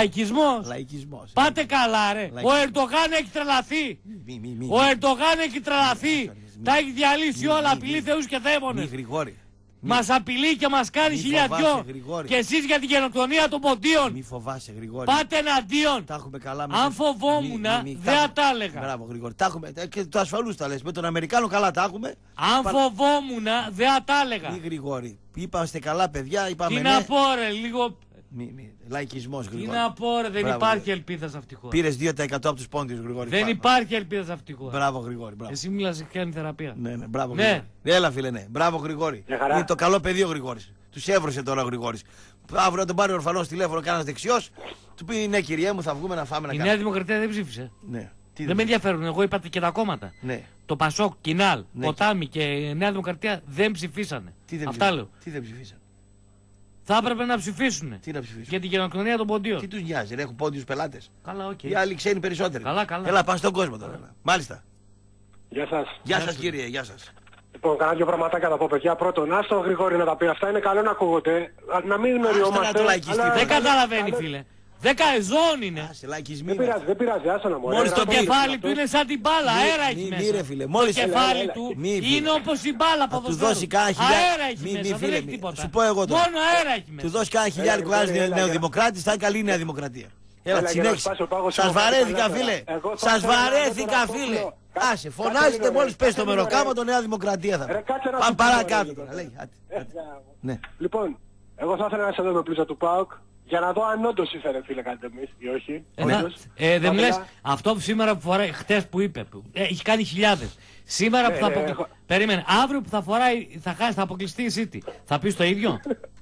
Λαϊκισμός. Πάτε καλά ρε. Ο Ερντογάν έχει τρελαθεί. Ο Ερντογάν έχει τρελαθεί. Τα έχει διαλύσει όλα, απειλεί θεούς και δαίμονες.
Γρηγόρη.
Μας απειλεί και μας κάνει
Μη
χίλια
φοβάσαι,
δυο.
Γρηγόρη.
Και εσείς για την γενοκτονία των ποντίων.
Μη φοβάσαι, Γρηγόρη.
Πάτε εναντίον.
Τα έχουμε καλά.
Αν φοβόμουν, δεν τα έλεγα.
Μπράβο, Γρηγόρη. Τα έχουμε. Και το ασφαλούς τα λες. Με τον Αμερικάνο καλά τα έχουμε.
Αν φοβόμουν, δεν τα έλεγα.
Μη, Γρηγόρη. Είπαστε καλά, παιδιά. Είπαμε
Τι
ναι.
να πω ρε, λίγο.
Λαϊκισμός,
Τι
Γρηγόρη.
να πω ρε, δεν
Μπράβο,
υπάρχει ελπίδα σε αυτή τη χώρα.
Πήρες 2% από τους πόντιους, Γρηγόρη.
Δεν υπάρχει ελπίδα σε αυτή τη χώρα.
Μπράβο, Γρηγόρη. Μπράβο.
Εσύ μιλάς και κάνει θεραπεία.
Ναι, μπράβο,
Ναι.
Γρηγόρη. Έλα, φίλε, ναι. Μπράβο, Γρηγόρη. Είναι το καλό παιδί ο Γρηγόρης. Τους έβρωσε τώρα ο Γρηγόρης. Αύριο να τον πάρει ο ορφανός τηλέφωνο, κανένας δεξιός. Του πει ναι, κυριέ μου, θα βγούμε να φάμε να
Η
κάνουμε.
Νέα Δημοκρατία δεν ψήφισε.
Ναι.
Δεν με ενδιαφέρουν. Εγώ είπα και τα κόμματα.
Ναι.
Το Πασόκ, Κινάλ,
Ναι.
Ποτάμι και η Νέα Δημοκρατία δεν ψηφίσανε. Αυτά λέω.
Τι δεν ψηφίσαν.
Θα έπρεπε να ψηφίσουν.
Τι να ψηφίσουν.
Για την γενοκτονία των ποντίων.
Τι τους νοιάζει, ρε, έχουν πόντιους πελάτες.
Καλά, οκ.
Οι άλλοι ξένοι περισσότεροι.
Καλά, καλά.
Έλα, πας στον κόσμο τώρα. Έλα. Μάλιστα.
Γεια σας.
Γεια σας, κύριε, γεια σας.
Λοιπόν, κάνα δύο πραγματάκια να πω, παιδιά. Πρώτον, άστο Γρηγόρη να τα πει αυτά, είναι καλό να ακούγονται. Να μην
να
γνωριόμαστε.
το λαϊκιστεί.
αλλά-
Δεν καταλαβαίνει,
αλλά-
φίλε. 10 ζών είναι.
Άσε, λαϊκισμοί.
Δεν πειράζει, άστο να μου.
Μόλις
Το κεφάλι του είναι σαν την μπάλα, αέρα έχει
Μη, ρε,
μέσα.
φίλε.
Το
Μόλις
κεφάλι του
Μη, φίλε.
είναι όπως η μπάλα
Θα του
ποδοσφαίρου.
δώσει κάνα χιλιάρικο.
Αέρα έχει
Μη,
μέσα, δεν
φίλε,
έχει
μη.
τίποτα.
Σου πω εγώ τώρα.
Μόνο αέρα έχει
Του
μέσα.
δώσει κάνα χιλιάρικο
Γρηγόρη,
ένας
έλα,
νεοδημοκράτης, θα είναι καλή η Νέα Δημοκρατία. Έλα,
Έλα, για να
συνέχισε.
σπάσει ο πάγος
Σας
εγώ
βαρέθηκα,
καλύτερα.
φίλε.
Εγώ θα
Σας
ήθελα να
βαρέθηκα,
δω το
φίλε.
αυτό.
Άσε, φωνάζετε
λίγο,
μόλις
ρε.
πες το
Κάτσε λίγο,
μεροκάμα,
ρε.
το Νέα Δημοκρατία θα
Ρε, κάτσε να
πάμε
σου πω,
παρακάτω
ρε,
τώρα.
ρε.
Λέει, άντε, άντε. Ναι.
Λοιπόν, εγώ θα ήθελα να σε δω με πλούζα του ΠΑΟΚ για να δω αν όντως είσαι ρε φίλε κάτι εμείς ή όχι. Όντως.
Δεν μου
Θα
λες,
ήθελα-
αυτό που σήμερα που φοράει, χτες που είπε, έχει κάνει χιλιάδες. Σήμερα που θα αποκλειστεί.
έχω-
Περίμενε, αύριο που θα φοράει, θα αποκλειστεί η City. Θα πεις το ίδιο.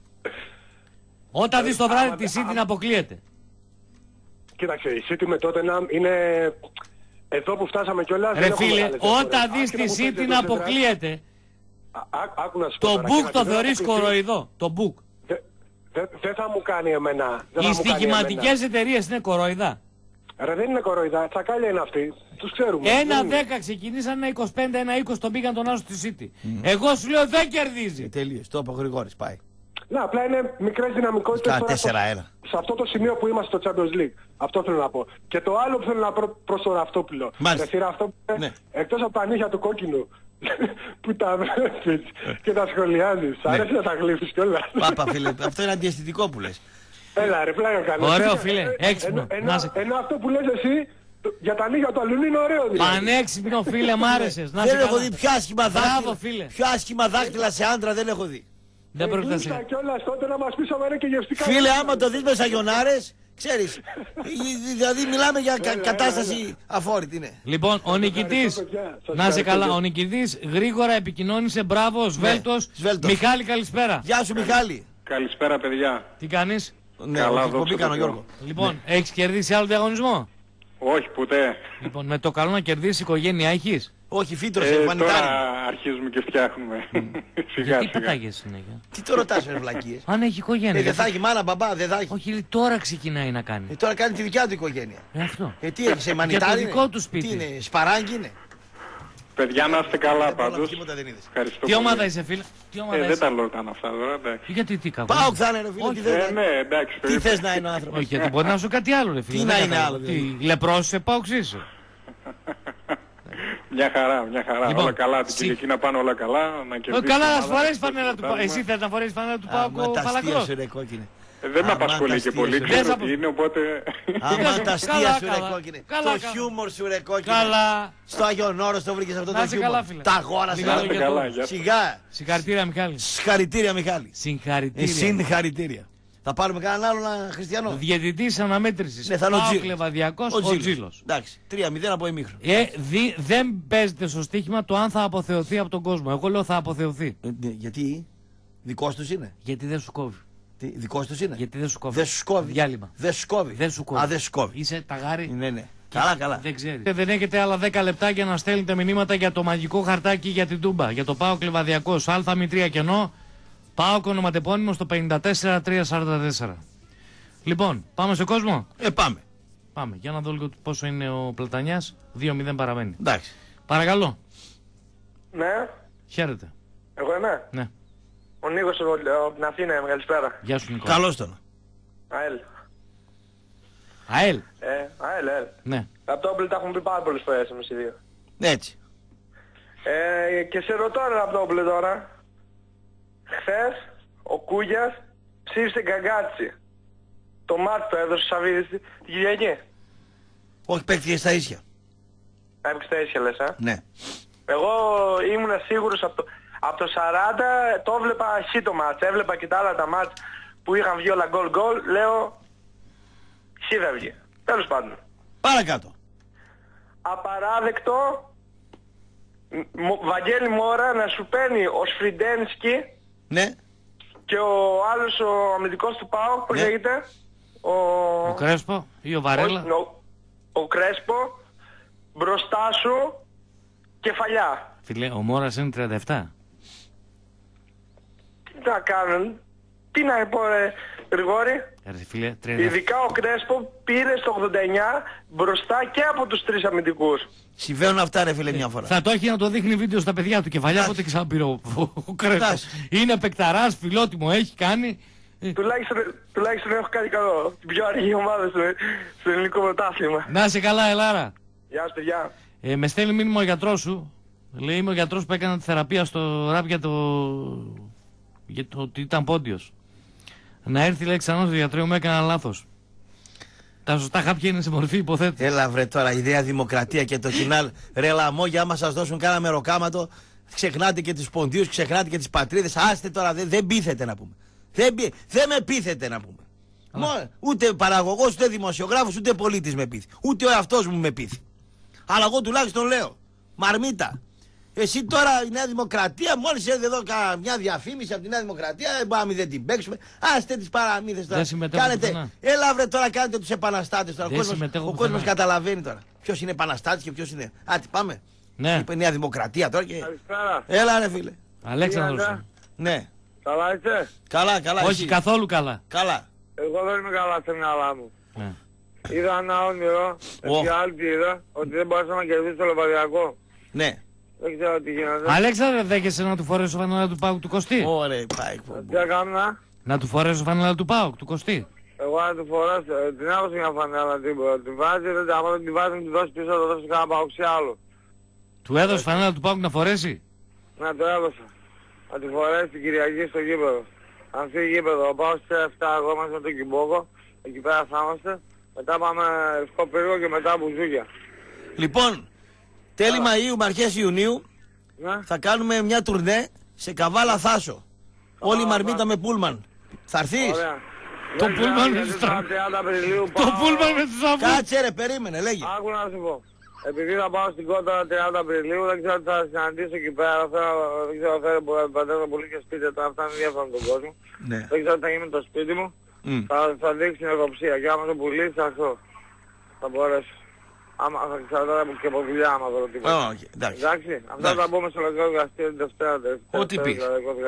Όταν δεις το βράδυ τη City να αποκλείεται.
Κοίταξε, η City με τότε να είναι εδώ που φτάσαμε κιόλας.
Ρε φίλε, όταν δεις τη City να αποκλείεται,
Άκου να σου πω
το
τώρα,
book
κοίταξε,
το
δεν
θεωρείς
θα αποκλειστεί.
κοροϊδό. Το book.
Δεν θα μου κάνει εμένα. δεν θα
Οι
μου κάνει
στοιχηματικές εταιρείες είναι κοροϊδά.
εμένα. Ρε δεν είναι κοροϊδά, τσακάλια είναι αυτοί. Τους ξέρουμε.
Ένα
Δεν είναι.
10 ξεκινήσαν, ένα 25, ένα 20 τον πήγαν τον άλλο στη City. Εγώ σου λέω δεν κερδίζει.
Τελείως, το είπε ο Γρηγόρης, πάει.
Ναι, απλά είναι μικρές δυναμικότητες
Στα
τώρα
4-1.
σε αυτό το σημείο που είμαστε στο Champions League. Αυτό θέλω να πω. Και το άλλο που θέλω να πω προς τον Ραφτόπουλο.
Μάλιστα.
Ρε, αυτό που
Ναι.
εκτός από τα νύχια του κόκκινου που τα βλέπεις και τα σχολιάζεις.
Ναι.
Αρέσει να τα γλύφεις κιόλας.
Πάπα, φίλε, αυτό είναι αντιαισθητικό που λες.
Έλα ρε, πλάκα κάνω.
Ωραίο, φίλε, έξυπνο. Να σε-
Ενώ αυτό που λες εσύ για τα νύχια του αλλού είναι ωραίο δηλαδή.
Πανέξυπνο φίλε, μ' άρεσες. Να σε
Δεν έχω
καλά.
δει πιο άσχημα
Μπράβο,
δάχτυλα.
φίλε.
Πιο άσχημα δάχτυλα σε άντρα δεν έχω δει.
Δεν πρόκειται να
Ήρθα
σε...
κιόλας τότε να μας πεις άμα είναι και γευστικά.
Φίλε, άμα το δεις με σαγιονάρες, ξέρεις. Δηλαδή μιλάμε για κατάσταση αφόρητη, ναι.
Λοιπόν, ο νικητής,
παιδιά. Σας
να σε
ευχαριστώ,
καλά,
γεια.
ο νικητής γρήγορα επικοινώνησε, μπράβο, σβέλτος.
σβέλτος.
Μιχάλη, καλησπέρα.
Γεια σου, Μιχάλη.
Καλησπέρα παιδιά.
Τι κάνεις?
Ναι,
Καλά,
όχι,
δόξα
εκπομπή
τω
κάνω,
Θεώ.
Γιώργο.
Λοιπόν, έχεις κερδίσει άλλο διαγωνισμό?
Όχι ποτέ.
Λοιπόν, με το καλό να κερδίσεις οικογένεια έχεις?
Όχι, φύτρωσε,
Τώρα
μανιτάρι.
αρχίζουμε και φτιάχνουμε. Σιγά
Γιατί
σιγά.
πατάγες συνέχεια?
Τι το ρωτάς, ρε βλακίες.
Αν έχει οικογένεια.
Δεν
γιατί-
θα έχει μάνα, μπαμπά, δεν θα έχει.
Όχι, λέει, τώρα ξεκινάει να κάνει.
Τώρα κάνει τη δικιά του οικογένεια.
Αυτό.
Τι έχει, σε μανιτάρι.
το
είναι?
δικό του σπίτι.
Τι είναι, σπαράγγι είναι.
Παιδιά να είστε καλά
Δεν πρόλαβε
πάντως.
τίποτα, δεν είδες.
Ευχαριστώ
Τι
πολύ.
ομάδα είσαι, φίλε? Τι ομάδα
Δεν
είσαι?
τα λέω καν αυτά τώρα, εντάξει.
Γιατί τι κάνω?
Πάω θα είναι, ρε φίλε,
Όχι.
τι θες να-
Ναι, εντάξει. το
τι
είπα.
θες να είναι ο άνθρωπος.
Όχι, γιατί μπορεί να σου κάτι άλλο, ρε φίλε.
Τι
δεν
να είναι
κατάλαβα.
άλλο, δηλαδή.
Τι, λεπρός είσαι, πάω ξύσου.
Μια χαρά.
Λοιπόν,
όλα καλά. Την Κυριακή να πάνε όλα καλά. Να κερδίσει.
Καλά,
η
να
ομάδα,
φορέσει
να
φανέλα του Πάουκ. Εσύ θες να φορέσει φανέλα του Πάουκ ο Φαλακρός.
Δεν με απασχολεί και πολύ. Ξέρω τι είναι, οπότε...
Άμα τα αστεία
Καλά,
σου
καλά.
ρε κόκκινε.
Καλά,
Το
καλά.
χιούμορ σου ρε κόκκινε.
Καλά.
Στο Άγιον Όρος το βρήκες αυτό
Να
το
είσαι
χιούμορ.
καλά, φίλε.
Τα αγόρασε.
Λίγα
Να είστε
λόγια
καλά,
τώρα.
γεια σας.
Σιγά.
Συγχαρητήρια, Μιχάλη.
Συγχαρητήρια Μιχάλη.
Συγχαρητήρια.
Συγχαρητήρια. Θα πάρουμε κανέναν άλλον Χριστιανό.
Διαιτητής αναμέτρησης.
Ναι, θα είναι ο
Πάοκ
Τζίλος.
Λεβαδιακός, ο Τζίλος.
Εντάξει, 3-0 από ημίχρονο.
Δεν παίζεται στο στοίχημα το αν θα αποθεωθεί από τον κόσμο. Εγώ λέω θα αποθεωθεί.
Γιατί δικός τους είναι.
Γιατί δεν σου κόβει.
Τι, δικός τους είναι.
Γιατί δεν σου κόβει.
Δεν σου κόβει.
Διάλειμμα.
Δεν σου κόβει.
Δεν σου κόβει.
Α, δεν σου κόβει.
Είσαι ταγάρι.
Ναι. Καλά.
Δεν ξέρει. Δεν έχετε άλλα 10 λεπτά για να στέλνετε μηνύματα για το μαγικό χαρτάκι για την Τούμπα. Για το Πάοκ Λεβαδιακός. ΑΜ3 κενό. Πάοκ ονοματεπώνυμο στο 54344. Λοιπόν, πάμε σε κόσμο.
Πάμε.
Πάμε. Για να δω λίγο πόσο είναι ο Πλατανιάς. 2-0 παραμένει.
Εντάξει.
Παρακαλώ.
Ναι,
Χαίρετε.
εγώ είμαι.
Ναι.
Ο Νίκος από την Αθήνα, καλησπέρα.
Γεια σου Νικό.
Καλώς τον.
ΑΕΛ.
ΑΕΛ.
ΑΕΛ.
Ναι.
Από το Όπλη τα έχουμε πει πάρα πολλές φορές εμείς οι δύο.
Έτσι.
Και σε ρωτώ ρε από το Όπλη τώρα. Χθες ο Κούγιας ψήφισε Γκαγκάτσι. Το μάτι το έδωσε ο Σαββίδης την Κυριακή.
Όχι, παίχτηκε στα ίσια.
Έπαιξε τα ίσια λες,
Ναι.
Εγώ ήμουν σίγουρος από το 40 το έβλεπα χ το μάτς. Έβλεπα και τα άλλα τα μάτς που είχαν βγει όλα γκολ. Λέω χ θα βγει. Τέλος πάντων.
Παρακάτω.
Απαράδεκτο Βαγγέλη Μόρα να σου παίρνει ο Σφριντένσκι
Ναι.
και ο άλλος ο αμυντικός του ΠΑΟΚ, πώς
Ναι.
λέγεται,
Ο Κρέσπο ή ο Βαρέλα.
Όχι, ο Κρέσπο μπροστά σου κεφαλιά.
Φίλε, ο Μόρας είναι 37.
Τι να κάνουν, τι να πω ρε Γρηγόρη.
Φίλε, 37.
Ειδικά ο Κρέσπο πήρε στο 89 μπροστά και από τους τρεις αμυντικούς.
Συμβαίνουν αυτά ρε φίλε μια φορά.
Θα το έχει να το δείχνει βίντεο στα παιδιά του κεφαλιά, πότε ξαναπήρε ο Κρέσπο. Είναι παικταράς, φιλότιμο, έχει κάνει.
Τουλάχιστον έχω κάτι καλό. Την πιο αργή ομάδα στο ελληνικό πρωτάθλημα.
Να είσαι καλά, Ελάρα.
Γεια σας παιδιά.
Με στέλνει μήνυμα ο γιατρός σου. Λέει είμαι ο γιατρός που έκανε τη θεραπεία στο ραπ για το ότι ήταν πόντιος. Να έρθει λέει ξανά στο γιατρό μου, έκανα λάθος. Τα σωστά χάπια είναι σε μορφή υποθέτου.
Έλα βρε τώρα, η Νέα Δημοκρατία και το κοινάλ. Ρε λαμόγια, άμα σας δώσουν κάνα μεροκάματο, ξεχνάτε και τους ποντίους, ξεχνάτε και τις πατρίδες. Άστε τώρα, δεν πείθετε να πούμε. Δεν με πείθετε να πούμε. Ούτε παραγωγός, ούτε δημοσιογράφος, ούτε πολίτης με πείθει. Ούτε ο εαυτός μου με πείθει. Αλλά εγώ τουλάχιστον λέω, μαρμίτα. Εσύ τώρα η Νέα Δημοκρατία, μόλις έρθει εδώ μια διαφήμιση από τη Νέα Δημοκρατία, δεν την παίξουμε. Άστε τις παραμύθες τώρα. Κάνετε, έλα βρε τώρα, κάνετε τους επαναστάτες τώρα. Ο κόσμος καταλαβαίνει τώρα. Ποιος είναι επαναστάτης και ποιος είναι. Άτι πάμε.
Ναι.
Είπε η Νέα Δημοκρατία τώρα και.
Καλησπέρα.
Έλα ρε φίλε.
Αλέξανδρος.
Ναι.
Καλά είσαι.
Καλά.
Όχι
εσύ.
καθόλου καλά.
Καλά.
Εγώ δεν είμαι καλά στο μυαλά μου.
Ναι.
Είδα ένα όνειρο, εφιάλτη είδα, ότι δεν μπορέσαμε να κερδίσουμε το Λεβαδιακό.
Ναι.
Δεν ξέρω τι γίνεται.
Αλέξανδρε, δέχεσαι να του φορέσω φανέλα του ΠΑΟΚ του Κωστή.
Ωραία, πάει.
Τι έκανα.
Να του φορέσω φανέλα του ΠΑΟΚ του Κωστή.
Εγώ να του φοράσω, την έδωσε μια φανέλα, την βάζει, άμα δεν την βάζει, την δώσει πίσω, θα το δώσει κανένα παοξί άλλο.
Του έδωσε φανέλα του ΠΑΟΚ να φορέσει.
Να το έδωσα. Να τη φορέσει την Κυριακή στο γήπεδο. Αν φύγει γήπεδο, πάω στις 7 εγώ είμαστε με τον Κιμπόκο, εκεί πέρα θα είμαστε. Μετά πάμε Λευκό Πύργο και μετά Μπουζούκια.
Λοιπόν, τέλη Μαΐου με αρχές Ιουνίου θα κάνουμε μια τουρνέ σε Καβάλα Θάσο. Όλη η μαρμίτα με πούλμαν. Θα έρθεις?
Το πούλμαν με τους αφούς. Το πούλμαν με τους αφούς.
Κάτσε ρε, περίμενε, λέγε.
Άκου να σου πω. Επειδή θα πάω στην Κότα 30 Απριλίου, δεν ξέρω τι θα συναντήσω εκεί πέρα. Δεν ξέρω, πατέρα πολύ και σπίτι, αυτά είναι διάφορα τον κόσμο.
Ναι.
Δεν ξέρω τι θα γίνει με το σπίτι μου. Θα δείξει την εργοψία και άμα το πουλήσει θα έρθω. Θα μπορέσω. Άμα θα εξαρτάται και από δουλειά άμα δω τίποτα. Εντάξει. Αυτά θα μπούμε στο λογικό δικαστήριο την Δευτέρα.
Ό,τι πεις.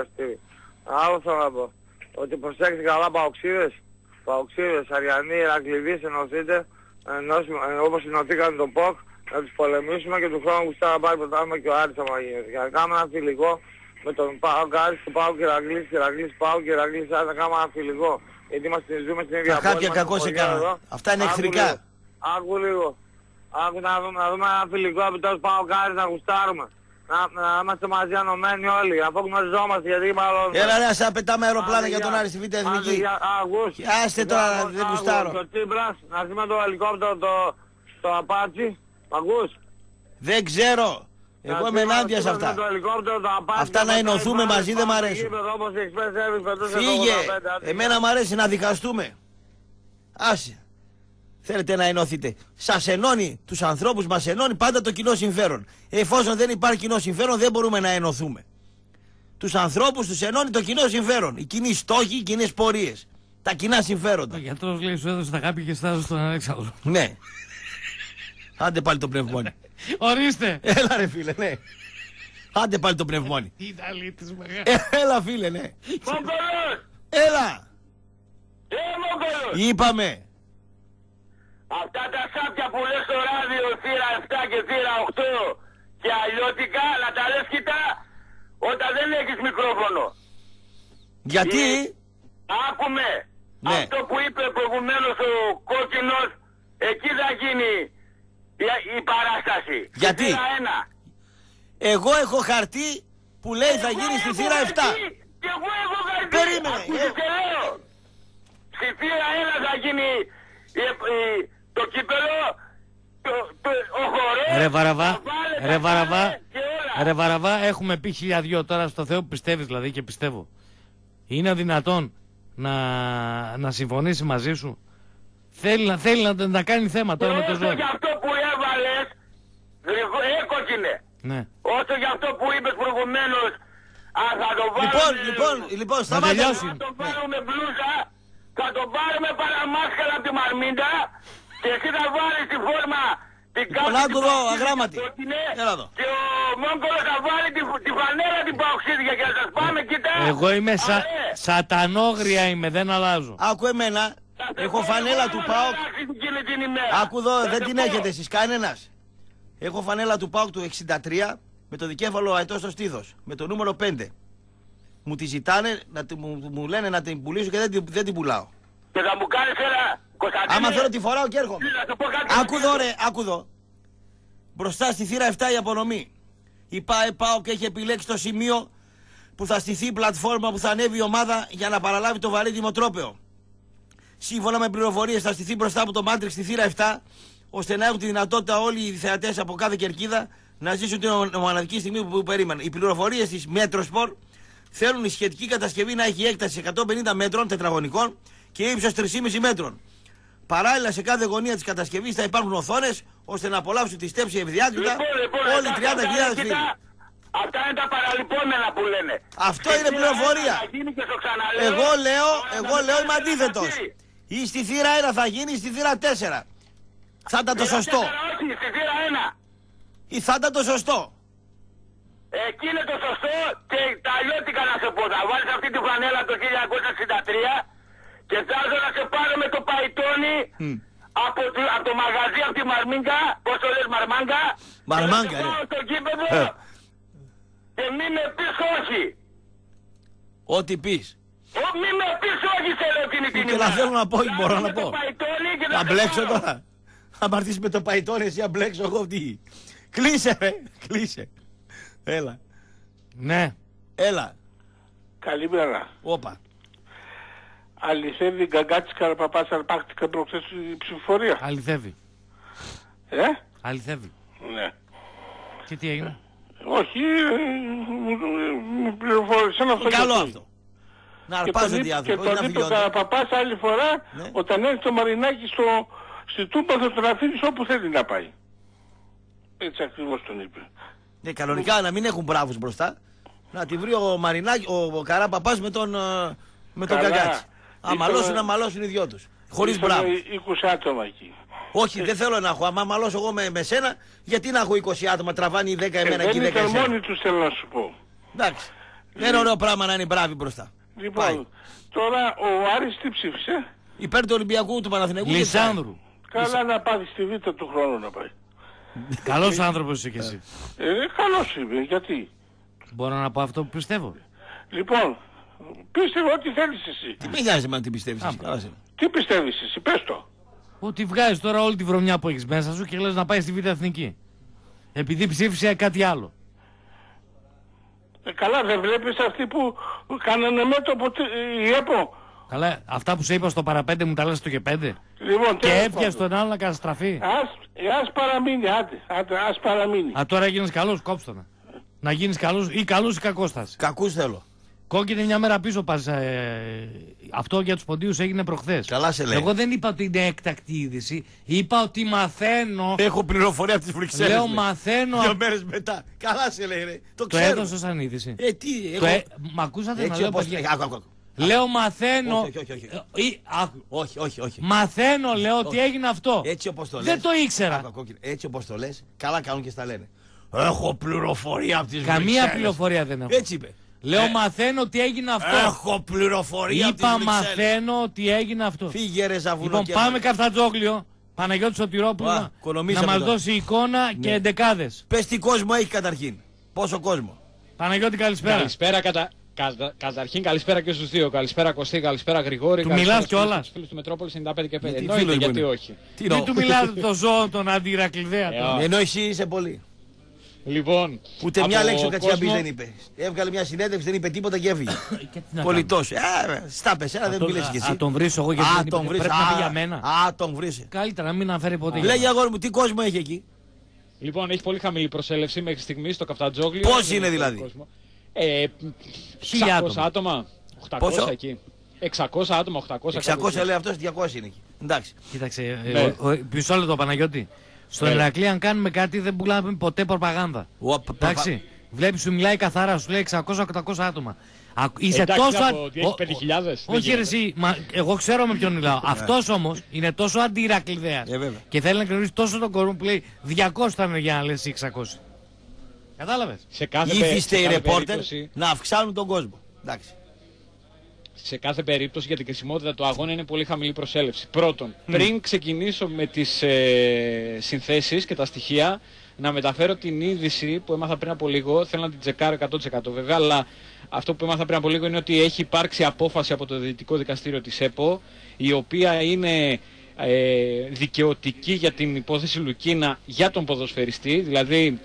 Άλλο θέλω να πω. Ότι προσέξτε καλά παοξίδες, Αριανοί, Ηρακλειδείς ενωθείτε, όπως ενωθήκαν το ΠΟΚ, να τους πολεμήσουμε και του χρόνου που θα πάρει πρωτάθλημα και ο Άρης άμα γίνεται. Και να κάνουμε ένα φιλικό με τον ΠΑΟΚ Άρης, του ΠΑΟΚ Ηρακλής ΠΑΟΚ και Ηρακλής Άρης, να κάνουμε ένα φιλικό. Γιατί ζούμε στην ίδια πόλη.
Κακά και κακό σε κάνα. Αυτά είναι εχθρικά.
Άκου λίγο. Άκου να δούμε ένα φιλικό επιτός Παοκάρης να γουστάρουμε. Να είμαστε μαζί ενωμένοι όλοι, αφού γνωριζόμαστε, γιατί μάλλον...
Έλα ρε, σαν πετάμε αεροπλάνα για τον Άρη στη Β' Εθνική. Άστε τώρα, δεν γουστάρω.
Το Τσίπρας, να ζει με το ελικόπτερο το Απάτσι, ακούς?
Δεν ξέρω. Εγώ είμαι ενάντια σε αυτά. Αυτά να ενωθούμε μαζί δεν μ' αρέσουν. Φύγε. Εμένα μ' αρέσει να δικαστούμε. Άσε. Θέλετε να ενωθείτε. Σας ενώνει, τους ανθρώπους μας ενώνει πάντα το κοινό συμφέρον. Εφόσον δεν υπάρχει κοινό συμφέρον δεν μπορούμε να ενωθούμε. Τους ανθρώπους τους ενώνει το κοινό συμφέρον. Οι κοινοί στόχοι, οι κοινές πορείες. Τα κοινά συμφέροντα.
Ο γιατρός λέει σου έδωσε τα χάπια και στάζω στον Αλέξανδρο.
Ναι. Άντε πάλι το πνευμόνι.
Ορίστε.
Έλα ρε φίλε, ναι. Άντε πάλι το πνευμόνι.
Ιταλίτης μεγάλη.
Έλα φίλε, ναι.
Μογγολός!
Έλα.
Μογγολός!
Είπαμε.
Αυτά τα σάπια που λες στο ράδιο θύρα 7 και θύρα 8 και αλλιώτικα να τα λες κοιτά όταν δεν έχεις μικρόφωνο.
Γιατί?
Άκουμε.
Ναι.
Αυτό που είπε προηγουμένως ο κόκκινος, εκεί θα γίνει η παράσταση.
Γιατί?
Θύρα 1.
Εγώ έχω χαρτί που λέει θα γίνει στη θύρα 7.
Και εγώ έχω χαρτί.
Περίμενε.
Ακούσεις και λέω. Στη θύρα 1 θα γίνει το κύπελο, ο χορός,
Ρε Βαραβά, έχουμε πει 1002 τώρα στο Θεό που πιστεύεις δηλαδή και πιστεύω. Είναι δυνατόν να συμφωνήσει μαζί σου? Θέλει να κάνει θέμα τώρα με το ζώο.
Όσο για αυτό που έβαλες, έκοκινε.
Ναι.
Όσο για αυτό που είπες προηγουμένως, θα το βάλουμε...
Λοιπόν, σταμάτα.
Θα το βάλουμε μπλούζα, θα το πάρουμε παραμάσκαλα από τη Μαρμίντα και εσύ θα βάλεις τη φόρμα την κάτω
άκου εδώ, αγράμματη. Έλα εδώ.
Και ο Μόγκολος θα βάλει τη φανέλα την παοξίδια και θα σας πάμε κοιτά.
Εγώ είμαι σατανόγρια είμαι, δεν αλλάζω.
Άκου εμένα, έχω φανέλα του ΠΑΟΚ. Άκου εδώ, δεν την έχετε εσείς κανένας. Έχω φανέλα του ΠΑΟΚ του 63 με το δικέφαλο αετό στο στήθος, με το νούμερο 5. Μου τη ζητάνε, μου λένε να την πουλήσω και δεν την πουλάω.
Και θα μου κάνεις ένα Κωνσταντίνε.
Άμα θέλω τη φοράω και έρχομαι. Άκου εδώ ρε, άκου εδώ. Μπροστά στη θύρα 7 η απονομή. Η ΠΑΟΚ έχει επιλέξει το σημείο που θα στηθεί η πλατφόρμα που θα ανέβει η ομάδα για να παραλάβει το βαρύ δημοτρόπαιο. Σύμφωνα με πληροφορίες θα στηθεί μπροστά από το Μάντριξ στη θύρα 7, ώστε να έχουν τη δυνατότητα όλοι οι θεατές από κάθε κερκίδα να ζήσουν την μοναδική στιγμή που περίμεναν. Οι πληροφορίες της Μέτροσπορ θέλουν η σχετική κατασκευή να έχει έκταση 150 μέτρων τετραγωνικών και ύψος 3,5 μέτρων. Παράλληλα σε κάθε γωνία της κατασκευής θα υπάρχουν οθόνες ώστε να απολαύσουν τη στέψη ευδιάκριτα όλοι οι 30.000 φίλοι.
Αυτά είναι τα παραλυπόμενα που λένε.
Αυτό είναι πληροφορία. Εγώ λέω είμαι αντίθετος. Ή στη θύρα 1 θα γίνει ή στη θύρα 4. Θα ήταν το σωστό.
Όχι, στη θύρα 1.
Ή θα ήταν το σωστό.
Εκεί είναι το σωστό και τα αλλιώτικα να σε πω. Θα βάλεις αυτή τη φανέλα το 1963 και θα έρθω να σε πάρω με το παϊτόνι από το μαγαζί, από τη Μαρμίγκα. Πώς το λες, Μαρμάγκα?
Μαρμάγκα,
ναι. Στο κήπεδο και μη με πεις όχι.
Ό,τι πεις.
Μη με πεις όχι σε λέω την ημέρα.
Και να θέλω να πω, μπορώ να πω. Να μπλέξω τώρα. Αν πάρθεις με το παϊτόνι εσύ να μπλέξω εγώ τι. Κλείσε ρε, κλείσε. Έλα.
Ναι.
Έλα.
Καλημέρα.
Όπα.
Αληθεύει η Γκαγκάτης Καραπαπάς αρπάχτηκα προχθές η ψηφοφορία?
Αληθεύει. Αληθεύει.
Ναι.
Και τι έγινε?
Όχι, μου πληροφόρησαν αυτό.
Καλό αυτό. Να αρπάζεται οι άνθρωποι.
Και τον είπε ο Καραπαπάς άλλη φορά, όταν έρθει το Μαρινάκι στη Τούμπα θα τον αφήνεις όπου θέλει να πάει. Έτσι ακριβώς τον είπε.
Ναι, κανονικά να μην έχουν μπράβους μπροστά. Να τη βρει ο Μαρινάκη, ο Καραπαπάς με τον Γκαγκάτση. Να μαλώσουν οι δυο τους. Χωρίς μπράβους.
20 άτομα εκεί.
Όχι, δεν θέλω να έχω. Άμα μαλώσω εγώ με σένα, γιατί να έχω 20 άτομα, τραβάνει 10 εμένα και 10 εσένα.
Δεν ήταν μόνοι τους, θέλω να σου πω.
Εντάξει. Δεν είναι ωραίο πράγμα να είναι μπράβοι μπροστά.
Λοιπόν, τώρα ο Άρης τι ψήφισε?
Υπέρ του Ολυμπιακού, του Παναθηναϊκού.
Λισάνδρου.
Καλά να πάθει στη Β' του χρόνου να πάει.
Καλός άνθρωπος είσαι κι εσύ.
Καλός είμαι, γιατί?
Μπορώ να πω αυτό που πιστεύω.
Λοιπόν, πίστευε ό,τι θέλεις εσύ.
Τι με νοιάζει με τι πιστεύεις εσύ.
Τι πιστεύεις εσύ, πες το.
Ότι βγάζεις τώρα όλη τη βρωμιά που έχεις μέσα σου και λες να πάει στη Β' Εθνική. Επειδή ψήφισε κάτι άλλο.
Καλά, δεν βλέπεις αυτοί που κάνανε μέτωπο η ΕΠΟ.
Καλά, αυτά που σε είπα στο παραπέντε μου τα λες στο και 5.
Λοιπόν,
και έπιασε τον άλλο να καταστραφεί.
Ας παραμείνει, άντε, ας παραμείνει.
Τώρα έγινες καλός, κόψτε να. Να γίνεις καλός ή καλός ή κακός θα είσαι.
Κακούς θέλω.
Κόκκινη μια μέρα πίσω πας. Αυτό για τους ποντίους έγινε προχθές.
Καλά σε λέει.
Εγώ δεν είπα ότι είναι έκτακτη είδηση. Είπα ότι μαθαίνω.
Έχω πληροφορία από τις Βρυξέλλες.
Λέω μαθαίνω.
2 μέρες μετά. Καλά σε λέει ρε. Το
ξέρω. Το έδωσε σαν είδηση.
Τι, εγώ...
Μ' ακούσατε να λέω
όπως...
Λέω μαθαίνω.
Όχι.
Μαθαίνω, λέω ότι έγινε αυτό.
Έτσι όπως το λες.
Δεν το ήξερα.
Έτσι όπως το λες, καλά κάνουν και στα λένε. Έχω πληροφορία από τις Βρυξέλλες.
Καμία πληροφορία δεν έχω.
Έτσι είπε.
Λέω μαθαίνω ότι έγινε αυτό.
Έχω πληροφορία από τις
Είπα
Βρυξέλλες.
μαθαίνω ότι έγινε αυτό.
Φύγε ρε Ζαβουνό.
Λοιπόν, πάμε Καφτατζόγλιο. Παναγιώτη Σωτηρόπουλο να μας δώσει εικόνα και εντεκάδες.
Πες τι κόσμο έχει καταρχήν. Πόσο κόσμο.
Παναγιώτη, καλησπέρα.
Καλησπέρα καταρχήν, καλησπέρα και στους δύο. Καλησπέρα Κωστή, καλησπέρα Γρηγόρη.
Του μιλάς κιόλας.
Φίλους του Μετρόπολης 95 και 5. Εννοείται, γιατί όχι.
Τι του μιλάς το ζώο τον αντιρακλιδέα.
Ενώ εσύ είσαι πολύ.
Λοιπόν,
ούτε μια λέξη ο Κατσιαμπής δεν είπε. Έβγαλε μια συνέντευξη, δεν είπε τίποτα και έφυγε. Πολιτός. Στάπες, δεν μιλήσεις κι εσύ.
Α, τον βρίσω εγώ γιατί πρέπει να πει για μένα.
Α, τον βρίσω.
Καλύτερα να μην αναφέρει ποτέ.
Λέγε αγόρι μου, τι κόσμο έχει εκεί.
Λοιπόν, έχει πολύ χαμηλή προσέλευση μέχρι στιγμής στο Καφτατζόγλιο.
Πώς είναι δηλαδή.
600 άτομα. 800 εκεί. 600 άτομα, 800.
600 λέει αυτός, 200 είναι εκεί. Εντάξει.
Κοίταξε, μισό λεπτό Παναγιώτη. Στον Ηρακλή, αν κάνουμε κάτι, δεν πουλάμε ποτέ προπαγάνδα. Εντάξει. Βλέπεις, σου μιλάει καθαρά, σου λέει 600-800 άτομα. Είσαι τόσο.
Έχει 5.000.
Όχι, ρε, εσύ, εγώ ξέρω με ποιον μιλάω. Αυτός όμως είναι τόσο αντιηρακλιδέας. Και θέλει να γνωρίσει τόσο τον κόσμο που λέει 200 θα είναι για να λες 600. Κατάλαβες.
Ήθιστε οι ρεπόρτερ να αυξάνουν τον κόσμο. Εντάξει.
Σε κάθε περίπτωση για την κρισιμότητα του αγώνα είναι πολύ χαμηλή προσέλευση. Πρώτον, πριν ξεκινήσω με τις συνθέσεις και τα στοιχεία, να μεταφέρω την είδηση που έμαθα πριν από λίγο. Θέλω να την τσεκάρω 100% βέβαια, αλλά αυτό που έμαθα πριν από λίγο είναι ότι έχει υπάρξει απόφαση από το Δυτικό Δικαστήριο της ΕΠΟ, η οποία είναι δικαιωτική για την υπόθεση Λουκίνα για τον ποδοσφαιριστή, δηλαδή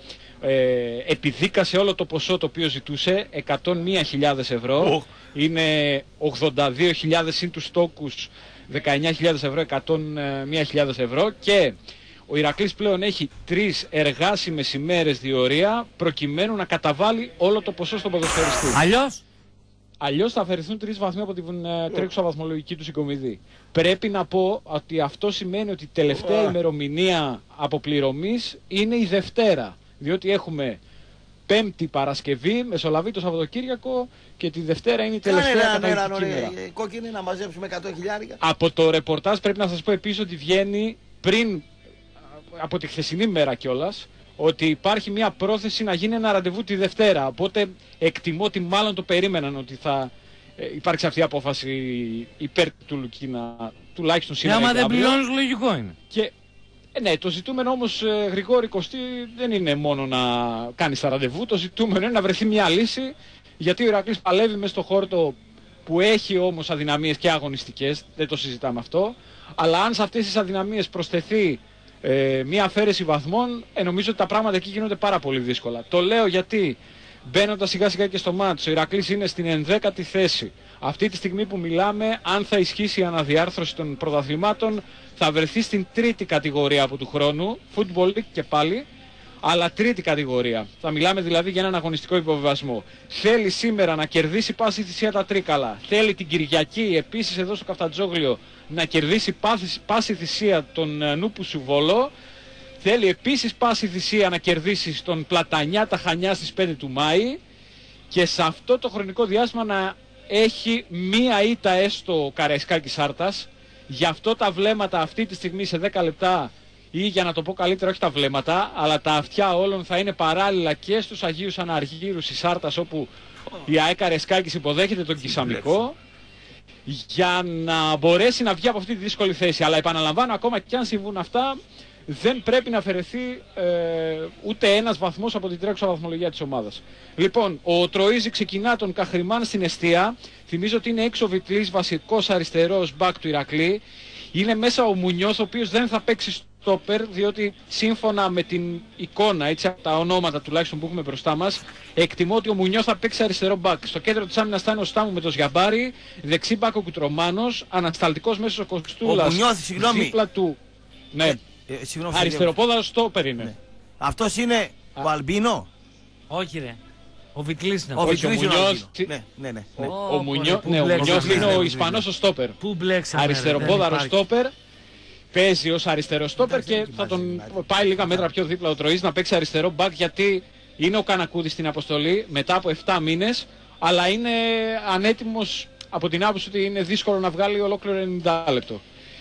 επιδίκασε όλο το ποσό το οποίο ζητούσε, 101.000 ευρώ, είναι 82.000 συν τους τόκους, 19.000 ευρώ, 101.000 ευρώ, και ο Ηρακλής πλέον έχει 3 εργάσιμες ημέρες διορία προκειμένου να καταβάλει όλο το ποσό στον ποδοσφαιριστή. Αλλιώς θα αφαιρεθούν 3 βαθμοί από την τρέχουσα βαθμολογική του συγκομιδή. Πρέπει να πω ότι αυτό σημαίνει ότι η τελευταία ημερομηνία αποπληρωμής είναι η Δευτέρα. Διότι έχουμε Πέμπτη, Παρασκευή, μεσολαβεί το Σαββατοκύριακο και τη Δευτέρα είναι η τελευταία καταληκτική μέρα.
Κόκκινη να μαζέψουμε 100.000.
Από το ρεπορτάζ πρέπει να σας πω επίσης ότι βγαίνει πριν από τη χθεσινή μέρα κιόλας, ότι υπάρχει μια πρόθεση να γίνει ένα ραντεβού τη Δευτέρα. Οπότε εκτιμώ ότι μάλλον το περίμεναν ότι θα υπάρξει αυτή η απόφαση υπέρ του Λουκίνα, τουλάχιστον σήμερα.
Άμα δεν πληρώνεις, λογικό είναι.
Και ναι, το ζητούμενο όμως, Γρηγόρη Κωστή, δεν είναι μόνο να κάνεις τα ραντεβού, το ζητούμενο είναι να βρεθεί μια λύση, γιατί ο Ηρακλής παλεύει μέσα στο χώρο που έχει όμως αδυναμίες και αγωνιστικές, δεν το συζητάμε αυτό, αλλά αν σε αυτές τις αδυναμίες προσθεθεί μια αφαίρεση βαθμών, νομίζω ότι τα πράγματα εκεί γίνονται πάρα πολύ δύσκολα. Το λέω γιατί μπαίνοντας σιγά σιγά και στο μάτς, ο Ηρακλής είναι στην 11η θέση. Αυτή τη στιγμή που μιλάμε, αν θα ισχύσει η αναδιάρθρωση των πρωταθλημάτων, θα βρεθεί στην 3η κατηγορία από του χρόνου, Football League και πάλι, αλλά 3η κατηγορία. Θα μιλάμε δηλαδή για έναν αγωνιστικό υποβιβασμό. Θέλει σήμερα να κερδίσει πάση θυσία τα τρίκαλα. Θέλει την Κυριακή επίσης εδώ στο Καφτατζόγλιο να κερδίσει πάση θυσία τον Νούπου Σουβόλο. Θέλει επίσης πάση θυσία να κερδίσει στον Πλατανιά τα Χανιά στις 5 του Μάη. Και σε αυτό το χρονικό διάστημα να έχει μία ήττα έστω ο Καραϊσκάκης Άρτας. Γι' αυτό τα βλέμματα αυτή τη στιγμή σε 10 λεπτά, ή για να το πω καλύτερα όχι τα βλέμματα, αλλά τα αυτιά όλων θα είναι παράλληλα και στους Αγίους Αναργύρους της Άρτας, όπου η ΑΕΚ Καραϊσκάκης υποδέχεται τον Κισαμικό, για να μπορέσει να βγει από αυτή τη δύσκολη θέση. Αλλά επαναλαμβάνω, ακόμα και αν συμβούν αυτά, δεν πρέπει να αφαιρεθεί ούτε ένας βαθμός από την τρέχουσα βαθμολογία της ομάδας. Λοιπόν, ο Τροΐζη ξεκινά τον Καχρημάν στην εστία. Θυμίζω ότι είναι έξω Βιτλής, βασικός αριστερός μπακ του Ηρακλή. Είναι μέσα ο Μουνιώθ, ο οποίος δεν θα παίξει στόπερ, διότι σύμφωνα με την εικόνα, έτσι, από τα ονόματα τουλάχιστον που έχουμε μπροστά μας, εκτιμώ ότι ο Μουνιώθ θα παίξει αριστερό μπακ. Στο κέντρο της άμυνας θα είναι ο Στάμου με τον Σιαμπάρη, δεξί μπακ ο Κουτρομάνος, ανασταλτικός μέσος ο Κοστούλας.
Ο Μουνιώθ, συγγνώμη.
Δίπλα του. Ναι, αριστεροπόδαρος στόπερ είναι.
Ναι. Αυτός είναι ο Αλμπίνο.
Όχι ρε. Ο Βιτλής είναι.
Ο Βιτλής είναι ο Αλμπίνο. Ναι.
Ο Μουνιώθ είναι ο Ισπανός ο στόπερ.
Πού μπλέξαμε.
Αριστεροπόδαρος στόπερ. Παίζει ως αριστερό στόπερ και θα τον πάει λίγα μέτρα πιο δίπλα ο Τροής να παίξει αριστερό μπακ, γιατί είναι ο Κανακούδης στην αποστολή μετά από 7 μήνες, αλλά είναι ανέτοιμος από την άποψη ότι είναι δύσκολο να βγάλει ολόκληρο 90 λεπτό.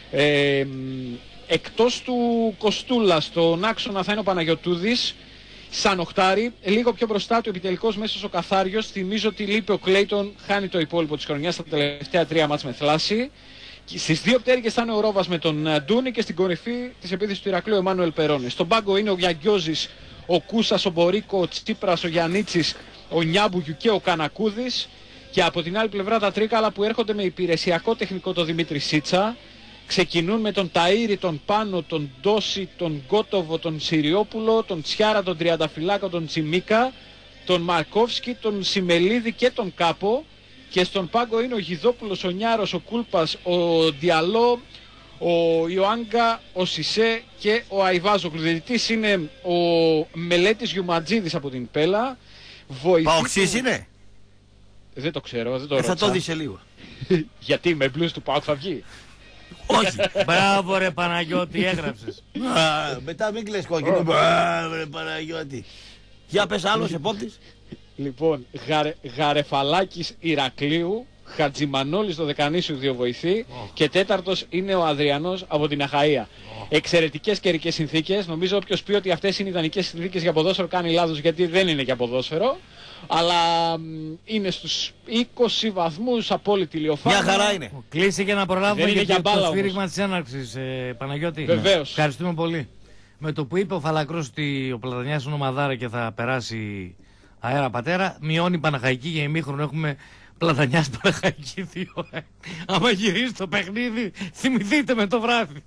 Εκτός του Κοστούλα στον άξονα θα είναι ο Παναγιωτούδης σαν οχτάρι, λίγο πιο μπροστά του επιτελικός μέσος ο Καθάριος. Θυμίζω ότι λείπει ο Κλέιτον, χάνει το υπόλοιπο της χρονιάς στα τελευταία 3 μάτς με θλάση. Στις δύο πτέρυγες θα είναι ο Ρόβας με τον Ντούνι και στην κορυφή της επίθεσης του Ηρακλείου Εμμάνουελ Περόνε. Στον πάγκο είναι ο Γιαγκιόζης, ο Κούσας, ο Μπορίκο, ο Τσίπρας, ο Γιαννίτσης, ο Νιάμπουγιου και ο Κανακούδης. Και από την άλλη πλευρά τα τρίκαλα που έρχονται με υπηρεσιακό τεχνικό τον Δημήτρη Σίτσα. Ξεκινούν με τον Ταΐρη, τον Πάνο, τον Ντόση, τον Γκότοβο, τον Συριόπουλο, τον Τσιάρα, τον Τριανταφυλάκα, τον Τσιμίκα, τον Μαρκόφσκι, τον Σιμελίδη και τον Κάπο. Και στον πάγκο είναι ο Γιδόπουλος, ο Νιάρος, ο Κούλπας, ο Διαλό, ο Ιωάνγκα, ο Σισέ και ο Αϊβάζο. Ο κλουδετητής είναι ο Μελέτης Γιουματζίδης από την Πέλα.
Παοξής είναι.
Δεν το ξέρω, δεν το ρώτησα.
Θα το δεις σε λίγο.
Γιατί με μπλουζ του ΠΑΟΚ θα βγει.
Όχι.
Μπράβο ρε Παναγιώτη, έγραψες.
Μετά μην κλαις κόκκινο. Μπράβο ρε Παναγιώτη. Για πες άλλος επόπτης.
Λοιπόν, Γαρεφαλάκης Ηρακλείου, Χατζημανόλης το Δεκανήσου 2 βοηθοί και τέταρτος είναι ο Αδριανός από την Αχαΐα. Εξαιρετικές καιρικές συνθήκες. Νομίζω όποιος πει ότι αυτές είναι ιδανικές συνθήκες για ποδόσφαιρο κάνει λάθος, γιατί δεν είναι για ποδόσφαιρο. Αλλά είναι στους 20 βαθμούς απόλυτη ηλιοφάνεια.
Μια χαρά είναι.
Κλείσει και να προλάβουμε
για
το σφύριγμα της έναρξης, Παναγιώτη.
Βεβαίως.
Ευχαριστούμε πολύ. Με το που είπε ο Φαλακρός ότι ο Πλατανιάς είναι ομαδάρα και θα περάσει αέρα πατέρα, μειώνει η Παναχαϊκή για ημίχρονο. Έχουμε Πλατανιάς Παναχαϊκή 2. Άμα γυρίσει το παιχνίδι, θυμηθείτε με το βράδυ.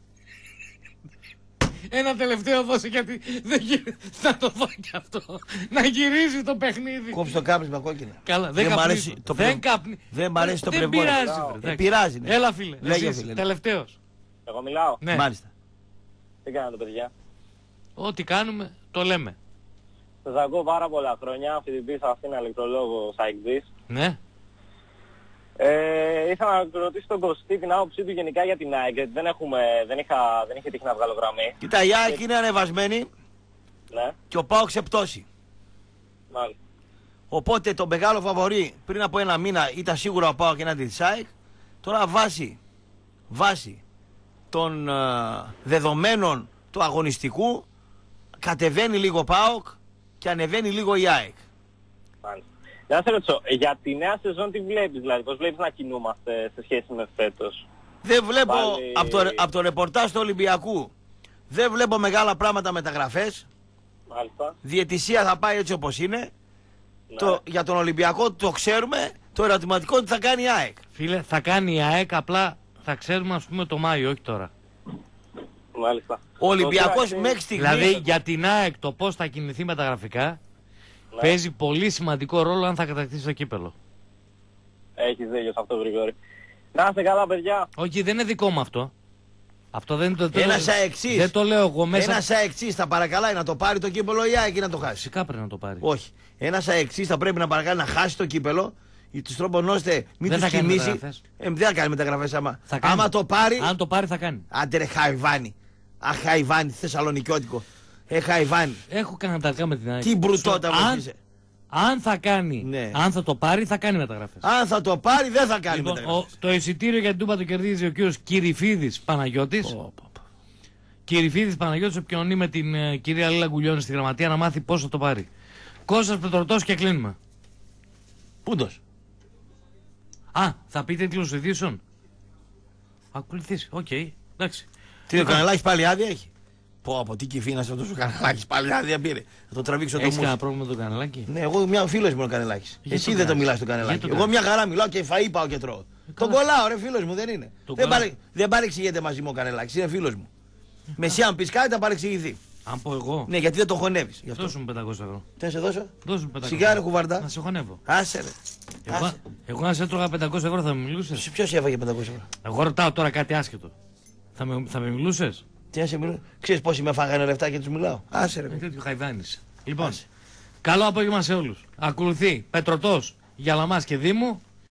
Ένα τελευταίο δώσε, γιατί δεν θα το δω κι αυτό. Να γυρίζει το παιχνίδι.
Κόψει το κάπνισμα κόκκινα.
Καλά, δεν μ' αρέσει το πνεύμα.
Δεν μ' αρέσει το πνεύμα.
Δεν πειράζει.
Ναι.
Έλα φίλε,
λέγε
εσύ,
φίλε.
τελευταίος.
Εγώ μιλάω.
Ναι.
Μάλιστα.
Τι κάνετε παιδιά.
Ό,τι κάνουμε, το λέμε.
Σας ακούω πάρα πολλά χρόνια, φοιτητής αυτήν ηλεκτρολόγο ΣΑΙΚΔΙΣ.
Ναι.
Ήθελα να ρωτήσω τον Κωστή την άποψή του γενικά για την ΑΕΚ, γιατί δεν είχε τύχει να βγάλω γραμμή.
Κοίτα, η ΑΕΚ είναι ανεβασμένη,
ναι,
και ο ΠΑΟΚ σε πτώση.
Μάλιστα.
Οπότε το μεγάλο φαβορί πριν από ένα μήνα ήταν σίγουρα ο ΠΑΟΚ εναντί της ΑΕΚ. Τώρα βάσει των δεδομένων του αγωνιστικού κατεβαίνει λίγο ο ΠΑΟΚ και ανεβαίνει λίγο η ΑΕΚ.
Μάλιστα. Να σε ρωτήσω, για τη νέα σεζόν τι βλέπεις, δηλαδή πώς βλέπεις να κινούμαστε σε σχέση με φέτος?
Δεν βλέπω από το ρεπορτάζ του Ολυμπιακού, δεν βλέπω μεγάλα πράγματα μεταγραφές.
Μάλιστα.
Διαιτησία θα πάει έτσι όπως είναι. Ναι. Για τον Ολυμπιακό το ξέρουμε. Το ερωτηματικό τι θα κάνει η ΑΕΚ.
Φίλε, θα κάνει η ΑΕΚ, απλά θα ξέρουμε ας πούμε το Μάιο, όχι τώρα.
Μάλιστα.
Ο Ολυμπιακός μέχρι στιγμής...
Δηλαδή για την ΑΕΚ το πώς θα κινηθεί μεταγραφικά, ναι, παίζει πολύ σημαντικό ρόλο αν θα κατακτήσει το κύπελο.
Έχεις δίκιο σε αυτό, Γρηγόρη. Να είστε καλά, παιδιά.
Όχι, δεν είναι δικό μου αυτό. Αυτό δεν είναι το
Ένας αεξής.
Δεν το λέω εγώ μέσα.
Ένας αεξής θα παρακαλάει να το πάρει το κύπελο η ΑΕΚ ή να το χάσει.
Φυσικά πρέπει να το πάρει.
Όχι. Ένας αεξής θα πρέπει να παρακαλάει να χάσει το κύπελο. Τους τρόπον ώστε μην τους κοιμήσει. Δεν θα κάνει μεταγραφές άμα το πάρει.
Αν το πάρει θα κάνει.
Άντε ρε Χαϊβάνι. Αχ Χαϊβάνι, Θεσσαλονικιώτικο. Χαϊβάνι.
Έχω κάνει τα με την ΑΕΚ.
Τι μπρουτότα μου είσαι.
Αν θα κάνει,
ναι,
αν θα το πάρει θα κάνει μεταγραφές.
Αν θα το πάρει δεν θα κάνει μεταγραφές.
Το εισιτήριο για την Τούμπα το κερδίζει ο κύριος Κυριφίδης Παναγιώτης. Κυριφίδης Παναγιώτης επικοινωνεί με την κυρία Λίλα Γκουλιώνη στη γραμματεία να μάθει πώς θα το πάρει. Κώστας Πετρωτός και κλείνουμε.
Πούντος.
Α, θα πει τίτλους ειδήσεων. Ακολουθήσει, οκ, εντάξει.
Τι, ο Κανελάκης πάλι άδεια έχει? Πω, από τι κυφίνας αυτός ο Κανελάκης πάλι άδεια πήρε. Θα το τραβήξω το μουσ.
Έχεις κανένα πρόβλημα με τον Κανελάκη?
Ναι, εγώ μια φίλος μου ο Κανελάκης. Εσύ δεν το μιλάς στον Κανελάκη. Εγώ μια χαρά μιλάω και φαΐ πάω και τρώω. Τον κολλάω, ρε, φίλος μου, δεν είναι. Δεν παρεξηγείται μαζί μου ο Κανελάκης, είναι φίλος μου. Με εσύ αν πεις κάτι θα παρεξηγηθεί.
Αν πω εγώ.
Ναι, γιατί δεν τον χωνεύεις.
Δώσου μου 500 ευρώ.
Τι να σε δώσω?
Δώσου μου 500.
Σιγά, κουβαρντά.
Να σε χωνεύω.
Άσε, ρε.
Εγώ να σε έτρωγα 500 ευρώ θα με μιλούσες?
Ποιος έφαγε 500 ευρώ?
Εγώ ρωτάω τώρα κάτι άσχετο. Θα με μιλούσες?
Τι να σε μιλήσω? Ξέρεις πόσοι με φάγανε λεφτά και τους μιλάω? Άσε, ρε.
Τέτοιο χαϊδάνης. Λοιπόν, καλό απόγευμα σε όλους. Ακολουθεί Πετρωτός, Γιαλαμάς και Δήμου.